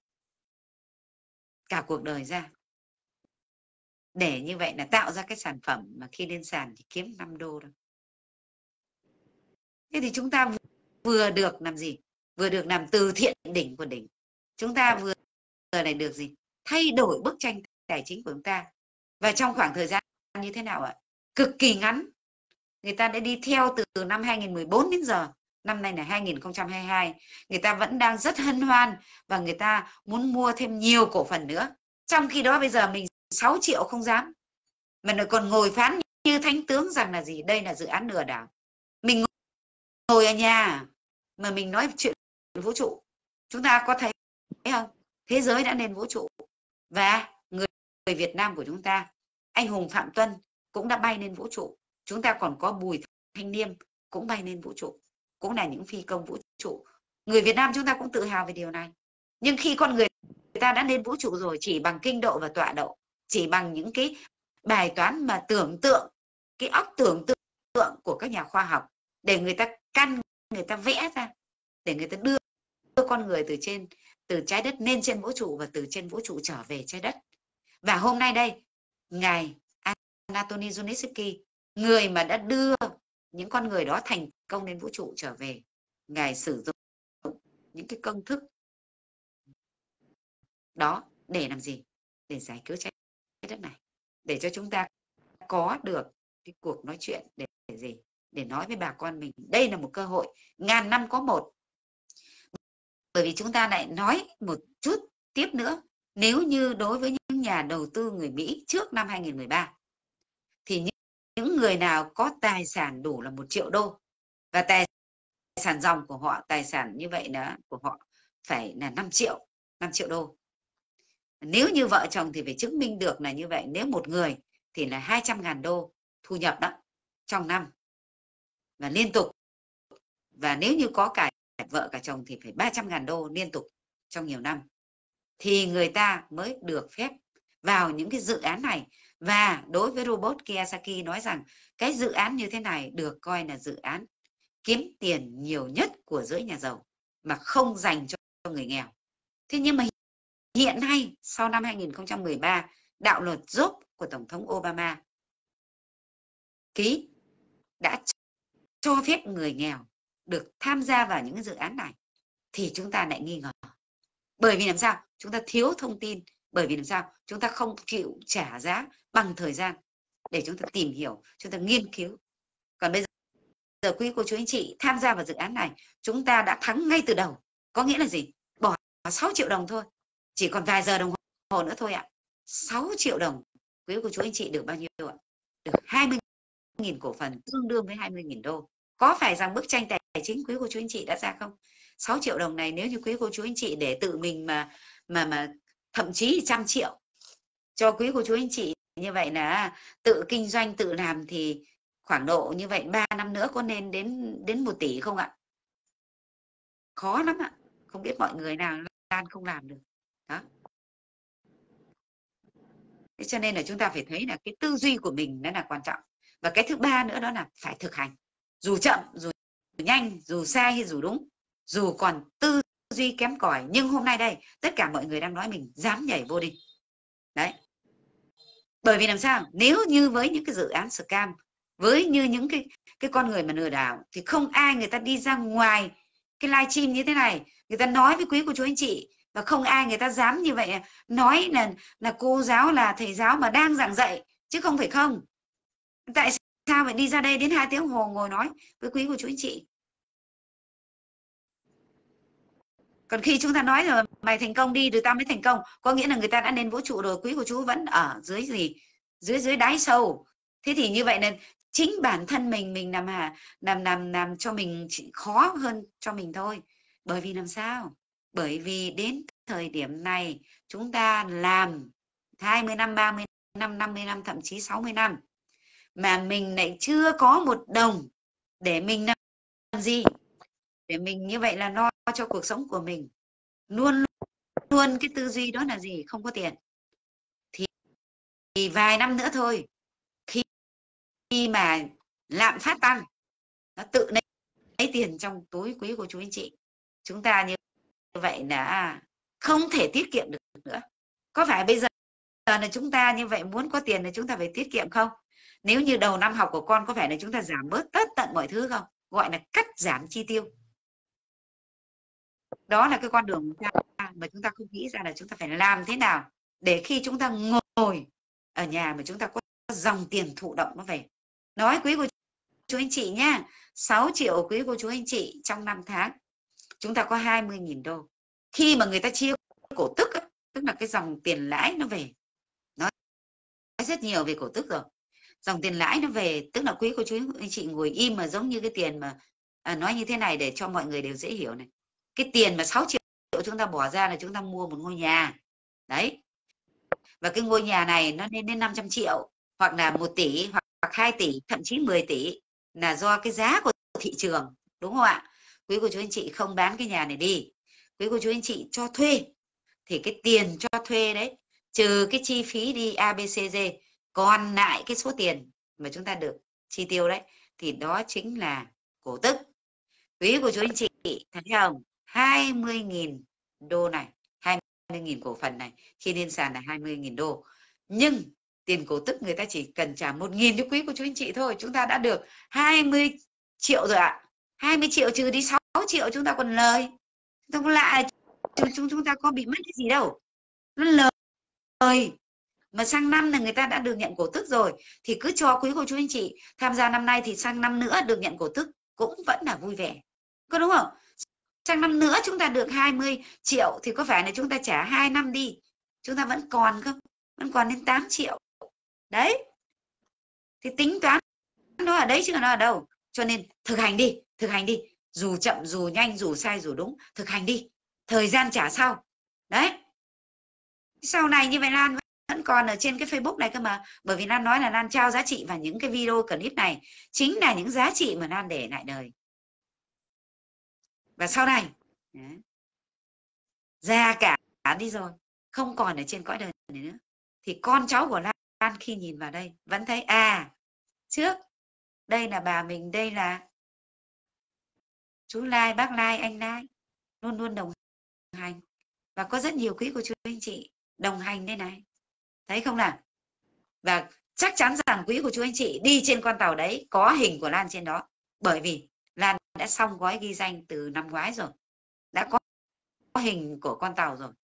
cả cuộc đời ra để như vậy là tạo ra cái sản phẩm mà khi lên sàn thì kiếm 5 đô đâu. Thế thì chúng ta vừa được làm gì? Vừa được làm từ thiện đỉnh của đỉnh. Chúng ta vừa lại được gì? Thay đổi bức tranh tài chính của chúng ta. Và trong khoảng thời gian như thế nào ạ? Cực kỳ ngắn. Người ta đã đi theo từ năm 2014 đến giờ. Năm nay là 2022. Người ta vẫn đang rất hân hoan, và người ta muốn mua thêm nhiều cổ phần nữa. Trong khi đó bây giờ mình 6 triệu không dám. Mà lại còn ngồi phán như thánh tướng rằng là gì? Đây là dự án lừa đảo. Mình ngồi ở nhà mà mình nói chuyện vũ trụ, chúng ta có thấy không? Thế giới đã lên vũ trụ, và người Việt Nam của chúng ta, anh hùng Phạm Tuân cũng đã bay lên vũ trụ. Chúng ta còn có Bùi Thanh Niêm cũng bay lên vũ trụ, cũng là những phi công vũ trụ. Người Việt Nam chúng ta cũng tự hào về điều này. Nhưng khi con người ta đã lên vũ trụ rồi, chỉ bằng kinh độ và tọa độ, chỉ bằng những cái bài toán mà tưởng tượng, cái óc tưởng tượng của các nhà khoa học, để người ta người ta vẽ ra, để người ta đưa con người từ trái đất lên trên vũ trụ, và từ trên vũ trụ trở về trái đất. Và hôm nay đây, ngài Anatoly Zhuritsky, người mà đã đưa những con người đó thành công lên vũ trụ trở về, ngài sử dụng những cái công thức đó để làm gì? Để giải cứu trái đất này, để cho chúng ta có được cái cuộc nói chuyện để gì? Để nói với bà con mình, đây là một cơ hội ngàn năm có một. Bởi vì chúng ta lại nói một chút tiếp nữa, nếu như đối với những nhà đầu tư người Mỹ trước năm 2013, thì những người nào có tài sản đủ là 1 triệu đô, và tài sản dòng của họ, tài sản như vậy là của họ phải là 5 triệu đô. Nếu như vợ chồng thì phải chứng minh được là như vậy. Nếu một người thì là 200.000 đô thu nhập đó trong năm và liên tục. Và nếu như có cả vợ cả chồng thì phải 300.000 đô liên tục trong nhiều năm, thì người ta mới được phép vào những cái dự án này. Và đối với Robert Kiyosaki nói rằng cái dự án như thế này được coi là dự án kiếm tiền nhiều nhất của giới nhà giàu, mà không dành cho người nghèo. Thế nhưng mà hiện nay, sau năm 2013, đạo luật Jobs của Tổng thống Obama ký đã cho phép người nghèo được tham gia vào những dự án này, thì chúng ta lại nghi ngờ. Bởi vì làm sao? Chúng ta thiếu thông tin. Bởi vì làm sao? Chúng ta không chịu trả giá bằng thời gian để chúng ta tìm hiểu, chúng ta nghiên cứu. Còn bây giờ quý cô chú anh chị tham gia vào dự án này, chúng ta đã thắng ngay từ đầu. Có nghĩa là gì? Bỏ 6 triệu đồng thôi, chỉ còn vài giờ đồng hồ nữa thôi ạ. 6 triệu đồng, quý cô chú anh chị được bao nhiêu ạ? Được 20.000 cổ phần, tương đương với 20.000 đô. Có phải rằng bức tranh tài chính quý cô chú anh chị đã ra không? 6 triệu đồng này nếu như quý cô chú anh chị để tự mình mà thậm chí 100 triệu cho quý cô chú anh chị, như vậy là tự kinh doanh tự làm, thì khoảng độ như vậy 3 năm nữa có nên đến 1 tỷ không ạ? Khó lắm ạ. Không biết mọi người nào không làm được. Đó. Thế cho nên là chúng ta phải thấy là cái tư duy của mình nó là quan trọng. Và cái thứ ba nữa đó là phải thực hành. Dù chậm, dù nhanh, dù sai hay dù đúng, dù còn tư duy kém cỏi, nhưng hôm nay đây tất cả mọi người đang nói mình dám nhảy vô đi. Đấy. Bởi vì làm sao? Nếu như với những cái dự án scam, với như những cái con người mà lừa đảo, thì không ai người ta đi ra ngoài cái livestream như thế này, người ta nói với quý cô chú anh chị, và không ai người ta dám như vậy nói là cô giáo, là thầy giáo mà đang giảng dạy, chứ không phải không. Tại sao phải đi ra đây đến 2 tiếng hồ ngồi nói với quý cô chú anh chị? Còn khi chúng ta nói rồi mày thành công đi rồi tao mới thành công, có nghĩa là người ta đã lên vũ trụ rồi, quý cô chú vẫn ở dưới gì? Dưới đáy sâu. Thế thì như vậy là chính bản thân mình làm cho mình khó hơn cho mình thôi. Bởi vì làm sao? Bởi vì đến thời điểm này chúng ta làm 20 năm, 30 năm, 50 năm, thậm chí 60 năm mà mình lại chưa có một đồng để mình làm gì? Để mình như vậy là lo cho cuộc sống của mình. Luôn luôn cái tư duy đó là gì? Không có tiền. Thì vài năm nữa thôi, khi mà lạm phát tăng, nó tự lấy tiền trong túi quý của chú anh chị. Chúng ta như vậy là không thể tiết kiệm được nữa. Có phải bây giờ là chúng ta như vậy muốn có tiền thì chúng ta phải tiết kiệm không? Nếu như đầu năm học của con có phải là chúng ta giảm bớt tất tận mọi thứ không? Gọi là cắt giảm chi tiêu. Đó là cái con đường mà chúng ta không nghĩ ra là chúng ta phải làm thế nào để khi chúng ta ngồi ở nhà mà chúng ta có dòng tiền thụ động nó về. Nói quý cô chú anh chị nhá, 6 triệu quý cô chú anh chị trong 5 tháng chúng ta có 20.000 đô. Khi mà người ta chia cổ tức, tức là cái dòng tiền lãi nó về, nói rất nhiều về cổ tức rồi. dòng tiền lãi nó về, tức là quý cô chú anh chị ngồi im mà giống như cái tiền mà nói như thế này để cho mọi người đều dễ hiểu này. Cái tiền mà 6 triệu chúng ta bỏ ra là chúng ta mua một ngôi nhà. Đấy. Và cái ngôi nhà này nó lên đến 500 triệu hoặc là 1 tỷ hoặc 2 tỷ, thậm chí 10 tỷ là do cái giá của thị trường, đúng không ạ? Quý cô chú anh chị không bán cái nhà này đi, quý cô chú anh chị cho thuê, thì cái tiền cho thuê đấy, trừ cái chi phí đi ABCD, còn lại cái số tiền mà chúng ta được chi tiêu đấy, thì đó chính là cổ tức. Quý cô chú anh chị thấy không? 20.000 đô này, 20.000 cổ phần này, khi lên sàn là 20.000 đô. Nhưng tiền cổ tức người ta chỉ cần trả 1.000 cho quý cô chú anh chị thôi, chúng ta đã được 20 triệu rồi ạ. 20 triệu trừ đi 6 triệu chúng ta còn lời. Không lạ, chúng ta có bị mất cái gì đâu. Nó lời. Mà sang năm là người ta đã được nhận cổ tức rồi, thì cứ cho quý cô chú anh chị tham gia năm nay, thì sang năm nữa được nhận cổ tức cũng vẫn là vui vẻ. Có đúng không? Sang năm nữa chúng ta được 20 triệu thì có phải là chúng ta trả 2 năm đi, chúng ta vẫn còn không? Vẫn còn đến 8 triệu. Đấy. Thì tính toán nó ở đấy chứ nó ở đâu. Cho nên thực hành đi. Dù chậm, dù nhanh, dù sai, dù đúng, thực hành đi. Thời gian trả sau. Đấy. Sau này như vậy Lan vẫn còn ở trên cái Facebook này cơ mà. Bởi vì Lan nói là Lan trao giá trị, và những cái video clip này chính là những giá trị mà Lan để lại đời. Và sau này già cả đi rồi, không còn ở trên cõi đời này nữa, thì con cháu của Lan khi nhìn vào đây vẫn thấy trước đây là bà mình, đây là chú Lai, bác Lai, anh Lai luôn luôn đồng hành, và có rất nhiều quý cô chú anh chị đồng hành đây này, thấy không nào? Và chắc chắn rằng quý cô chú anh chị đi trên con tàu đấy có hình của Lan trên đó, bởi vì Lan đã xong gói ghi danh từ năm ngoái rồi, đã có hình của con tàu rồi.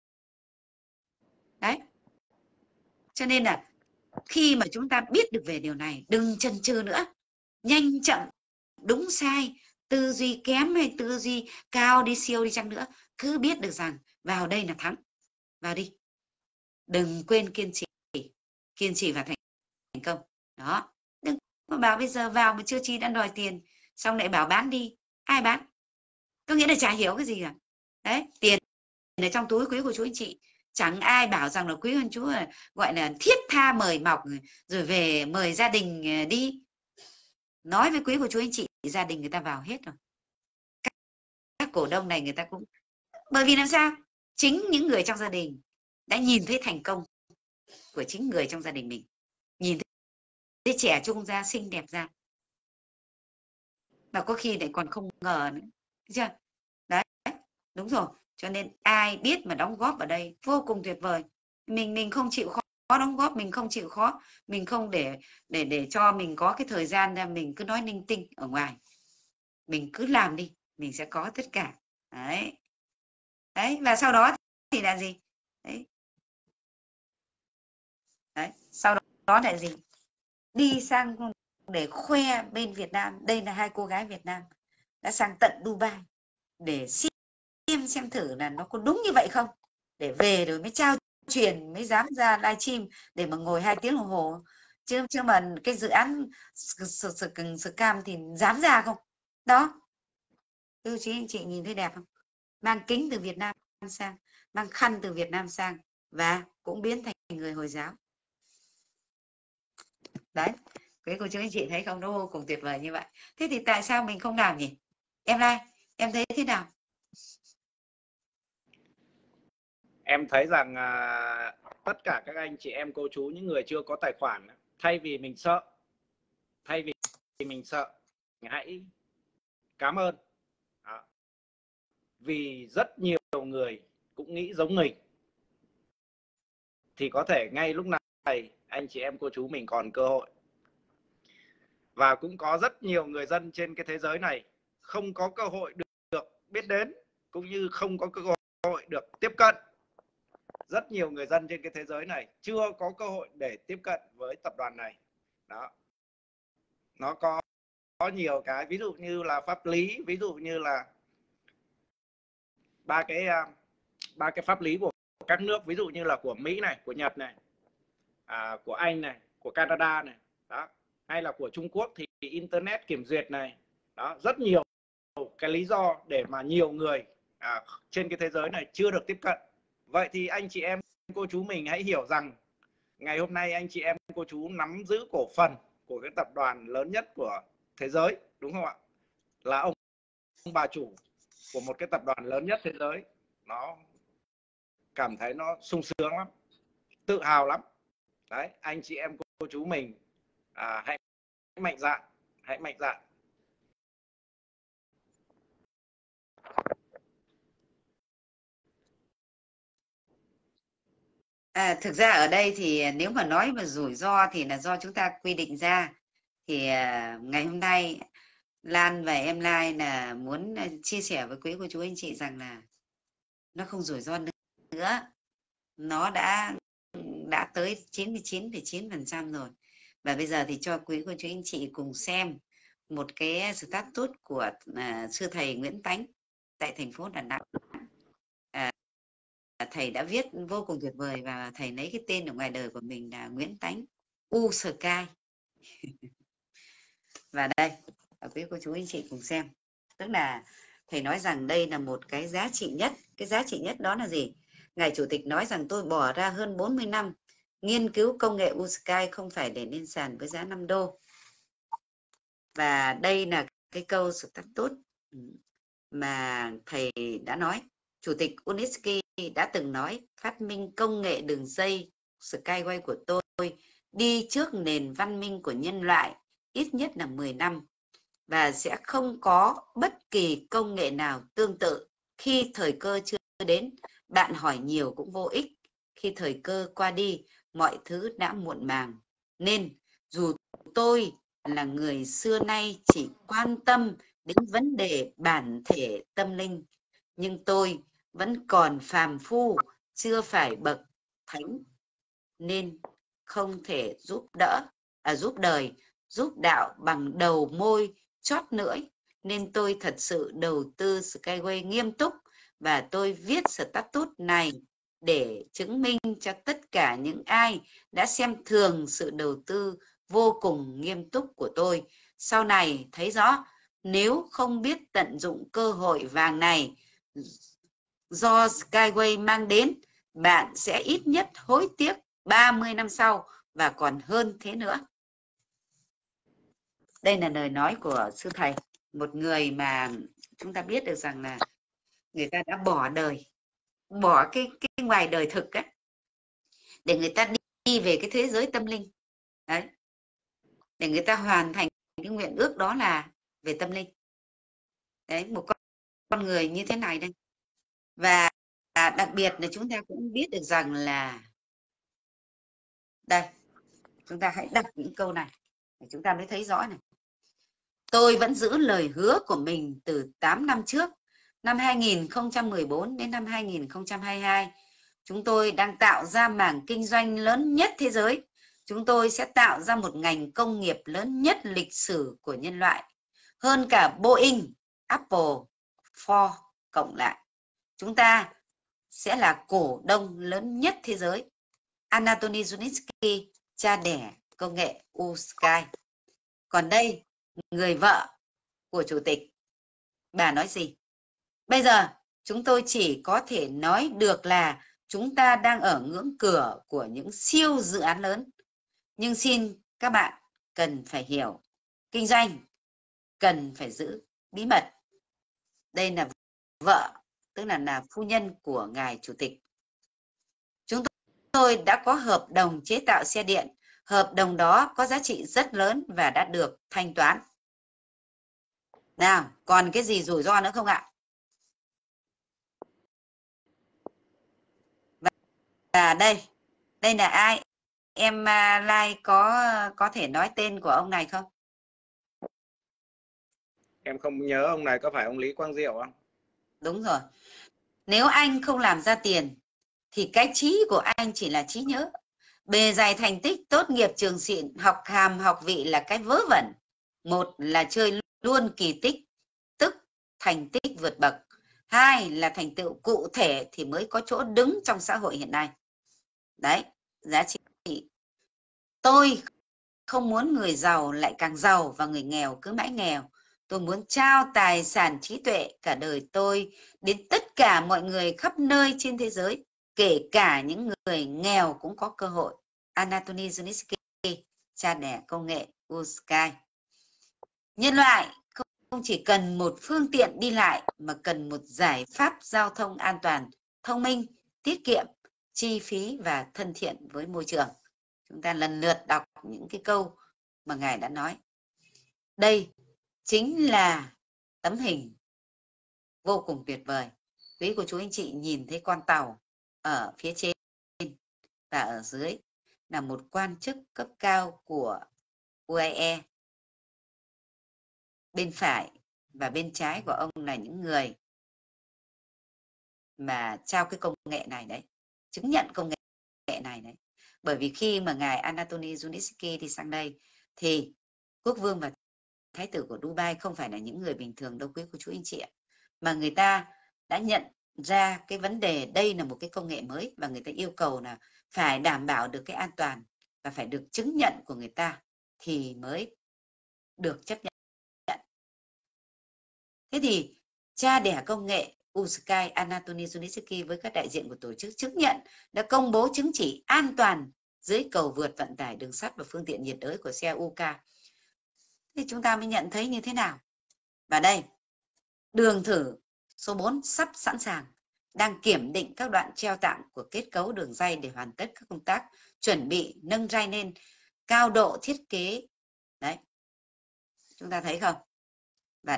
Đấy. Cho nên là khi mà chúng ta biết được về điều này, đừng chần chừ nữa, nhanh chậm, đúng sai, tư duy kém hay tư duy cao đi, siêu đi chăng nữa, cứ biết được rằng vào đây là thắng, vào đi, đừng quên kiên trì và thành công. Đó, đừng có bảo bây giờ vào mà chưa chi đã đòi tiền, xong lại bảo bán đi, ai bán? Có nghĩa là chả hiểu cái gì cả. Đấy, tiền ở trong túi quý của chú anh chị, chẳng ai bảo rằng là quý ông chú là gọi là thiết tha mời mọc rồi về mời gia đình đi. Nói với quý của chú anh chị, gia đình người ta vào hết rồi, các cổ đông này người ta cũng, bởi vì làm sao, chính những người trong gia đình đã nhìn thấy thành công của chính người trong gia đình mình, nhìn thấy trẻ trung ra, xinh đẹp ra, mà có khi lại còn không ngờ nữa, thấy chưa? Đấy, đúng rồi. Cho nên ai biết mà đóng góp ở đây vô cùng tuyệt vời. Mình không chịu khó đóng góp, mình không chịu khó, mình không để cho mình có cái thời gian ra mình cứ nói linh tinh ở ngoài, mình cứ làm đi, mình sẽ có tất cả. Đấy. Đấy, và sau đó thì là gì? Đấy. Đấy, sau đó là gì? Đi sang để khoe bên Việt Nam, đây là hai cô gái Việt Nam đã sang tận Dubai để xem thử là nó có đúng như vậy không, để về rồi mới trao truyền, mới dám ra livestream để mà ngồi 2 tiếng đồng hồ, chứ mà cái dự án scam thì dám ra không? Đó, thưa chị anh chị nhìn thấy đẹp không? Mang kính từ Việt Nam sang, mang khăn từ Việt Nam sang, và cũng biến thành người Hồi giáo. Đấy, quý cô chú anh chị thấy không, nó vô cùng tuyệt vời như vậy. Thế thì tại sao mình không làm nhỉ? Em Lai, em thấy thế nào? Em thấy rằng tất cả các anh chị em cô chú, những người chưa có tài khoản, thay vì mình sợ, hãy cảm ơn. Đó. Vì rất nhiều người cũng nghĩ giống mình, thì có thể ngay lúc này anh chị em cô chú mình còn cơ hội. Và cũng có rất nhiều người dân trên cái thế giới này không có cơ hội được biết đến, cũng như không có cơ hội được tiếp cận. Rất nhiều người dân trên cái thế giới này chưa có cơ hội để tiếp cận với tập đoàn này. Đó. Nó có nhiều cái, ví dụ như là pháp lý, ví dụ như là ba cái pháp lý của các nước, ví dụ như là của Mỹ này, của Nhật này, của Anh này, của Canada này, đó, hay là của Trung Quốc thì internet kiểm duyệt này, đó, rất nhiều cái lý do để mà nhiều người trên cái thế giới này chưa được tiếp cận. Vậy thì anh chị em cô chú mình hãy hiểu rằng ngày hôm nay anh chị em cô chú nắm giữ cổ phần của cái tập đoàn lớn nhất của thế giới, đúng không ạ? Là ông bà chủ của một cái tập đoàn lớn nhất thế giới, nó cảm thấy nó sung sướng lắm, tự hào lắm. Đấy, anh chị em cô chú mình hãy mạnh dạn, hãy mạnh dạn. Thực ra ở đây thì nếu mà nói mà rủi ro thì là do chúng ta quy định ra. Thì ngày hôm nay Lan và em Lai là muốn chia sẻ với quý cô chú anh chị rằng là nó không rủi ro nữa. Nó đã tới 99,9% rồi. Và bây giờ thì cho quý cô chú anh chị cùng xem một cái status của sư thầy Nguyễn Tánh tại thành phố Đà Nẵng. Thầy đã viết vô cùng tuyệt vời và thầy lấy cái tên ở ngoài đời của mình là Nguyễn Tánh U Sky. Và đây, quý cô chú anh chị cùng xem. Tức là thầy nói rằng đây là một cái giá trị nhất. Cái giá trị nhất đó là gì? Ngài Chủ tịch nói rằng tôi bỏ ra hơn 40 năm nghiên cứu công nghệ U Sky không phải để lên sàn với giá 5 đô. Và đây là cái câu status mà thầy đã nói. Chủ tịch Unitsky đã từng nói phát minh công nghệ đường dây Skyway của tôi đi trước nền văn minh của nhân loại ít nhất là 10 năm và sẽ không có bất kỳ công nghệ nào tương tự. Khi thời cơ chưa đến, bạn hỏi nhiều cũng vô ích. Khi thời cơ qua đi, mọi thứ đã muộn màng. Nên dù tôi là người xưa nay chỉ quan tâm đến vấn đề bản thể tâm linh, nhưng tôi vẫn còn phàm phu, chưa phải bậc thánh, nên không thể giúp đời, giúp đạo bằng đầu môi chót lưỡi. Nên tôi thật sự đầu tư Skyway nghiêm túc và tôi viết status này để chứng minh cho tất cả những ai đã xem thường sự đầu tư vô cùng nghiêm túc của tôi. Sau này thấy rõ, nếu không biết tận dụng cơ hội vàng này do Skyway mang đến, bạn sẽ ít nhất hối tiếc 30 năm sau và còn hơn thế nữa. Đây là lời nói của sư thầy, một người mà chúng ta biết được rằng là người ta đã bỏ đời, bỏ cái ngoài đời thực ấy, để người ta đi về cái thế giới tâm linh. Đấy. Để người ta hoàn thành cái nguyện ước đó là về tâm linh. Đấy, một con người như thế này đây. Và đặc biệt là chúng ta cũng biết được rằng là đây, chúng ta hãy đọc những câu này để chúng ta mới thấy rõ này. Tôi vẫn giữ lời hứa của mình từ 8 năm trước, năm 2014 đến năm 2022. Chúng tôi đang tạo ra mảng kinh doanh lớn nhất thế giới. Chúng tôi sẽ tạo ra một ngành công nghiệp lớn nhất lịch sử của nhân loại, hơn cả Boeing, Apple, Ford cộng lại. Chúng ta sẽ là cổ đông lớn nhất thế giới. Anatoly Zunitsky, cha đẻ công nghệ U-Sky. Còn đây, người vợ của chủ tịch, bà nói gì? Bây giờ chúng tôi chỉ có thể nói được là chúng ta đang ở ngưỡng cửa của những siêu dự án lớn. Nhưng xin các bạn cần phải hiểu, kinh doanh cần phải giữ bí mật. Đây là vợ, tức là phu nhân của ngài chủ tịch. Chúng tôi đã có hợp đồng chế tạo xe điện. Hợp đồng đó có giá trị rất lớn và đã được thanh toán. Nào, còn cái gì rủi ro nữa không ạ? Và đây là ai? Em Lai có thể nói tên của ông này không? Em không nhớ ông này, có phải ông Lý Quang Diệu không? Đúng rồi. Nếu anh không làm ra tiền thì cái trí của anh chỉ là trí nhớ. Bề dày thành tích, tốt nghiệp trường xịn, học hàm học vị là cái vớ vẩn. Một là chơi luôn kỳ tích, tức thành tích vượt bậc. Hai là thành tựu cụ thể thì mới có chỗ đứng trong xã hội hiện nay. Đấy, giá trị. Tôi không muốn người giàu lại càng giàu và người nghèo cứ mãi nghèo. Tôi muốn trao tài sản trí tuệ cả đời tôi đến tất cả mọi người khắp nơi trên thế giới, kể cả những người nghèo cũng có cơ hội. Anatoly Zhuritsky, cha đẻ công nghệ Uskai. Nhân loại không chỉ cần một phương tiện đi lại mà cần một giải pháp giao thông an toàn, thông minh, tiết kiệm, chi phí và thân thiện với môi trường. Chúng ta lần lượt đọc những cái câu mà Ngài đã nói. Đây chính là tấm hình vô cùng tuyệt vời. Quý cô chú anh chị nhìn thấy con tàu ở phía trên và ở dưới là một quan chức cấp cao của UAE. Bên phải và bên trái của ông là những người mà trao cái công nghệ này đấy, chứng nhận công nghệ này đấy. Bởi vì khi mà ngài Anatoly Zhuritsky đi sang đây thì quốc vương và thái tử của Dubai không phải là những người bình thường đâu quý cô chú anh chị ạ, mà người ta đã nhận ra cái vấn đề đây là một cái công nghệ mới và người ta yêu cầu là phải đảm bảo được cái an toàn và phải được chứng nhận của người ta thì mới được chấp nhận. Thế thì cha đẻ công nghệ Uskai Anatoly Zhuritsky với các đại diện của tổ chức chứng nhận đã công bố chứng chỉ an toàn dưới cầu vượt vận tải đường sắt và phương tiện nhiệt đới của xe UK. Thì chúng ta mới nhận thấy như thế nào. Và đây, đường thử số 4 sắp sẵn sàng, đang kiểm định các đoạn treo tạm của kết cấu đường ray để hoàn tất các công tác chuẩn bị nâng ray lên cao độ thiết kế. Đấy, chúng ta thấy không? Và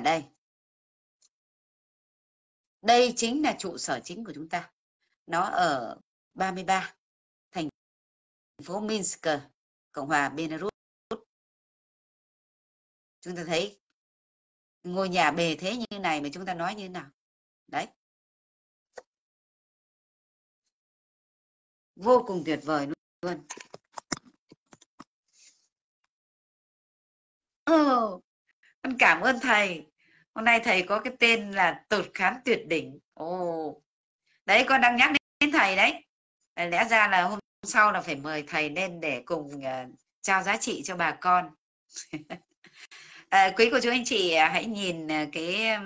đây chính là trụ sở chính của chúng ta. Nó ở 33, thành phố Minsk, Cộng hòa Belarus. Chúng ta thấy ngôi nhà bề thế như này mà chúng ta nói như thế nào? Đấy. Vô cùng tuyệt vời luôn. Con cảm ơn thầy. Hôm nay thầy có cái tên là tột khán tuyệt đỉnh. Đấy, con đang nhắc đến thầy đấy. Lẽ ra là hôm sau là phải mời thầy lên để cùng trao giá trị cho bà con. Quý cô chú anh chị hãy nhìn cái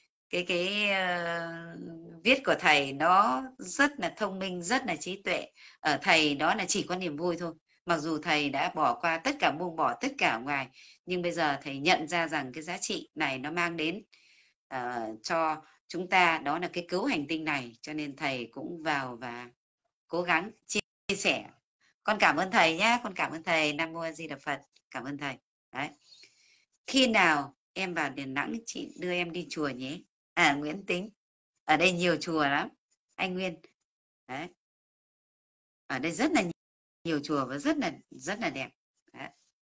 viết của thầy, nó rất là thông minh, rất là trí tuệ. Ở thầy đó là chỉ có niềm vui thôi. Mặc dù thầy đã bỏ qua tất cả, buông bỏ tất cả ngoài, nhưng bây giờ thầy nhận ra rằng cái giá trị này nó mang đến cho chúng ta, đó là cái cứu hành tinh này, cho nên thầy cũng vào và cố gắng chia sẻ. Con cảm ơn thầy nhé, con cảm ơn thầy. Nam Mô A Di Đà Phật. Cảm ơn thầy. Đấy. Khi nào em vào Đà Nẵng chị đưa em đi chùa nhé. Nguyễn Tính, ở đây nhiều chùa lắm anh Nguyên. Đấy, ở đây rất là nhiều chùa và rất là đẹp. Đấy.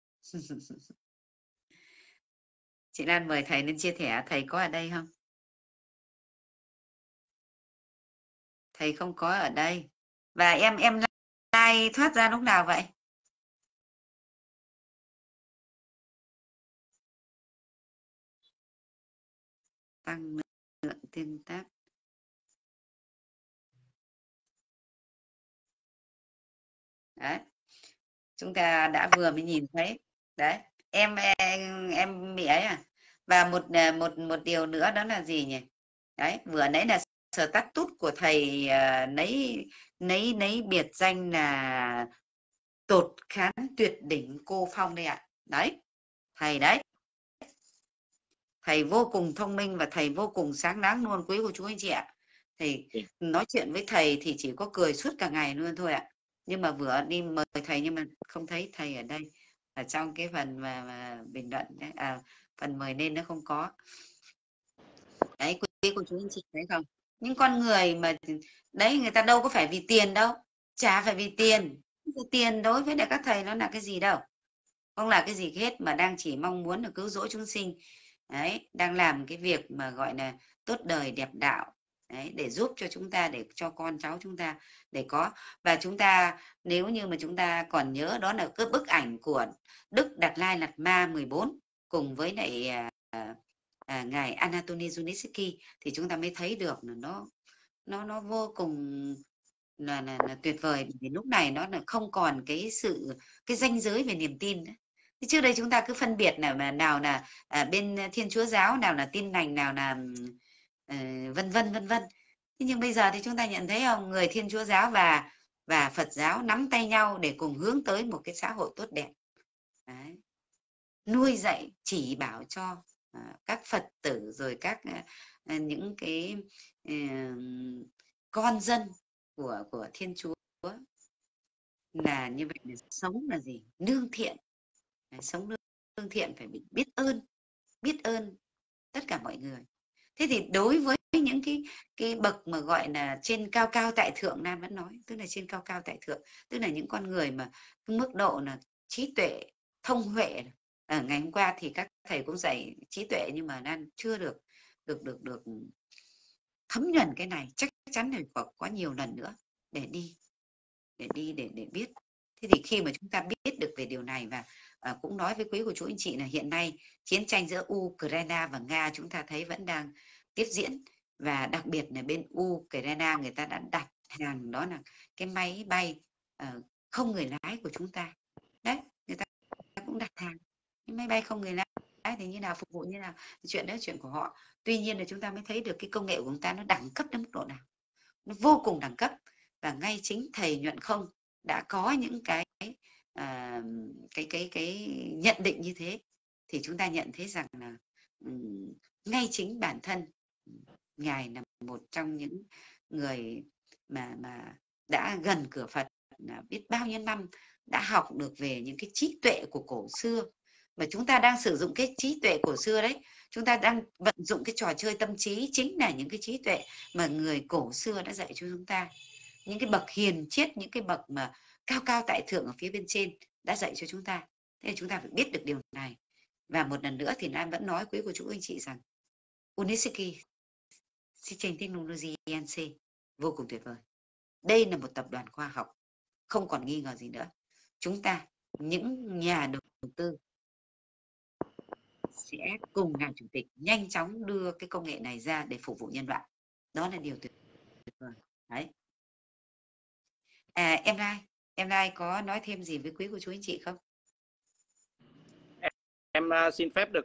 Chị Lan mời thầy lên chia sẻ. Thầy có ở đây không? Thầy không có ở đây. Và em like thoát ra lúc nào vậy? Tăng lượng tương tác. Đấy, chúng ta đã vừa mới nhìn thấy. Đấy, em bị ấy à? Và một điều nữa đó là gì nhỉ? Đấy, vừa nãy là status của thầy lấy biệt danh là tột khán tuyệt đỉnh cô Phong đây ạ. Đấy, thầy đấy. Thầy vô cùng thông minh và thầy vô cùng sáng láng luôn quý cô chú anh chị ạ. Thầy nói chuyện với thầy thì chỉ có cười suốt cả ngày luôn thôi ạ. Nhưng mà vừa đi mời thầy nhưng mà không thấy thầy ở đây. Ở trong cái phần mà bình luận đấy, phần mời nên nó không có. Đấy, quý cô chú anh chị thấy không? Những con người mà đấy, người ta đâu có phải vì tiền đâu, chả phải vì tiền. Tiền đối với lại các thầy nó là cái gì đâu, không là cái gì hết, mà đang chỉ mong muốn là cứu rỗi chúng sinh. Đấy, đang làm cái việc mà gọi là tốt đời đẹp đạo. Đấy, để giúp cho chúng ta, để cho con cháu chúng ta để có. Và chúng ta, nếu như mà chúng ta còn nhớ, đó là cái bức ảnh của Đức Đạt Lai Lạt Ma 14 cùng với lại ngài Anatoly Zhuritsky, thì chúng ta mới thấy được là nó vô cùng là tuyệt vời. Vì lúc này nó là không còn cái ranh giới về niềm tin nữa. Thì trước đây chúng ta cứ phân biệt nào là bên Thiên Chúa giáo, nào là Tin Lành, nào là vân vân vân vân. Thế nhưng bây giờ thì chúng ta nhận thấy không, người Thiên Chúa giáo và Phật giáo nắm tay nhau để cùng hướng tới một cái xã hội tốt đẹp. Đấy. Nuôi dạy, chỉ bảo cho các Phật tử rồi các những cái con dân của Thiên Chúa là như vậy, là sống là gì? Lương thiện. Sống lương thiện phải biết ơn tất cả mọi người. Thế thì đối với những cái bậc mà gọi là trên cao cao tại thượng, Nam vẫn nói, tức là trên cao cao tại thượng, tức là những con người mà cái mức độ là trí tuệ, thông huệ. Ngày hôm qua thì các thầy cũng dạy trí tuệ, nhưng mà Nam chưa được thấm nhuần cái này. Chắc chắn là có nhiều lần nữa để biết. Thế thì khi mà chúng ta biết được về điều này, và cũng nói với quý của chú anh chị là hiện nay chiến tranh giữa Ukraine và Nga chúng ta thấy vẫn đang tiếp diễn, và đặc biệt là bên Ukraine người ta đã đặt hàng, đó là cái máy bay không người lái của chúng ta. Đấy, người ta cũng đặt hàng cái máy bay không người lái, thì như nào, phục vụ như nào, chuyện đó chuyện của họ. Tuy nhiên là chúng ta mới thấy được cái công nghệ của chúng ta nó đẳng cấp đến mức độ nào, nó vô cùng đẳng cấp. Và ngay chính thầy Nhuận Không đã có những cái nhận định như thế, thì chúng ta nhận thấy rằng là ngay chính bản thân ngài là một trong những người mà đã gần cửa Phật, là biết bao nhiêu năm, đã học được về những cái trí tuệ của cổ xưa. Mà chúng ta đang sử dụng cái trí tuệ cổ xưa đấy, chúng ta đang vận dụng cái trò chơi tâm trí, chính là những cái trí tuệ mà người cổ xưa đã dạy cho chúng ta. Những cái bậc hiền triết, những cái bậc mà cao cao tại thượng ở phía bên trên đã dạy cho chúng ta. Thế nên chúng ta phải biết được điều này. Và một lần nữa thì Nam vẫn nói quý cô chú anh chị rằng Unisiki System Technology NC vô cùng tuyệt vời. Đây là một tập đoàn khoa học, không còn nghi ngờ gì nữa. Chúng ta, những nhà đầu tư, sẽ cùng ngài chủ tịch nhanh chóng đưa cái công nghệ này ra để phục vụ nhân loại. Đó là điều tuyệt vời. Đấy. Em Lai có nói thêm gì với quý cô chú anh chị không? Em xin phép được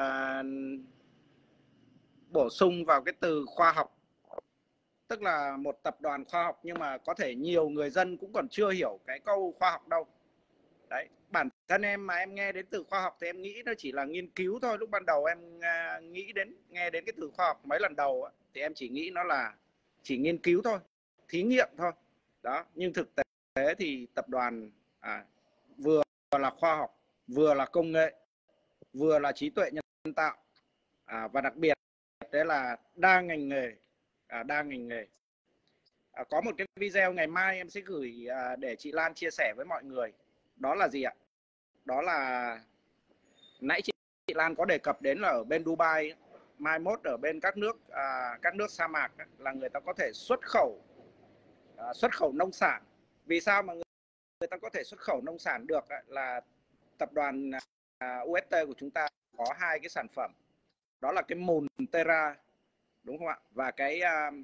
bổ sung vào cái từ khoa học. Tức là một tập đoàn khoa học, nhưng mà có thể nhiều người dân cũng còn chưa hiểu cái câu khoa học đâu. Đấy, bản thân em mà em nghe đến từ khoa học thì em nghĩ nó chỉ là nghiên cứu thôi. Lúc ban đầu em nghe đến cái từ khoa học mấy lần đầu thì em chỉ nghĩ nó là chỉ nghiên cứu thôi, thí nghiệm thôi. Đó, nhưng thực tế thì tập đoàn vừa là khoa học, vừa là công nghệ, vừa là trí tuệ nhân tạo, và đặc biệt đấy là đa ngành nghề. Có một cái video ngày mai em sẽ gửi để chị Lan chia sẻ với mọi người. Đó là gì ạ? Đó là nãy chị Lan có đề cập đến là ở bên Dubai, mai mốt ở bên các nước sa mạc là người ta có thể xuất khẩu nông sản. Vì sao mà người ta có thể xuất khẩu nông sản được? Là tập đoàn UST của chúng ta có hai cái sản phẩm, đó là cái mùn Terra, đúng không ạ? Và cái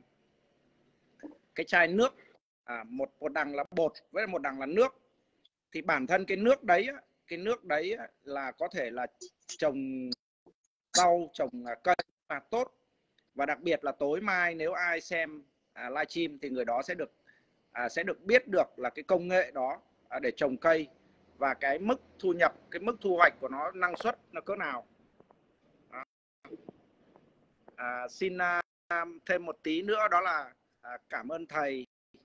chai nước, một đằng là bột với một đằng là nước. Thì bản thân cái nước đấy là có thể là trồng rau, trồng cây mà tốt. Và đặc biệt là tối mai nếu ai xem livestream thì người đó sẽ được biết được là cái công nghệ đó để trồng cây, và cái mức thu nhập, cái mức thu hoạch của nó, năng suất nó cỡ nào. Xin thêm một tí nữa, đó là cảm ơn thầy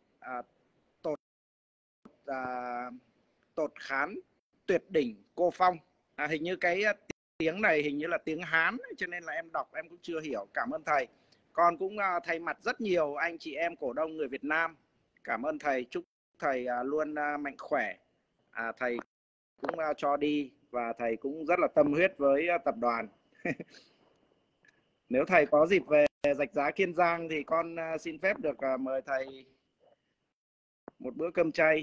Tột Khán Tuyệt Đỉnh Cô Phong. Hình như cái tiếng này hình như là tiếng Hán, cho nên là em đọc em cũng chưa hiểu. Cảm ơn thầy. Con cũng thay mặt rất nhiều anh chị em cổ đông người Việt Nam cảm ơn thầy. Chúc thầy luôn mạnh khỏe. Thầy cũng cho đi, và thầy cũng rất là tâm huyết với tập đoàn. Nếu thầy có dịp về Rạch Giá Kiên Giang thì con xin phép được mời thầy một bữa cơm chay.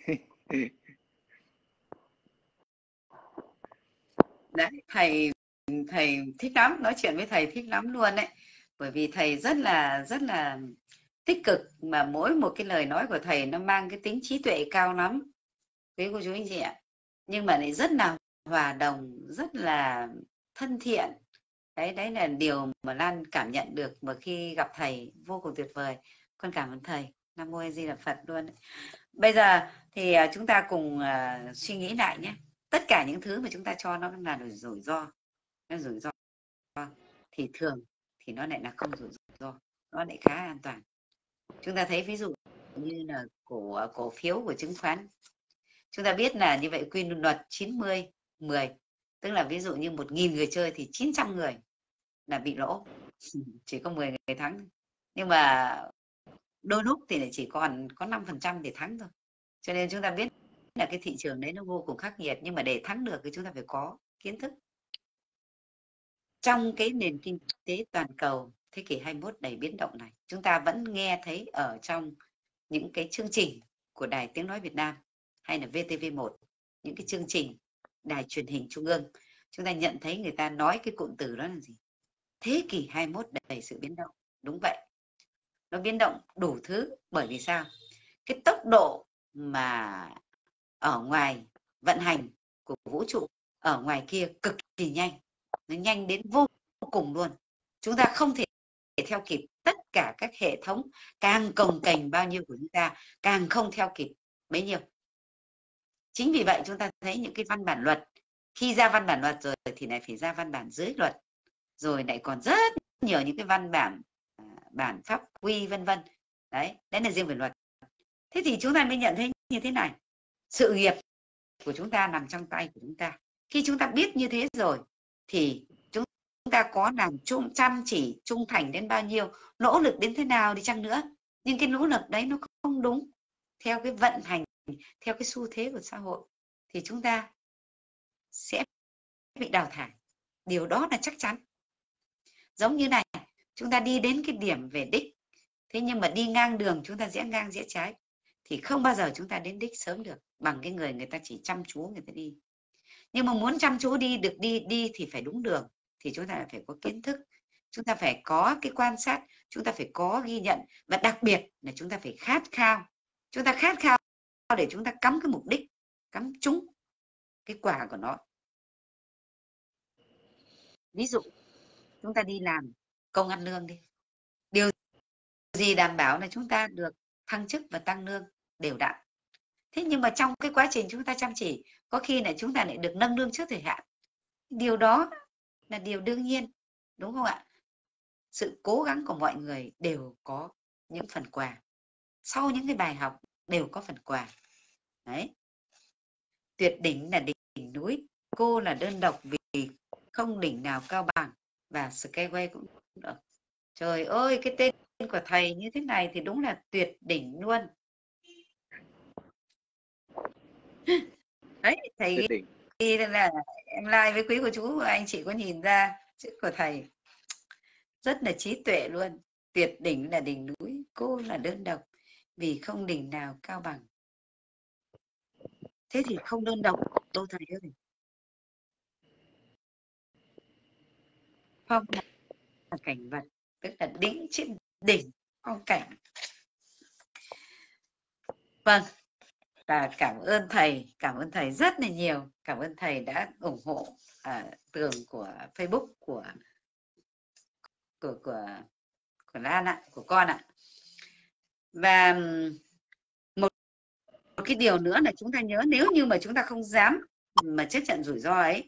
Đấy, thầy thích lắm, nói chuyện với thầy thích lắm luôn đấy, bởi vì thầy rất là tích cực, mà mỗi một cái lời nói của thầy nó mang cái tính trí tuệ cao lắm, quý cô chú anh chị ạ, nhưng mà lại rất là hòa đồng, rất là thân thiện. Đấy là điều mà Lan cảm nhận được mà khi gặp thầy, vô cùng tuyệt vời. Con cảm ơn thầy. Nam mô A Di Đà Phật luôn. Bây giờ thì chúng ta cùng suy nghĩ lại nhé. Tất cả những thứ mà chúng ta cho nó là rủi ro, nó rủi ro thì thường thì nó lại là không rủi ro, nó lại khá an toàn. Chúng ta thấy ví dụ như là cổ phiếu của chứng khoán, chúng ta biết là như vậy quy luật 90-10, tức là ví dụ như 1.000 người chơi thì 900 người là bị lỗ, chỉ có 10 người thắng. Nhưng mà đôi lúc thì lại chỉ còn có 5% để thắng thôi. Cho nên chúng ta biết là cái thị trường đấy nó vô cùng khắc nghiệt, nhưng mà để thắng được thì chúng ta phải có kiến thức. Trong cái nền kinh tế toàn cầu thế kỷ 21 đầy biến động này, chúng ta vẫn nghe thấy ở trong những cái chương trình của Đài Tiếng Nói Việt Nam hay là VTV1, những cái chương trình đài truyền hình trung ương, chúng ta nhận thấy người ta nói cái cụm từ đó là gì? Thế kỷ 21 đầy sự biến động. Đúng vậy, nó biến động đủ thứ. Bởi vì sao? Cái tốc độ mà ở ngoài vận hành của vũ trụ ở ngoài kia cực kỳ nhanh, nó nhanh đến vô cùng luôn. Chúng ta không thể theo kịp tất cả các hệ thống, càng cồng kềnh bao nhiêu của chúng ta càng không theo kịp bấy nhiêu. Chính vì vậy chúng ta thấy những cái văn bản luật, khi ra văn bản luật rồi thì lại phải ra văn bản dưới luật, rồi lại còn rất nhiều những cái văn bản pháp quy vân vân. Đấy là riêng về luật. Thế thì chúng ta mới nhận thấy như thế này, sự nghiệp của chúng ta nằm trong tay của chúng ta. Khi chúng ta biết như thế rồi thì chúng ta có làm chăm chỉ, trung thành đến bao nhiêu, nỗ lực đến thế nào đi chăng nữa, nhưng cái nỗ lực đấy nó không đúng theo cái vận hành, theo cái xu thế của xã hội, thì chúng ta sẽ bị đào thải. Điều đó là chắc chắn. Giống như này, chúng ta đi đến cái điểm về đích, thế nhưng mà đi ngang đường chúng ta rẽ ngang rẽ trái thì không bao giờ chúng ta đến đích sớm được bằng cái người ta chỉ chăm chú người ta đi. Nhưng mà muốn chăm chú được đi thì phải đúng đường, thì chúng ta phải có kiến thức, chúng ta phải có cái quan sát, chúng ta phải có ghi nhận, và đặc biệt là chúng ta phải khát khao. Chúng ta khát khao để chúng ta cắm cái mục đích, cắm trúng cái quả của nó. Ví dụ chúng ta đi làm công ăn lương đi, điều gì đảm bảo là chúng ta được thăng chức và tăng lương đều đặn. Thế nhưng mà trong cái quá trình chúng ta chăm chỉ, có khi là chúng ta lại được nâng lương trước thời hạn. Điều đó là điều đương nhiên, đúng không ạ? Sự cố gắng của mọi người đều có những phần quà. Sau những cái bài học đều có phần quà. Đấy. Tuyệt đỉnh là đỉnh núi, cô là đơn độc vì không đỉnh nào cao bằng, và Skyway cũng được. Trời ơi, cái tên của thầy như thế này thì đúng là tuyệt đỉnh luôn. Đấy, thầy ghi là em like với quý cô chú, anh chị có nhìn ra chữ của thầy rất là trí tuệ luôn. Tuyệt đỉnh là đỉnh núi, cô là đơn độc vì không đỉnh nào cao bằng. Thế thì không đơn độc đâu thầy ơi. Phong là cảnh vật, tức là đỉnh trên đỉnh phong cảnh. Vâng, và cảm ơn thầy rất là nhiều. Cảm ơn thầy đã ủng hộ tường của Facebook của Lan ạ, của con ạ. Và một cái điều nữa là chúng ta nhớ, nếu như mà chúng ta không dám mà chấp nhận rủi ro ấy,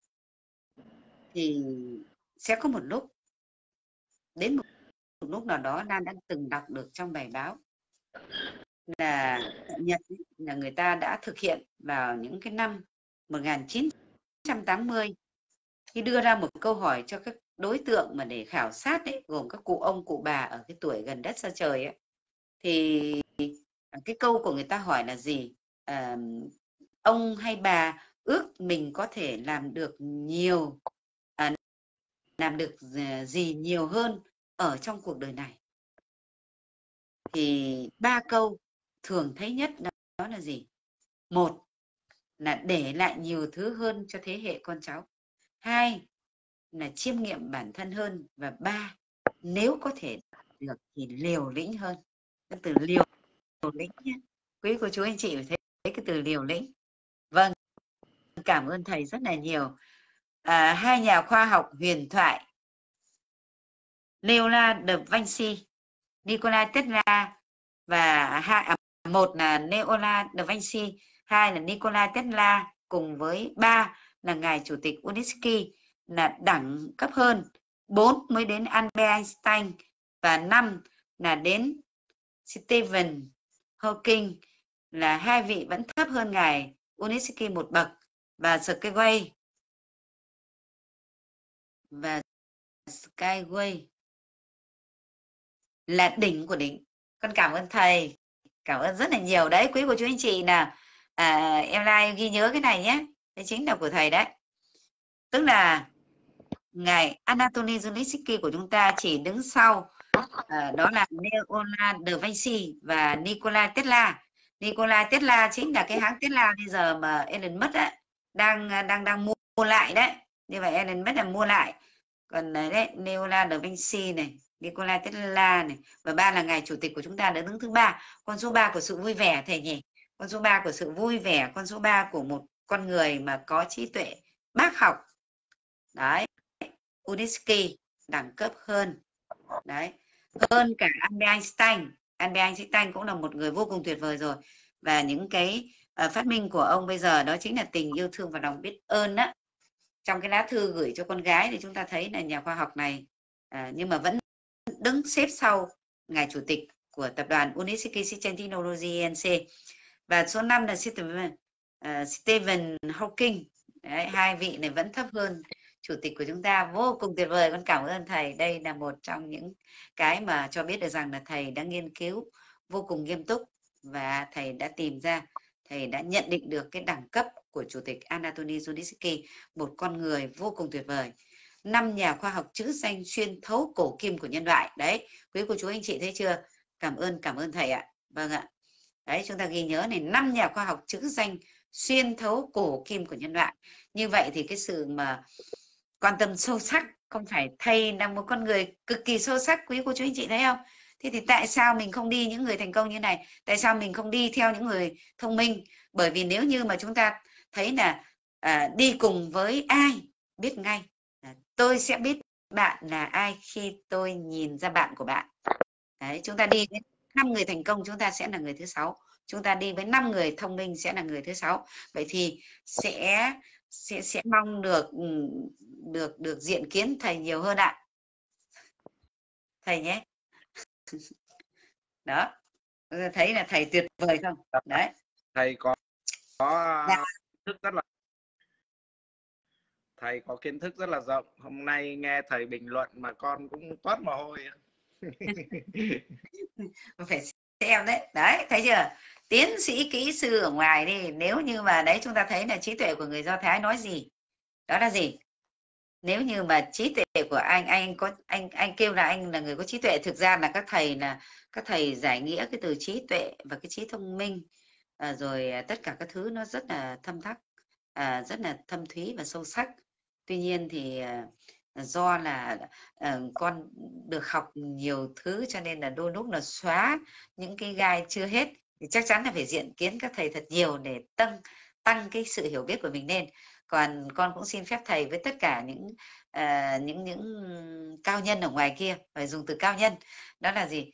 thì sẽ có một lúc, đến một lúc nào đó, Lan đã từng đọc được trong bài báo là tại Nhật là người ta đã thực hiện vào những cái năm 1980, khi đưa ra một câu hỏi cho các đối tượng mà để khảo sát ấy, gồm các cụ ông cụ bà ở cái tuổi gần đất xa trời ấy, thì cái câu của người ta hỏi là gì? Ông hay bà ước mình có thể làm được gì nhiều hơn ở trong cuộc đời này? Thì 3 câu thường thấy nhất đó là gì? 1 là để lại nhiều thứ hơn cho thế hệ con cháu. 2 là chiêm nghiệm bản thân hơn. Và 3, nếu có thể được thì liều lĩnh hơn. Cái từ liều lĩnh nhé. Quý cô chú anh chị phải thấy cái từ liều lĩnh. Vâng, cảm ơn thầy rất là nhiều. Hai nhà khoa học huyền thoại Leonardo da Vinci, Nikola Tesla, và một là Leonardo da Vinci, hai là Nikola Tesla, cùng với ba là ngài chủ tịch UNESCO là đẳng cấp hơn, 4 mới đến Albert Einstein, và 5 là đến Stephen Hawking, là hai vị vẫn thấp hơn ngài UNESCO một bậc, và Skyway là đỉnh của đỉnh. Con cảm ơn thầy, cảm ơn rất là nhiều đấy quý cô chú anh chị. Là em like ghi nhớ cái này nhé, cái chính là của thầy đấy. Tức là ngài Anatoly Zalesky của chúng ta chỉ đứng sau đó là Leonardo da Vinci và Nikola Tesla. Nikola Tesla chính là cái hãng Tesla bây giờ mà Elon Musk ấy, đang mua lại đấy. Như vậy Elon Musk là mua lại. Còn đấy, Leonardo da Vinci này, Nikola Tesla này, và ba là ngài chủ tịch của chúng ta đã đứng thứ ba. Con số 3 của sự vui vẻ thầy nhỉ? Con số 3 của sự vui vẻ, con số 3 của một con người mà có trí tuệ bác học. Đấy, UNESCO đẳng cấp hơn. Đấy, hơn cả Albert Einstein. Albert Einstein cũng là một người vô cùng tuyệt vời rồi. Và những cái phát minh của ông bây giờ đó chính là tình yêu thương và lòng biết ơn đó. Trong cái lá thư gửi cho con gái thì chúng ta thấy là nhà khoa học này nhưng mà vẫn đứng xếp sau ngài chủ tịch của tập đoàn UNESCO System Technology ENC. Và số 5 là Stephen Hawking. Đấy, hai vị này vẫn thấp hơn chủ tịch của chúng ta, vô cùng tuyệt vời. Con cảm ơn thầy. Đây là một trong những cái mà cho biết được rằng là thầy đã nghiên cứu vô cùng nghiêm túc, và thầy đã tìm ra, thầy đã nhận định được cái đẳng cấp của chủ tịch Anatoly Zalesky, một con người vô cùng tuyệt vời. 5 nhà khoa học chữ danh xuyên thấu cổ kim của nhân loại. Đấy, quý cô chú anh chị thấy chưa? Cảm ơn thầy ạ. Vâng ạ. Đấy, chúng ta ghi nhớ này, 5 nhà khoa học chữ danh xuyên thấu cổ kim của nhân loại. Như vậy thì cái sự mà quan tâm sâu sắc, không phải thầy là một con người cực kỳ sâu sắc, quý cô chú anh chị thấy không? Thế thì tại sao mình không đi những người thành công như này? Tại sao mình không đi theo những người thông minh? Bởi vì nếu như mà chúng ta thấy là đi cùng với ai, biết ngay, tôi sẽ biết bạn là ai khi tôi nhìn ra bạn của bạn. Đấy, chúng ta đi với 5 người thành công, chúng ta sẽ là người thứ 6. Chúng ta đi với 5 người thông minh sẽ là người thứ 6. Vậy thì sẽ mong được diện kiến thầy nhiều hơn ạ. Thầy nhé. Đó, thấy là thầy tuyệt vời không? Đấy, thầy có dạ. thức rất là, thầy có kiến thức rất là rộng. Hôm nay nghe thầy bình luận mà con cũng toát mồ hôi. Phải xem đấy. Đấy, thấy chưa? Tiến sĩ kỹ sư ở ngoài đi, nếu như mà đấy chúng ta thấy là trí tuệ của người Do Thái nói gì? Đó là gì? Nếu như mà trí tuệ của anh kêu là anh là người có trí tuệ, thực ra là các thầy giải nghĩa cái từ trí tuệ và cái trí thông minh, rồi tất cả các thứ nó rất là thâm thắc, rất là thâm thúy và sâu sắc. Tuy nhiên thì do là con được học nhiều thứ cho nên là đôi lúc là xóa những cái gai chưa hết, thì chắc chắn là phải diện kiến các thầy thật nhiều để tăng cái sự hiểu biết của mình lên. Còn con cũng xin phép thầy với tất cả những cao nhân ở ngoài kia, phải dùng từ cao nhân, đó là gì?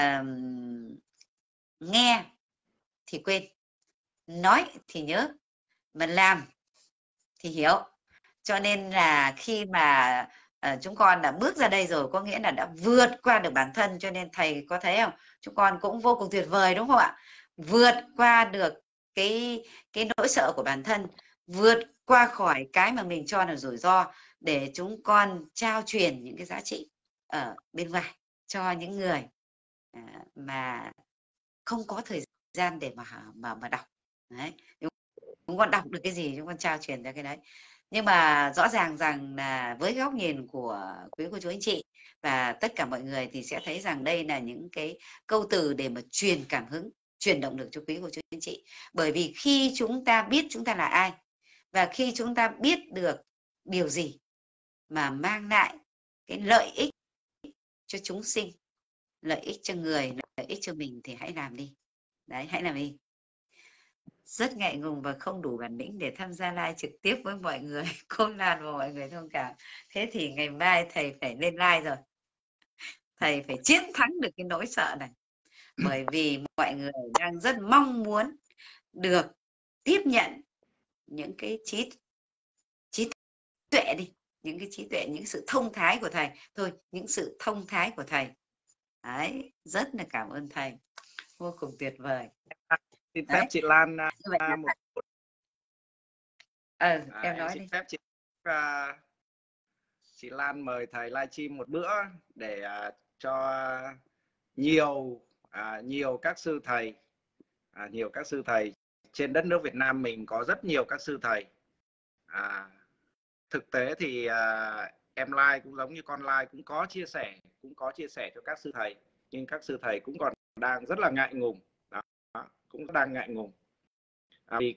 Nghe thì quên, nói thì nhớ, mà làm thì hiểu. Cho nên là khi mà chúng con đã bước ra đây rồi, có nghĩa là đã vượt qua được bản thân. Cho nên thầy có thấy không, chúng con cũng vô cùng tuyệt vời đúng không ạ? Vượt qua được cái nỗi sợ của bản thân, vượt qua khỏi cái mà mình cho là rủi ro, để chúng con trao truyền những cái giá trị ở bên ngoài cho những người mà không có thời gian để mà đọc. Đấy, chúng con đọc được cái gì chúng con trao truyền ra cái đấy. Nhưng mà rõ ràng rằng là với góc nhìn của quý cô chú anh chị và tất cả mọi người thì sẽ thấy rằng đây là những cái câu từ để mà truyền cảm hứng, truyền động lực cho quý cô chú anh chị. Bởi vì khi chúng ta biết chúng ta là ai, và khi chúng ta biết được điều gì mà mang lại cái lợi ích cho chúng sinh, lợi ích cho người, lợi ích cho mình, thì hãy làm đi. Đấy, hãy làm đi. rất ngại ngùng và không đủ bản lĩnh để tham gia live trực tiếp với mọi người. Cô Lan và mọi người thông cảm. Thế thì ngày mai thầy phải lên live rồi. Thầy phải chiến thắng được cái nỗi sợ này. Bởi vì mọi người đang rất mong muốn được tiếp nhận những cái trí tuệ đi, những cái trí tuệ, những sự thông thái của thầy thôi, những sự thông thái của thầy đấy. Rất là cảm ơn thầy, vô cùng tuyệt vời. Xin phép chị Lan một em nói xin đi. phép chị Lan mời thầy livestream một bữa để cho nhiều các sư thầy, nhiều các sư thầy trên đất nước Việt Nam mình có rất nhiều các sư thầy. Thực tế thì em live cũng giống như con live, cũng có chia sẻ cho các sư thầy, nhưng các sư thầy cũng còn đang rất là ngại ngùng. Đó, cũng đang ngại ngùng. Vì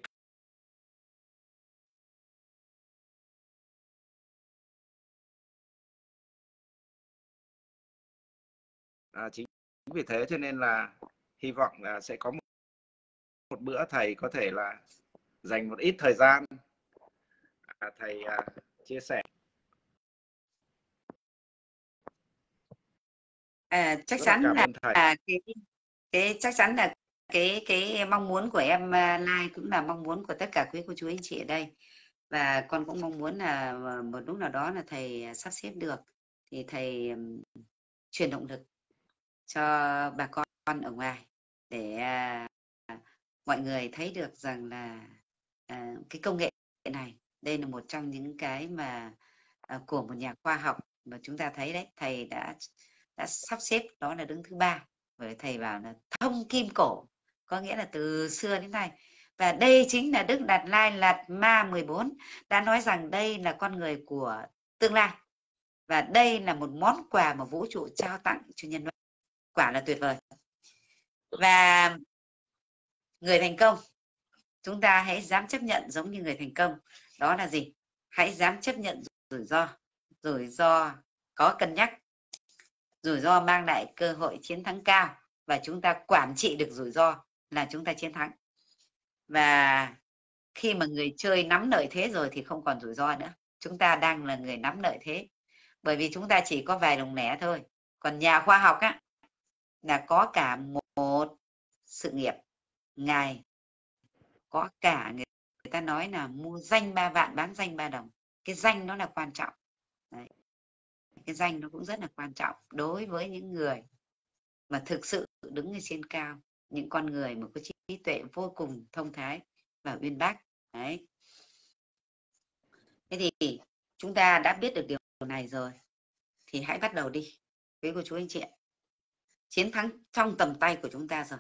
chính vì thế cho nên là hy vọng là sẽ có một bữa thầy có thể là dành một ít thời gian thầy chia sẻ. Chắc chắn là chắc chắn là cái mong muốn của em Lai cũng là mong muốn của tất cả quý cô chú anh chị ở đây, và con cũng mong muốn là một lúc nào đó là thầy sắp xếp được thì thầy truyền động lực cho bà con ở ngoài để mọi người thấy được rằng là cái công nghệ này đây là một trong những cái mà của một nhà khoa học mà chúng ta thấy đấy, thầy đã sắp xếp đó là đứng thứ 3, bởi thầy bảo là thông kim cổ, có nghĩa là từ xưa đến nay. Và đây chính là Đức Đạt Lai Lạt Ma 14 đã nói rằng đây là con người của tương lai, và đây là một món quà mà vũ trụ trao tặng cho nhân loại. Quả là tuyệt vời. Và người thành công, chúng ta hãy dám chấp nhận giống như người thành công. Đó là gì? Hãy dám chấp nhận rủi ro có cân nhắc, rủi ro mang lại cơ hội chiến thắng cao, và chúng ta quản trị được rủi ro là chúng ta chiến thắng. Và khi mà người chơi nắm lợi thế rồi thì không còn rủi ro nữa. Chúng ta đang là người nắm lợi thế, bởi vì chúng ta chỉ có vài đồng lẻ thôi. Còn nhà khoa học á là có cả một sự nghiệp. Ngài có cả, người ta nói là mua danh 3 vạn bán danh 3 đồng. Cái danh nó là quan trọng. Đấy. Cái danh nó cũng rất là quan trọng đối với những người mà thực sự đứng ở trên cao, những con người mà có trí tuệ vô cùng thông thái và uyên bác. Đấy. Thế thì chúng ta đã biết được điều này rồi thì hãy bắt đầu đi với cô chú anh chị ạ. Chiến thắng trong tầm tay của chúng ta rồi.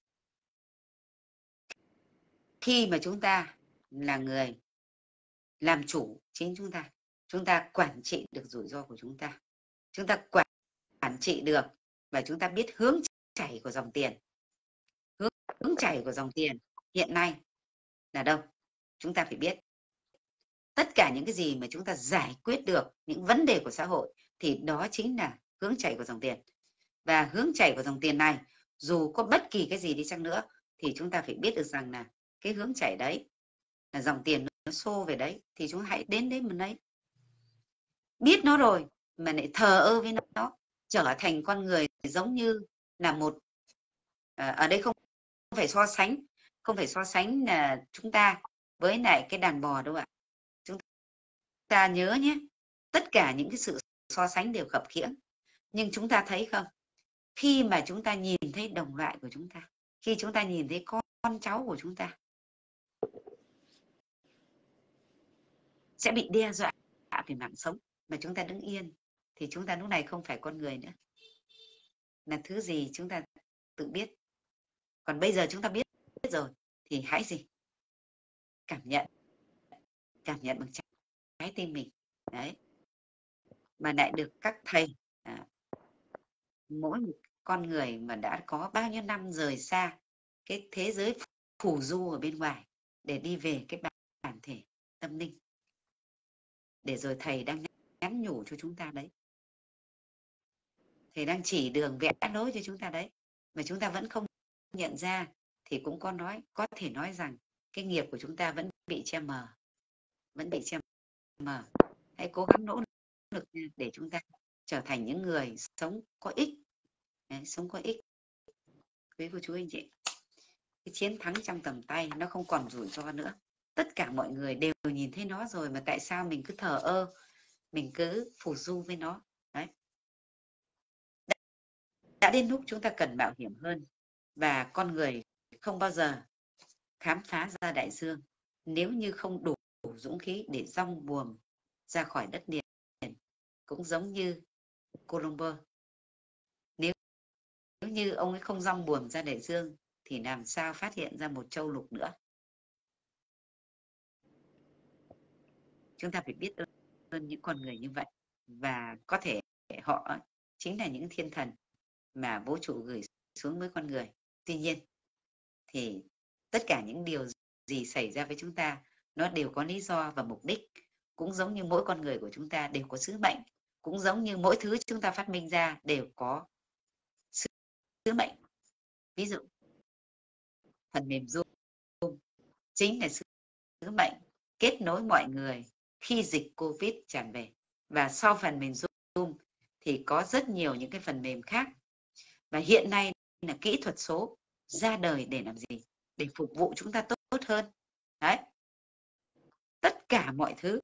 Khi mà chúng ta là người làm chủ chính chúng ta quản trị được rủi ro của chúng ta quản trị được, và chúng ta biết hướng chảy của dòng tiền. Hướng chảy của dòng tiền hiện nay là đâu? Chúng ta phải biết. Tất cả những cái gì mà chúng ta giải quyết được những vấn đề của xã hội thì đó chính là hướng chảy của dòng tiền. Và hướng chảy của dòng tiền này, dù có bất kỳ cái gì đi chăng nữa thì chúng ta phải biết được rằng là cái hướng chảy đấy là dòng tiền nó xô về đấy, thì chúng ta hãy đến đấy mình lấy. Biết nó rồi mà lại thờ ơ với nó, trở thành con người giống như là một ở đây không phải so sánh là chúng ta với lại cái đàn bò đâu ạ. Chúng ta nhớ nhé, tất cả những cái sự so sánh đều khập khiễng, nhưng chúng ta thấy không, khi mà chúng ta nhìn thấy đồng loại của chúng ta, khi chúng ta nhìn thấy con cháu của chúng ta sẽ bị đe dọa về mạng sống mà chúng ta đứng yên, thì chúng ta lúc này không phải con người nữa. Là thứ gì chúng ta tự biết. Còn bây giờ chúng ta biết rồi thì hãy gì? Cảm nhận bằng trái tim mình. Đấy. Mà lại được các thầy, mỗi một con người mà đã có bao nhiêu năm rời xa cái thế giới phù du ở bên ngoài để đi về cái bản thể tâm linh, để rồi thầy đang nhắn nhủ cho chúng ta đấy. Thầy đang chỉ đường vẽ lối cho chúng ta đấy, mà chúng ta vẫn không nhận ra. Thì cũng có thể nói rằng cái nghiệp của chúng ta vẫn bị che mờ, vẫn bị che mờ. Hãy cố gắng nỗ lực để chúng ta trở thành những người sống có ích. Đấy, sống có ích. Quý cô chú anh chị, cái chiến thắng trong tầm tay nó không còn rủi ro nữa. Tất cả mọi người đều nhìn thấy nó rồi, mà tại sao mình cứ thờ ơ, mình cứ phù du với nó. Đấy. Đã đến lúc chúng ta cần mạo hiểm hơn, và con người không bao giờ khám phá ra đại dương nếu như không đủ dũng khí để dong buồm ra khỏi đất liền. Cũng giống như Columbus, nếu như ông ấy không dong buồm ra đại dương thì làm sao phát hiện ra một châu lục nữa. Chúng ta phải biết ơn những con người như vậy, và có thể họ chính là những thiên thần mà vũ trụ gửi xuống với con người. Tuy nhiên thì tất cả những điều gì xảy ra với chúng ta nó đều có lý do và mục đích. Cũng giống như mỗi con người của chúng ta đều có sứ mệnh, cũng giống như mỗi thứ chúng ta phát minh ra đều có sứ mệnh. Ví dụ phần mềm Zoom chính là sứ mệnh kết nối mọi người khi dịch Covid tràn về. Và sau phần mềm Zoom thì có rất nhiều những cái phần mềm khác. Và hiện nay là kỹ thuật số ra đời để làm gì? Để phục vụ chúng ta tốt hơn. Đấy. Tất cả mọi thứ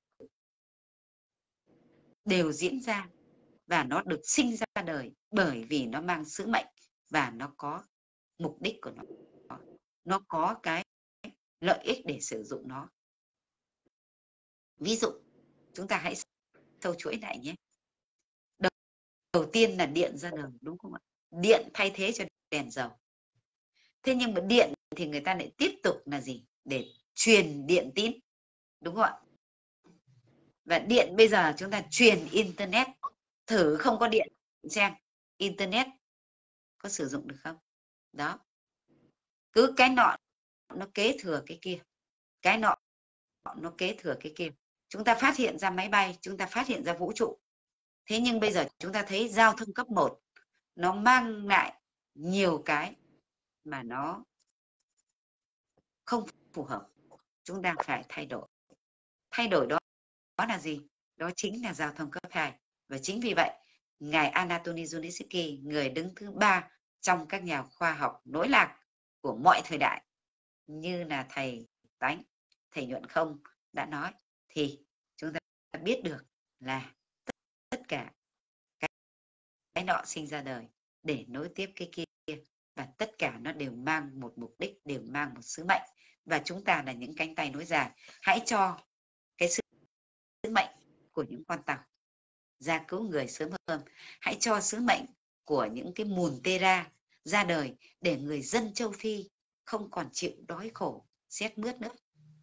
đều diễn ra và nó được sinh ra đời bởi vì nó mang sứ mệnh và nó có mục đích của nó. Nó có cái lợi ích để sử dụng nó. Ví dụ, chúng ta hãy sâu chuỗi lại nhé. Đầu tiên là điện ra đời, đúng không ạ? Điện thay thế cho đèn dầu. Thế nhưng mà điện thì người ta lại tiếp tục là gì? Để truyền điện tín, đúng không ạ? Và điện bây giờ chúng ta truyền internet. Thử không có điện xem internet có sử dụng được không? Đó. Cứ cái nọ nó kế thừa cái kia, cái nọ nó kế thừa cái kia. Chúng ta phát hiện ra máy bay, chúng ta phát hiện ra vũ trụ. Thế nhưng bây giờ chúng ta thấy giao thông cấp 1 nó mang lại nhiều cái mà nó không phù hợp. Chúng ta phải thay đổi. Thay đổi đó là gì? Đó chính là giao thông cấp 2. Và chính vì vậy, ngài Anatoly Zhuritsky, người đứng thứ 3 trong các nhà khoa học nối lạc của mọi thời đại, như là thầy Tánh, thầy Nhuận Không đã nói, thì chúng ta biết được là tất cả cái nọ sinh ra đời để nối tiếp cái kia, và tất cả nó đều mang một mục đích, đều mang một sứ mệnh, và chúng ta là những cánh tay nối dài. Hãy cho cái sứ mệnh của những con tàu ra cứu người sớm hơn. Hãy cho sứ mệnh của những cái mùn Tera ra đời để người dân châu Phi không còn chịu đói khổ, rét mướt nữa.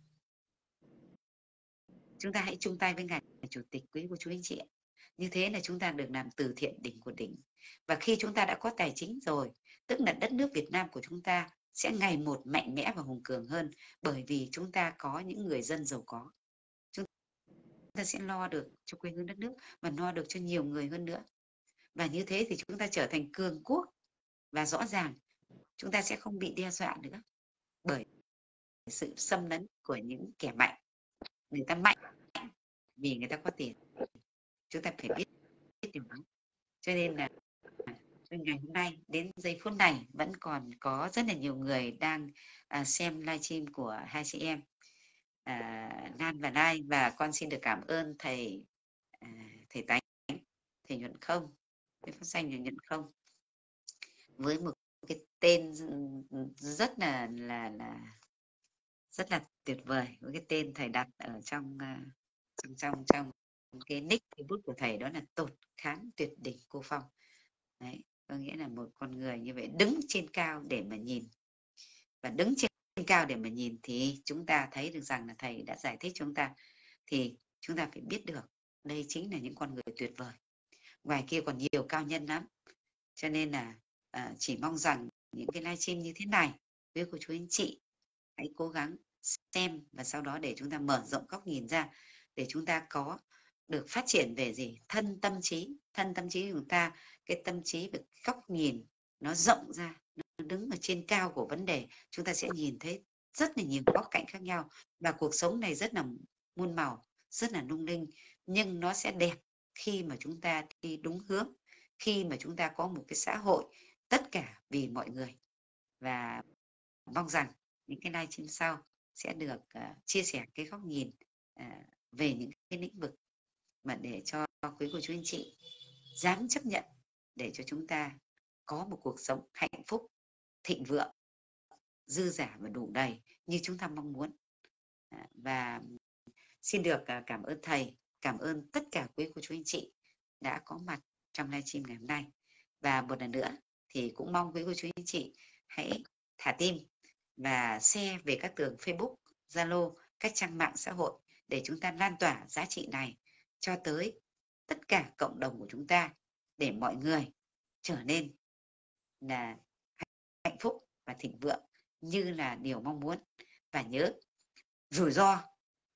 Chúng ta hãy chung tay với ngài Chủ tịch, quý cô chú anh chị. Như thế là chúng ta được làm từ thiện đỉnh của đỉnh. Và khi chúng ta đã có tài chính rồi, tức là đất nước Việt Nam của chúng ta sẽ ngày một mạnh mẽ và hùng cường hơn, bởi vì chúng ta có những người dân giàu có. Chúng ta sẽ lo được cho quê hương đất nước và lo được cho nhiều người hơn nữa. Và như thế thì chúng ta trở thành cường quốc, và rõ ràng chúng ta sẽ không bị đe dọa nữa bởi sự xâm lấn của những kẻ mạnh. Người ta mạnh vì người ta có tiền. Chúng ta phải biết điều đó. Cho nên là ngày hôm nay đến giây phút này vẫn còn có rất là nhiều người đang xem livestream của hai chị em Lan và Lai, và con xin được cảm ơn thầy Tánh, thầy Nhuận Không, thầy phát danh là Nhuận Không, với một cái tên rất là tuyệt vời, với cái tên thầy đặt ở trong cái nick Facebook của thầy, đó là Tột Kháng Tuyệt Đỉnh Cô Phong. Đấy, có nghĩa là một con người như vậy đứng trên cao để mà nhìn, và đứng trên cao để mà nhìn thì chúng ta thấy được rằng là thầy đã giải thích cho chúng ta, thì chúng ta phải biết được đây chính là những con người tuyệt vời. Ngoài kia còn nhiều cao nhân lắm, cho nên là chỉ mong rằng những cái livestream như thế này với cô chú anh chị hãy cố gắng xem, và sau đó để chúng ta mở rộng góc nhìn ra, để chúng ta có được phát triển về gì? Thân tâm trí của chúng ta, cái tâm trí và góc nhìn nó rộng ra, nó đứng ở trên cao của vấn đề, chúng ta sẽ nhìn thấy rất là nhiều góc cạnh khác nhau, và cuộc sống này rất là muôn màu, rất là lung linh, nhưng nó sẽ đẹp khi mà chúng ta đi đúng hướng, khi mà chúng ta có một cái xã hội tất cả vì mọi người. Và mong rằng những cái livestream sau sẽ được chia sẻ cái góc nhìn về những cái lĩnh vực mà để cho quý cô chú anh chị dám chấp nhận, để cho chúng ta có một cuộc sống hạnh phúc, thịnh vượng, dư dả và đủ đầy như chúng ta mong muốn. Và xin được cảm ơn thầy, cảm ơn tất cả quý cô chú anh chị đã có mặt trong livestream ngày hôm nay. Và một lần nữa thì cũng mong quý cô chú anh chị hãy thả tim và share về các tường Facebook, Zalo, các trang mạng xã hội để chúng ta lan tỏa giá trị này cho tới tất cả cộng đồng của chúng ta, để mọi người trở nên là hạnh phúc và thịnh vượng như là điều mong muốn. Và nhớ, rủi ro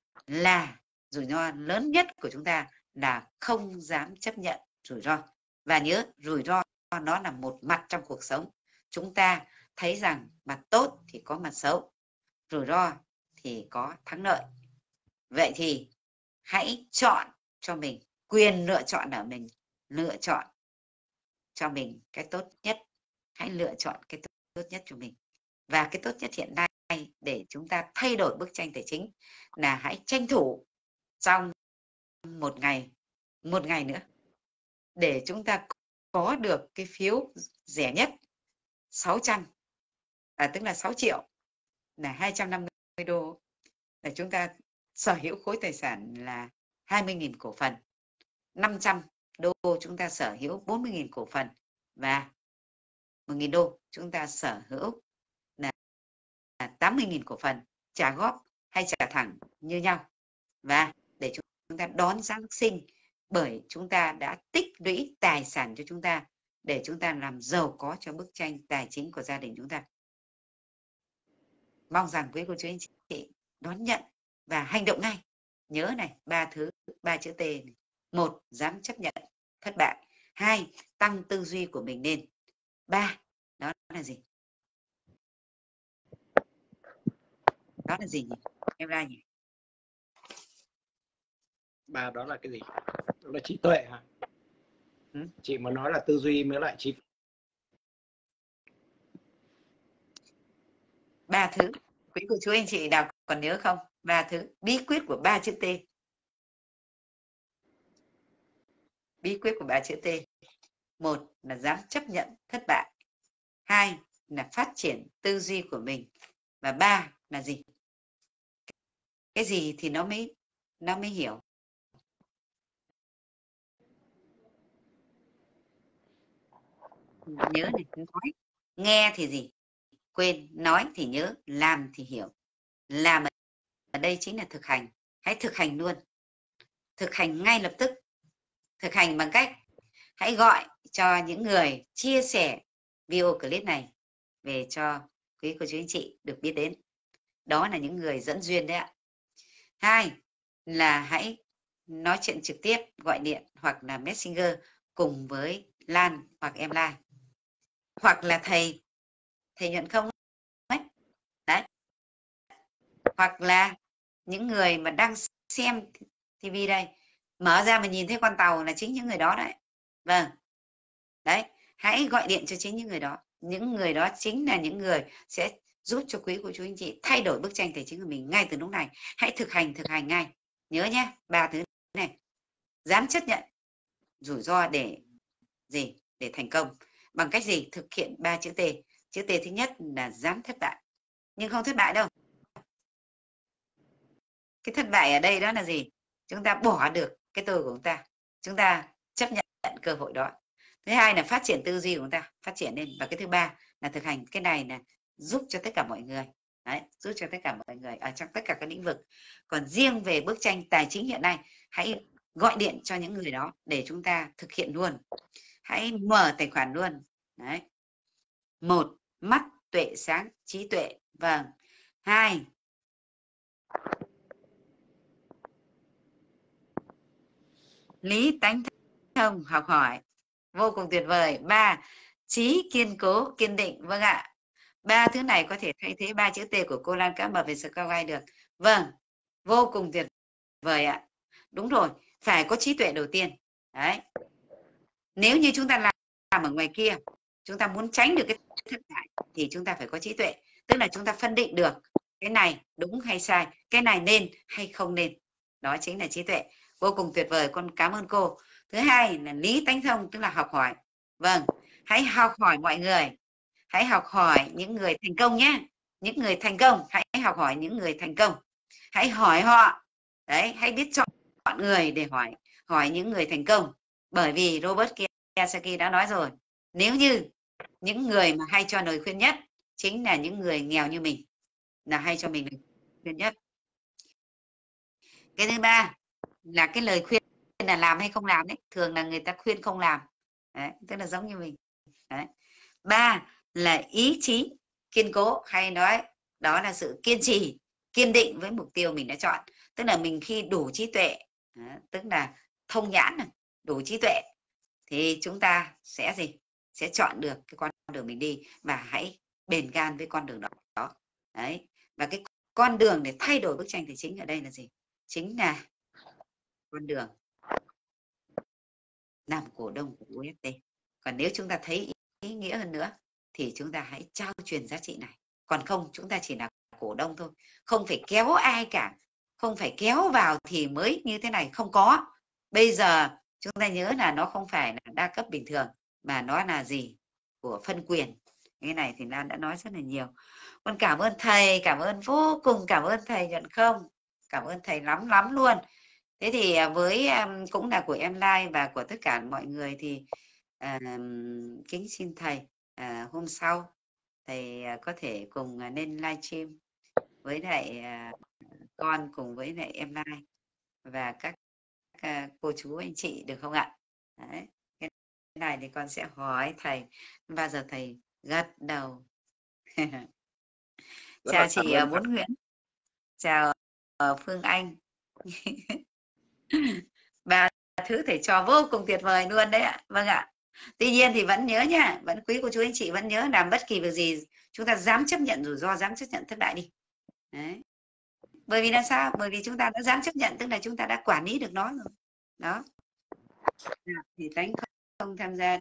lớn nhất của chúng ta là không dám chấp nhận rủi ro. Và nhớ, rủi ro nó là một mặt trong cuộc sống. Chúng ta thấy rằng mặt tốt thì có mặt xấu, rủi ro thì có thắng lợi. Vậy thì hãy chọn cho mình, quyền lựa chọn ở mình, lựa chọn cho mình cái tốt nhất. Hãy lựa chọn cái tốt nhất cho mình. Và cái tốt nhất hiện nay để chúng ta thay đổi bức tranh tài chính là hãy tranh thủ trong một ngày nữa để chúng ta có được cái phiếu rẻ nhất 600, tức là 6 triệu, là 250 đô, để chúng ta sở hữu khối tài sản là 20.000 cổ phần, 500 đô chúng ta sở hữu 40.000 cổ phần, và 1.000 đô chúng ta sở hữu là 80.000 cổ phần, trả góp hay trả thẳng như nhau. Và để chúng ta đón Giáng sinh, bởi chúng ta đã tích lũy tài sản cho chúng ta để chúng ta làm giàu có cho bức tranh tài chính của gia đình chúng ta. Mong rằng quý cô chú anh chị đón nhận và hành động ngay. Nhớ này, 3 chữ T này. 1. Dám chấp nhận thất bại. 2. Tăng tư duy của mình lên. 3. Đó là gì? Đó là gì nhỉ? Em ra nhỉ? 3 đó là cái gì? Đó là trí tuệ hả? Chị mà nói là tư duy mới lại trí. 3 thứ. Quý cô chú anh chị đọc còn nhớ không? 3 thứ. Bí quyết của 3 chữ T. Bí quyết của 3 chữ T. 1 là dám chấp nhận thất bại. 2 là phát triển tư duy của mình. Và 3 là gì? Cái gì thì nó mới hiểu. Nhớ này, nói, nghe thì gì? Quên, nói thì nhớ, làm thì hiểu. Làm ở đây chính là thực hành. Hãy thực hành luôn. Thực hành ngay lập tức. Thực hành bằng cách hãy gọi cho những người chia sẻ video clip này về cho quý cô chú anh chị được biết đến. Đó là những người dẫn duyên đấy ạ. 2 là hãy nói chuyện trực tiếp, gọi điện hoặc là Messenger cùng với Lan hoặc em Lan, hoặc là thầy Nhuận Không ấy. Đấy. Hoặc là những người mà đang xem TV đây, mở ra mà nhìn thấy con tàu là chính những người đó đấy. Vâng. Đấy, hãy gọi điện cho chính những người đó. Những người đó chính là những người sẽ giúp cho quý cô chú anh chị thay đổi bức tranh tài chính của mình ngay từ lúc này. Hãy thực hành ngay. Nhớ nhé, 3 thứ này. Dám chấp nhận rủi ro để gì? Để thành công. Bằng cách gì? Thực hiện 3 chữ T. Chữ T thứ nhất là dám thất bại. Nhưng không thất bại đâu. Cái thất bại ở đây đó là gì? Chúng ta bỏ được cái tôi của chúng ta. Chúng ta chấp nhận cơ hội đó. Thứ hai là phát triển tư duy của chúng ta, phát triển lên. Và cái thứ ba là thực hành. Cái này là giúp cho tất cả mọi người. Đấy, giúp cho tất cả mọi người ở trong tất cả các lĩnh vực. Còn riêng về bức tranh tài chính hiện nay, hãy gọi điện cho những người đó để chúng ta thực hiện luôn. Hãy mở tài khoản luôn. Đấy. 1. Mắt tuệ sáng, trí tuệ. Vâng. 2. Lý tánh thông, học hỏi. Vô cùng tuyệt vời. 3. Trí kiên cố, kiên định. Vâng ạ. Ba thứ này có thể thay thế 3 chữ T của cô Lan Cá Mập về Skype được. Vâng, vô cùng tuyệt vời ạ. Đúng rồi, phải có trí tuệ đầu tiên. Đấy. Nếu như chúng ta làm ở ngoài kia, chúng ta muốn tránh được cái thất bại thì chúng ta phải có trí tuệ. Tức là chúng ta phân định được cái này đúng hay sai, cái này nên hay không nên. Đó chính là trí tuệ. Vô cùng tuyệt vời, con cảm ơn cô. Thứ hai là lý tánh thông, tức là học hỏi. Vâng, hãy học hỏi mọi người. Hãy học hỏi những người thành công nhé. Những người thành công, hãy học hỏi những người thành công. Hãy hỏi họ. Đấy, hãy biết chọn người để hỏi những người thành công. Bởi vì Robert Kiyosaki đã nói rồi, nếu như những người mà hay cho lời khuyên nhất chính là những người nghèo như mình, là hay cho mình lời khuyên nhất. Cái thứ ba là cái lời khuyên là làm hay không làm đấy, thường là người ta khuyên không làm. Đấy, tức là giống như mình. Đấy. Ba là ý chí kiên cố, hay nói đó là sự kiên trì, kiên định với mục tiêu mình đã chọn. Tức là mình khi đủ trí tuệ, tức là thông nhãn, đủ trí tuệ thì chúng ta sẽ gì? Sẽ chọn được cái con đường mình đi và hãy bền gan với con đường đó. Đấy. Và cái con đường để thay đổi bức tranh tài chính ở đây là gì? Chính là con đường làm cổ đông của UST. Còn nếu chúng ta thấy ý nghĩa hơn nữa thì chúng ta hãy trao truyền giá trị này. Còn không, chúng ta chỉ là cổ đông thôi, không phải kéo ai cả, không phải kéo vào thì mới như thế này, không có. Bây giờ chúng ta nhớ là nó không phải là đa cấp bình thường, mà nó là gì? Của phân quyền. Cái này thì Lan đã nói rất là nhiều. Con cảm ơn thầy, cảm ơn vô cùng, cảm ơn thầy Nhuận Không, cảm ơn thầy lắm lắm luôn. Thế thì với cũng là của em Lai và của tất cả mọi người thì kính xin thầy hôm sau thầy có thể cùng lên livestream với lại con cùng với lại em Lai và các cô chú anh chị được không ạ? Đấy. Cái này thì con sẽ hỏi thầy, bao giờ thầy gật đầu. Chào chị Bốn Nguyễn, chào Phương Anh. Ba thứ thầy cho vô cùng tuyệt vời luôn đấy ạ. Vâng ạ. Tuy nhiên thì vẫn nhớ nha, vẫn quý cô chú anh chị vẫn nhớ làm bất kỳ việc gì chúng ta dám chấp nhận rủi ro, dám chấp nhận thất bại đi. Đấy. Bởi vì là sao? Bởi vì chúng ta đã dám chấp nhận, tức là chúng ta đã quản lý được nó rồi. Đó. Thì Tánh không tham gia.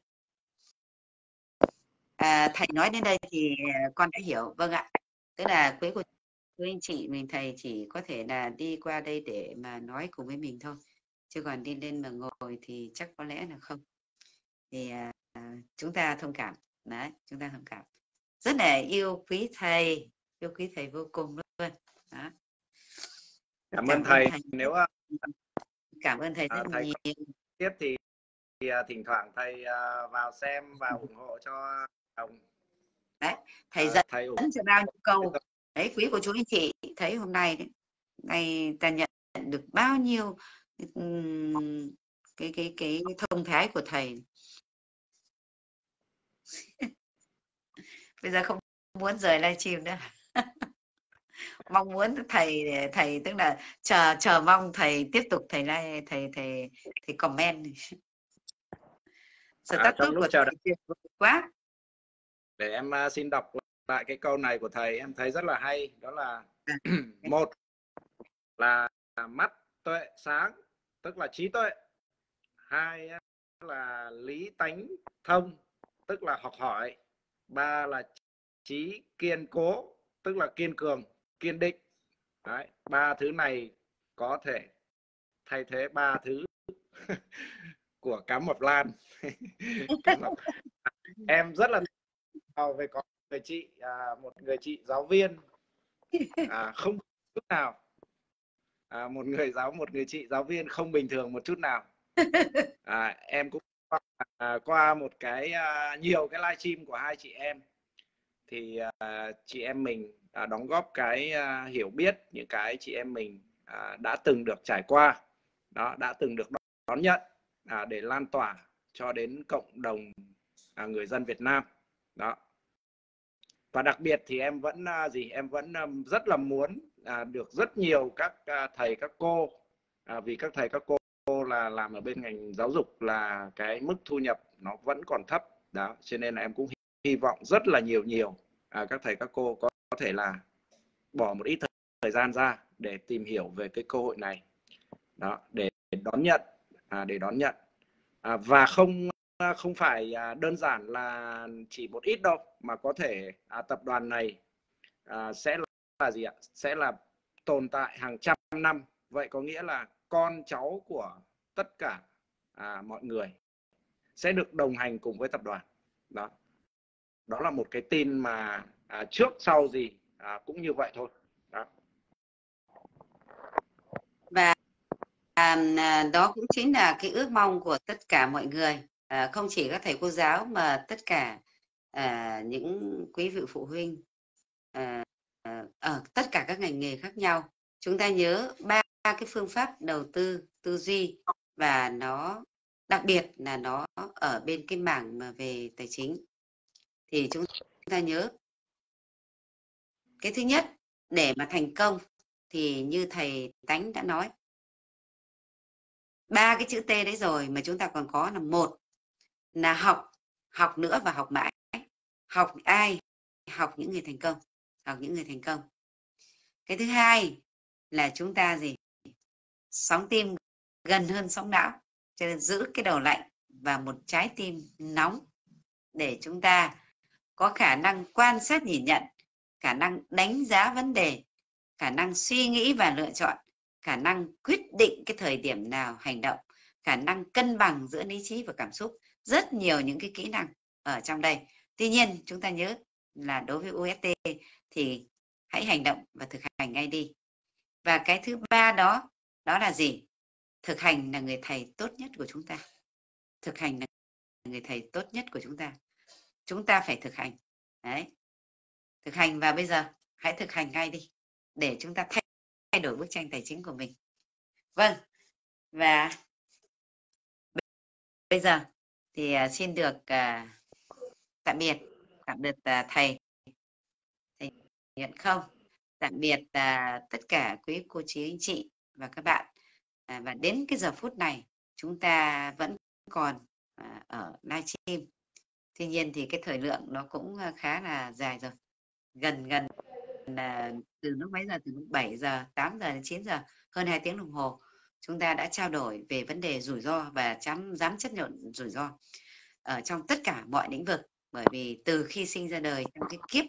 Thầy nói đến đây thì con đã hiểu. Vâng ạ. Tức là quý cô chú anh chị mình, thầy chỉ có thể là đi qua đây để mà nói cùng với mình thôi, chứ còn đi lên mà ngồi thì chắc có lẽ là không. Thì chúng ta thông cảm. Đấy, chúng ta thông cảm. Rất là yêu quý thầy vô cùng luôn. Đó. Cảm ơn thầy. Nếu cảm ơn thầy rất thầy nhiều. Tiếp thì thỉnh thoảng thầy vào xem và ủng hộ cho đồng. Đấy, thầy dẫn cho bao nhiêu câu. Đấy, quý của chú anh chị thấy hôm nay đấy, ngày ta nhận được bao nhiêu cái thông thái của thầy. Bây giờ không muốn rời livestream nữa. Mong muốn thầy tức là chờ mong thầy tiếp tục thầy comment. Status của thầy tuyệt vời quá. Để em xin đọc lại cái câu này của thầy, em thấy rất là hay. Đó là một là mắt tuệ sáng, tức là trí tuệ. Hai là lý tánh thông, tức là học hỏi. Ba là trí kiên cố, tức là kiên cường, kiên định. Đấy, ba thứ này có thể thay thế ba thứ của cá mập Lan. Em rất là về có người chị, một người chị giáo viên không chút nào, một người chị giáo viên không bình thường một chút nào. Em cũng qua một cái nhiều cái livestream của hai chị em thì chị em mình đóng góp cái hiểu biết những cái chị em mình đã từng được trải qua đó, đã từng được đón nhận để lan tỏa cho đến cộng đồng người dân Việt Nam đó. Và đặc biệt thì em vẫn em vẫn rất là muốn được rất nhiều các thầy các cô, vì các thầy các cô là làm ở bên ngành giáo dục là cái mức thu nhập nó vẫn còn thấp đó, cho nên là em cũng hy vọng rất là nhiều các thầy các cô có thể là bỏ một ít thời gian ra để tìm hiểu về cái cơ hội này đó, để đón nhận, và không phải đơn giản là chỉ một ít đâu, mà có thể tập đoàn này sẽ là gì ạ? Sẽ là tồn tại hàng trăm năm. Vậy có nghĩa là con cháu của tất cả mọi người sẽ được đồng hành cùng với tập đoàn. Đó là một cái tin mà trước sau gì cũng như vậy thôi. Và đó cũng chính là cái ước mong của tất cả mọi người, không chỉ các thầy cô giáo mà tất cả những quý vị phụ huynh ở tất cả các ngành nghề khác nhau. Chúng ta nhớ 3 cái phương pháp đầu tư tư duy, và nó đặc biệt là nó ở bên cái mảng mà về tài chính. Thì chúng ta nhớ cái thứ nhất, để mà thành công thì như thầy Tánh đã nói, 3 cái chữ T đấy rồi, mà chúng ta còn có là một là học nữa và học mãi. Học ai? Học những người thành công. Học những người thành công. Cái thứ hai là chúng ta gì? Sóng tim gần hơn sóng não, cho nên giữ cái đầu lạnh và một trái tim nóng để chúng ta có khả năng quan sát nhìn nhận, khả năng đánh giá vấn đề, khả năng suy nghĩ và lựa chọn, khả năng quyết định cái thời điểm nào hành động, khả năng cân bằng giữa lý trí và cảm xúc. Rất nhiều những cái kỹ năng ở trong đây. Tuy nhiên chúng ta nhớ là đối với UST thì hãy hành động và thực hành ngay đi. Và cái thứ ba đó là gì? Thực hành là người thầy tốt nhất của chúng ta. Thực hành là người thầy tốt nhất của chúng ta. Chúng ta phải thực hành. Đấy. Thực hành, và bây giờ hãy thực hành ngay đi để chúng ta thay đổi bức tranh tài chính của mình. Vâng. Và bây giờ thì xin được tạm biệt thầy Nhận Không. Tạm biệt tất cả quý cô chú anh chị và các bạn. Và đến cái giờ phút này chúng ta vẫn còn ở livestream. Tuy nhiên thì cái thời lượng nó cũng khá là dài rồi. Gần là từ lúc mấy giờ? Từ lúc 7 giờ, 8 giờ đến 9 giờ, hơn 2 tiếng đồng hồ. Chúng ta đã trao đổi về vấn đề rủi ro và dám chấp nhận rủi ro ở trong tất cả mọi lĩnh vực. Bởi vì từ khi sinh ra đời trong cái kiếp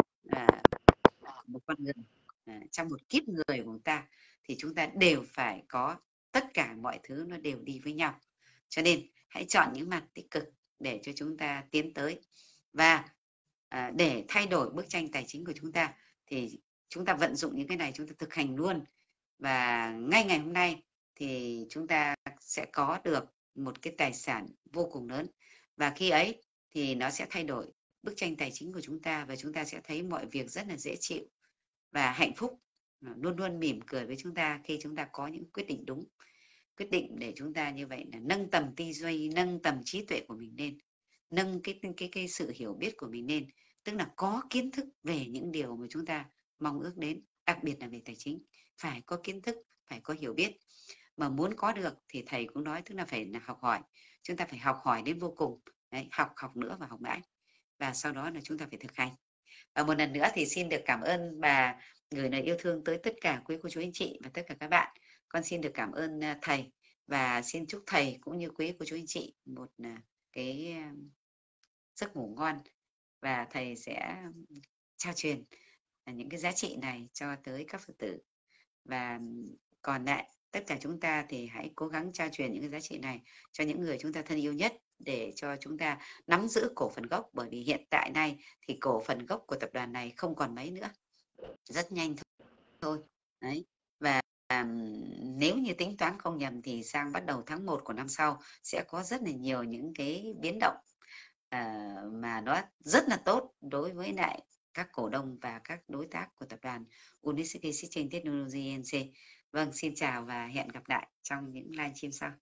một con người, trong một kiếp người của chúng ta, thì chúng ta đều phải có tất cả mọi thứ nó đều đi với nhau. Cho nên hãy chọn những mặt tích cực để cho chúng ta tiến tới. Và để thay đổi bức tranh tài chính của chúng ta thì chúng ta vận dụng những cái này, chúng ta thực hành luôn. Và ngay ngày hôm nay thì chúng ta sẽ có được một cái tài sản vô cùng lớn. Và khi ấy thì nó sẽ thay đổi bức tranh tài chính của chúng ta, và chúng ta sẽ thấy mọi việc rất là dễ chịu và hạnh phúc, luôn luôn mỉm cười với chúng ta khi chúng ta có những quyết định đúng. Quyết định để chúng ta như vậy là nâng tầm tư duy, nâng tầm trí tuệ của mình lên, nâng cái sự hiểu biết của mình lên, tức là có kiến thức về những điều mà chúng ta mong ước đến, đặc biệt là về tài chính. Phải có kiến thức, phải có hiểu biết. Mà muốn có được thì thầy cũng nói, tức là phải là học hỏi. Chúng ta phải học hỏi đến vô cùng. Đấy, học nữa và học mãi. Và sau đó là chúng ta phải thực hành. Và một lần nữa thì xin được cảm ơn bà gửi lời yêu thương tới tất cả quý cô chú anh chị và tất cả các bạn. Con xin được cảm ơn thầy, và xin chúc thầy cũng như quý cô chú anh chị một cái giấc ngủ ngon. Và thầy sẽ trao truyền những cái giá trị này cho tới các Phật tử. Và còn lại tất cả chúng ta thì hãy cố gắng trao truyền những cái giá trị này cho những người chúng ta thân yêu nhất, để cho chúng ta nắm giữ cổ phần gốc. Bởi vì hiện tại nay thì cổ phần gốc của tập đoàn này không còn mấy nữa, rất nhanh thôi. Đấy. Và nếu như tính toán không nhầm thì sang bắt đầu tháng 1 của năm sau sẽ có rất là nhiều những cái biến động mà nó rất là tốt đối với lại các cổ đông và các đối tác của tập đoàn Unisys System Technology NC. Vâng, xin chào và hẹn gặp lại trong những livestream sau.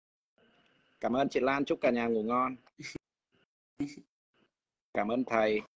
Cảm ơn chị Lan, chúc cả nhà ngủ ngon. Cảm ơn thầy.